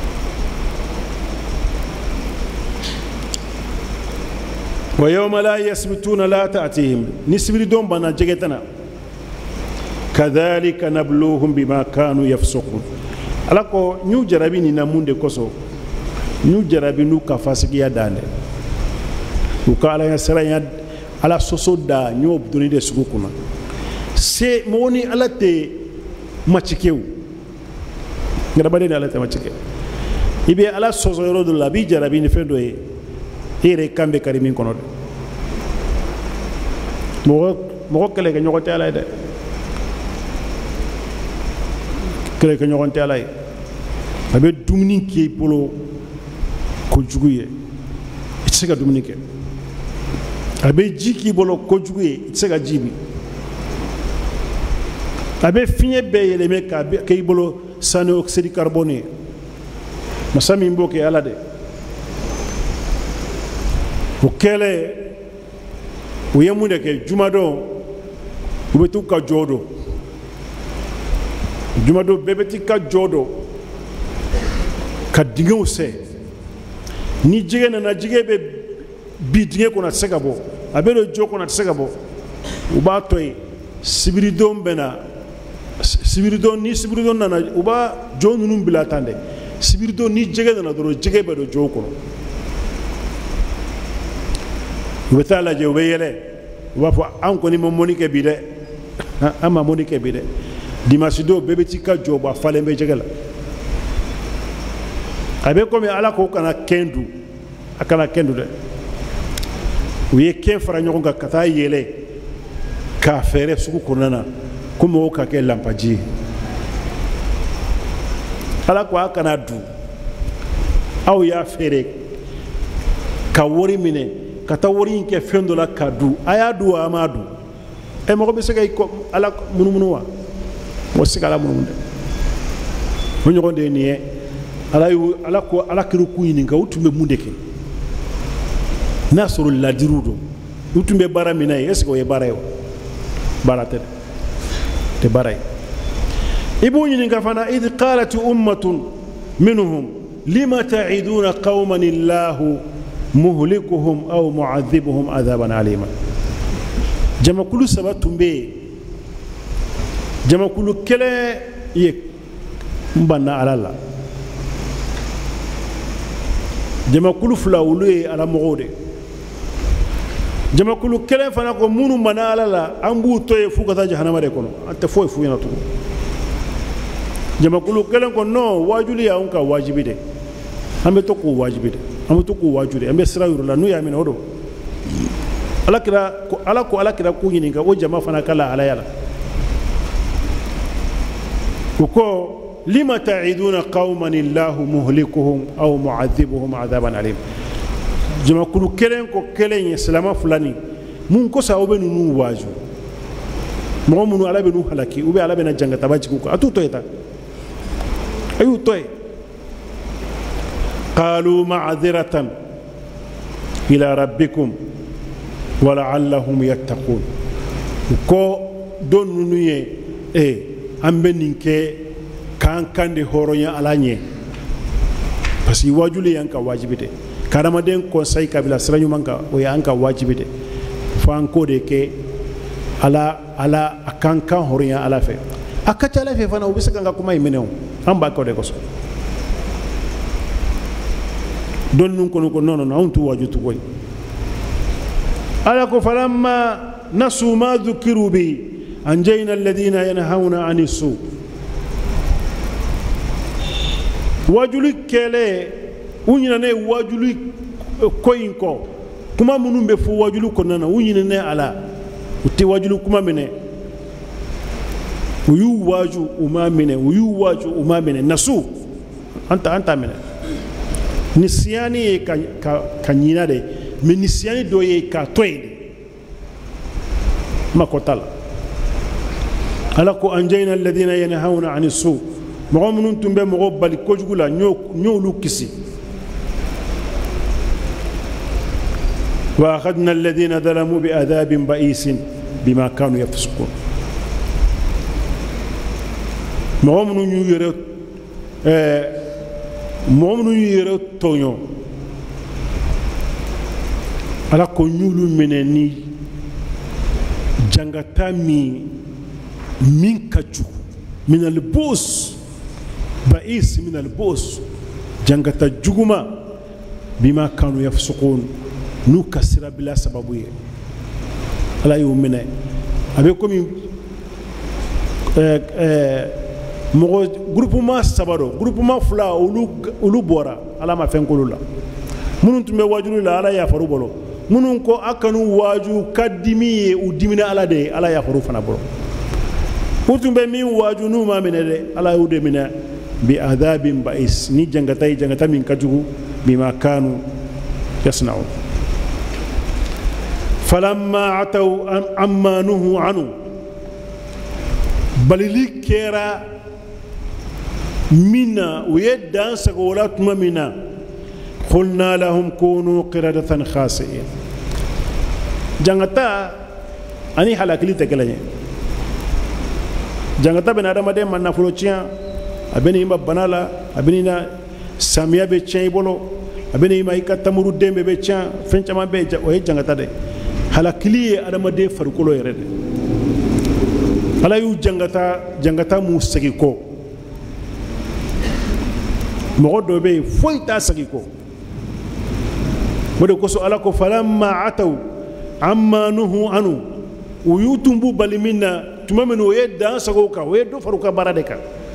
wa yawma la yasbituna la ta'tihim nisbiri dom bana jigetana kadhalika nabluhum bima kanu yafsukun alako nyu jarabi ni namunde koso nyu jarabi nu ka fasikiya dande ukala ya saraya ala soso da nyu obdoni de sukuna se moni alate machikew ngara bade ala tama cike ibe ala soso yoro do labi jarabi ni fendo e ire kambe karimin kono mo mo kele ga nyoko tala de kele ga nyoko tala e abe dumni ki polo ko juguye itsega dumni ke abe jiki bolo ko juguye itsega jibi abe finye be yele me ka ke bolo sano oxyde carbone masami mboke ala de ukele uyemunde ke jumado ubetu ka jodo jumado bebeti ka jodo ka dingo se ni jige na na jige be bi dinge ko na segabo abelo joko na segabo uba toy sibiridom bena sibiridon ni sibiridon nana uba jonu num bilatande sibiridon ni jege na doro jege be do joko wetala je weyele uba fo an ko ni mo monike bi de ama monike bi de dimasido bebe tika joba falembe jegela abe ko mi ala ko kana kendu akana kendu de wiye ken fara nyogo ga kata yele ka fere suku kunana kuma o ka ke lampaji ala ko akana du aw ya fere ka wori mine kata wori nke fendo la kadu aya du amadu e mo be se kay ko ala munu munu wa mo se kala munu de mo nyogo de ni ala yu ala ko ala kiru ku ni nga utumbe munde ke nasrul ladirudo utumbe bara mina est-ce que o ye bara yo bara te te bara ibu ni nga fana id qalat ummatun minhum lima ta'iduna qauman illahu muhlikuhum aw mu'adhibuhum adhaban alima jama kulu sabatum be jama kulu kele ye mbanna alala jama kulu fula wulu ala mogode jama kulu kele fana ko munu mana alala ambu toye fu kata jahannama de kono ante foy fu yana to jama kulu kele ko no wajuli ya onka wajibi de ambe to ko wajibi de ambe to ko wajuli ambe sira yurula nu ya mina odo alakira ko ala ko alakira ko yininga o jama fana kala ala yala ko lima ta'iduna qauman illahu muhlikuhum aw mu'adhibuhum adhaban alim jama kulu kelen ko kelen islama fulani mun ko sa obe nunu waju mo munu ala be nu halaki ube ala be na jangata baji ko atu to eta ayu toy qalu ma'dhiratan ila rabbikum wa la'allahum yattaqun ko don nunu ye e ambe ninke kan kande horonya alanye parce que wajuli yanka wajibite karama den conseil kabila sranyu manka o yanka wajibite fanko de ke ala ala akanka horonya ala fe akacha ala fe fana ubisa kanga kuma imeneo amba ko de ko so don nun kono ko nono non tu wajutu koy ala ko falamma nasu ma dhukiru bi anjayna alladhina yanhauna anis su wajuli kele unyina ne wajuli koyinko kuma munum be fu wajuli ko nana unyina ne ala uti wajuli kuma mene uyu waju uma mene uyu waju uma mene nasu anta anta mene nisiani ka ka, ka nyina de me nisiani doye ka toyde makotala ala ko anjayna alladhina yanhauna anis su مغامنون تنبه مغبالي كوجولا نيو نيو لوكسي واخذنا الذين ظلموا بعذاب بئيس بما كانوا يفسقون مغامنون ييرو ا مغامنون ييرو تونيو ala ko nyulu meneni jangata mi min kaju min al-bus بئيس من البوس جنگتا جوجما بما كانوا يفسقون نو كسر بلا سببيه على يومنا ابيكم ا ا مو غروبما سبارو غروبما فلا اولو اولو بورا على ما فنكولولا منون تمبه واجولو لا على يافرو بولو منون كو اكنو واجو كدمي ودمنا على دي على يافرو فنا بولو وتمبه مي واجو نو ما منه على يودمنا بعذاب بئيس ني جنگتاي جنگتا من كجو بما كانوا يصنعون فلما عتوا عما نهوا عنه بل لكيرا منا ويدان سغولات منا قلنا لهم كونوا قردة خاسئين جنگتا اني حلاكلي تكلاني جنگتا بن ادم دي من نفلوچيا abeni imba banala abeni na samia be chen bolo abeni ima ikatamuru dembe be chen fenchama be o jangata de halakili adama de farukolo yere de ala yu jangata jangata mu sagiko mo do be foita sagiko modo ko so ala ko falamma ataw amma nuhu anu uyutumbu balimina tumameno yedda sagoka weddo faruka baradeka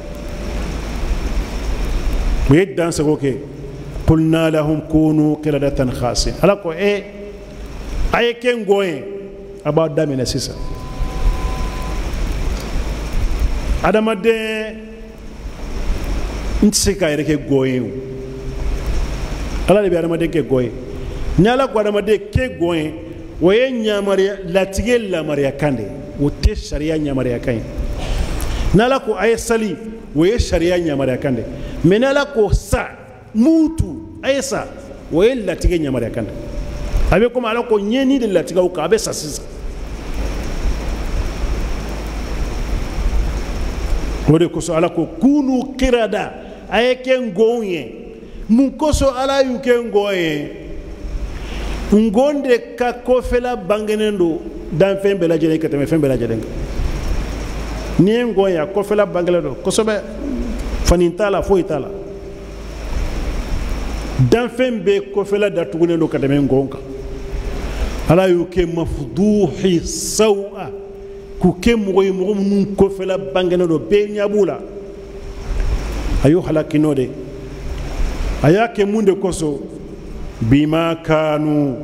ويدان سكوكي قلنا لهم كونوا قردة خاسئين على كو اي اي كين غوين about damina sisa adama de ntsika yake goyen ala le bi adama de ke goyen nyala ko adama de ke goyen woye nyamaria latige la maria kande o tɛ sariya yamaruya kan ye n'ala ko a ye sali o ye sariya yamaruya kan de mais n'ala ko sa mutu a ye sa o ye latigɛ yamaruya kan de a bɛ komi ala ko ɲɛni de latigɛw kan a bɛ sa sisan o de kosɔn ala ko kunu kirada a ye kɛ ngon ye mun kosɔn ala y'u kɛ ngon ye ngon de ka kɔfɛla bangenen don danfɛn bɛɛ lajɛlen ka tɛmɛ fɛn bɛɛ lajɛlen kan n'i ye ngon ye a kɔfɛla bangenen don kosɛbɛ fani t'a la foyi t'a la danfɛn bɛɛ kɔfɛla datugulen don ka tɛmɛ ngon kan ala y'u kɛ mafuduhi sawa k'u kɛ mɔgɔ ye mɔgɔ minnu kɔfɛla bangenen don bɛɛ ɲɛ b'u la a y'u halaki n'o de a y'a kɛ mun de kosɔn bima kanu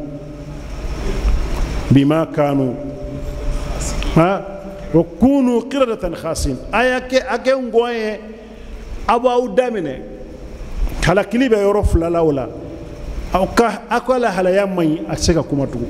bima kanu ha wa kunu qiradatan khasin a y'a kɛ a kɛ ngɔn ye a b'aw daminɛ halakili bɛ yɔrɔ fila la o la aw ka aw ka lahalaya man ɲi a tɛ se ka kuma tugun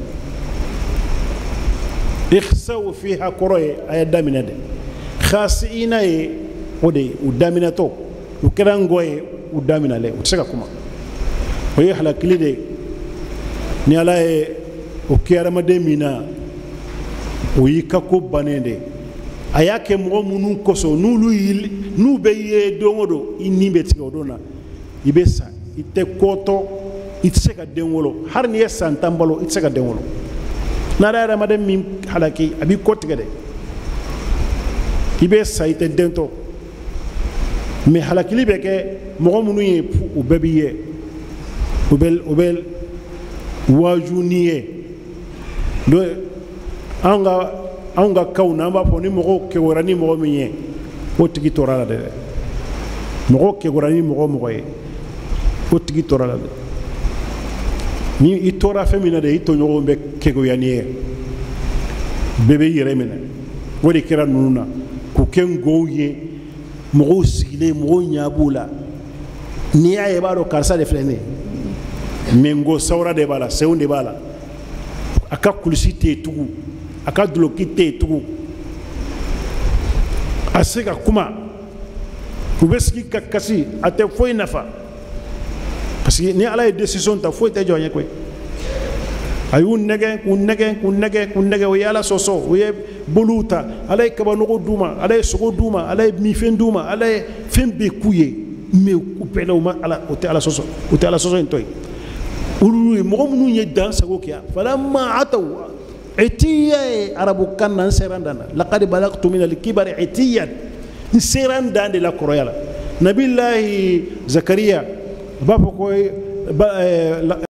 ikhsaw fiha kɔrɔ ye a ye daminɛ de khasiina ye o de ye u daminɛtɔ u kɛra ngɔn ye u daminɛlen u tɛ se ka kuma o ye halakili de ni ala ye o kɛ adamaden min na o y'i ka ko bannen de a y'a kɛ mɔgɔ minnu kosɔn n'olu n'u bɛ ye don o don i ni bɛ tigɛ o don na i bɛ sa i tɛ kɔtɔ i tɛ se ka den wolo hali n'i ye san tan balo i tɛ se ka den wolo n'ala ye adamaden min halaki a b'i kɔ tigɛ dɛ i bɛ sa i tɛ den tɔ mais halakili bɛ kɛ mɔgɔ minnu ye u bɛɛ b'i ye u bɛ u bɛ waaju n'i ye donc anw ka anw ka kaw na an b'a fɔ ni mɔgɔw kɛwara ni mɔgɔ min ye o tigi tɔɔrɔ la dɛ mɔgɔw kɛwara ni mɔgɔ mɔgɔ ye o tigi tɔɔrɔ la dɛ ni i tɔɔra fɛn min na dɛ i tɔɲɔgɔnw bɛ kɛgoya n'i ye bɛɛ bɛ yɛrɛ minɛ o de kɛra ninnu na k'u kɛ ngɔw ye mɔgɔw sigilen mɔgɔw ɲɛ b'u la n'i y'a ye i b'a dɔn karisa de filɛ nin ye mais ngo sawura de b'a la senw de b'a la a ka kulusi tɛ yen tugun a ka duloki tɛ yen tugun a se ka kuma u bɛ sigi ka kasi a tɛ foyi nafa parce que ni ala ye décision ta foyi tɛ jɔ n ye koyi a y'u nɛgɛn k'u nɛgɛn k'u nɛgɛn k'u nɛgɛn o ye ala sɔsɔ o ye bolow ta ala ye kabanɔgɔ d'u ma ala ye sogo d'u ma ala ye minfɛn d'u ma ala ye fɛn bɛɛ k'u ye mais u bɛɛ la u ma ala o tɛ ala sɔsɔ o tɛ ala sɔsɔ in tɔ ye olu ye mɔgɔ minnu ye dan sago kɛ falamma ataw itiya ye arabukan na n sera n dan na laqad balagtu min alkibari itiyan n sera n dan de la kɔrɔya la nabilahi zakariya u b'a fɔ ko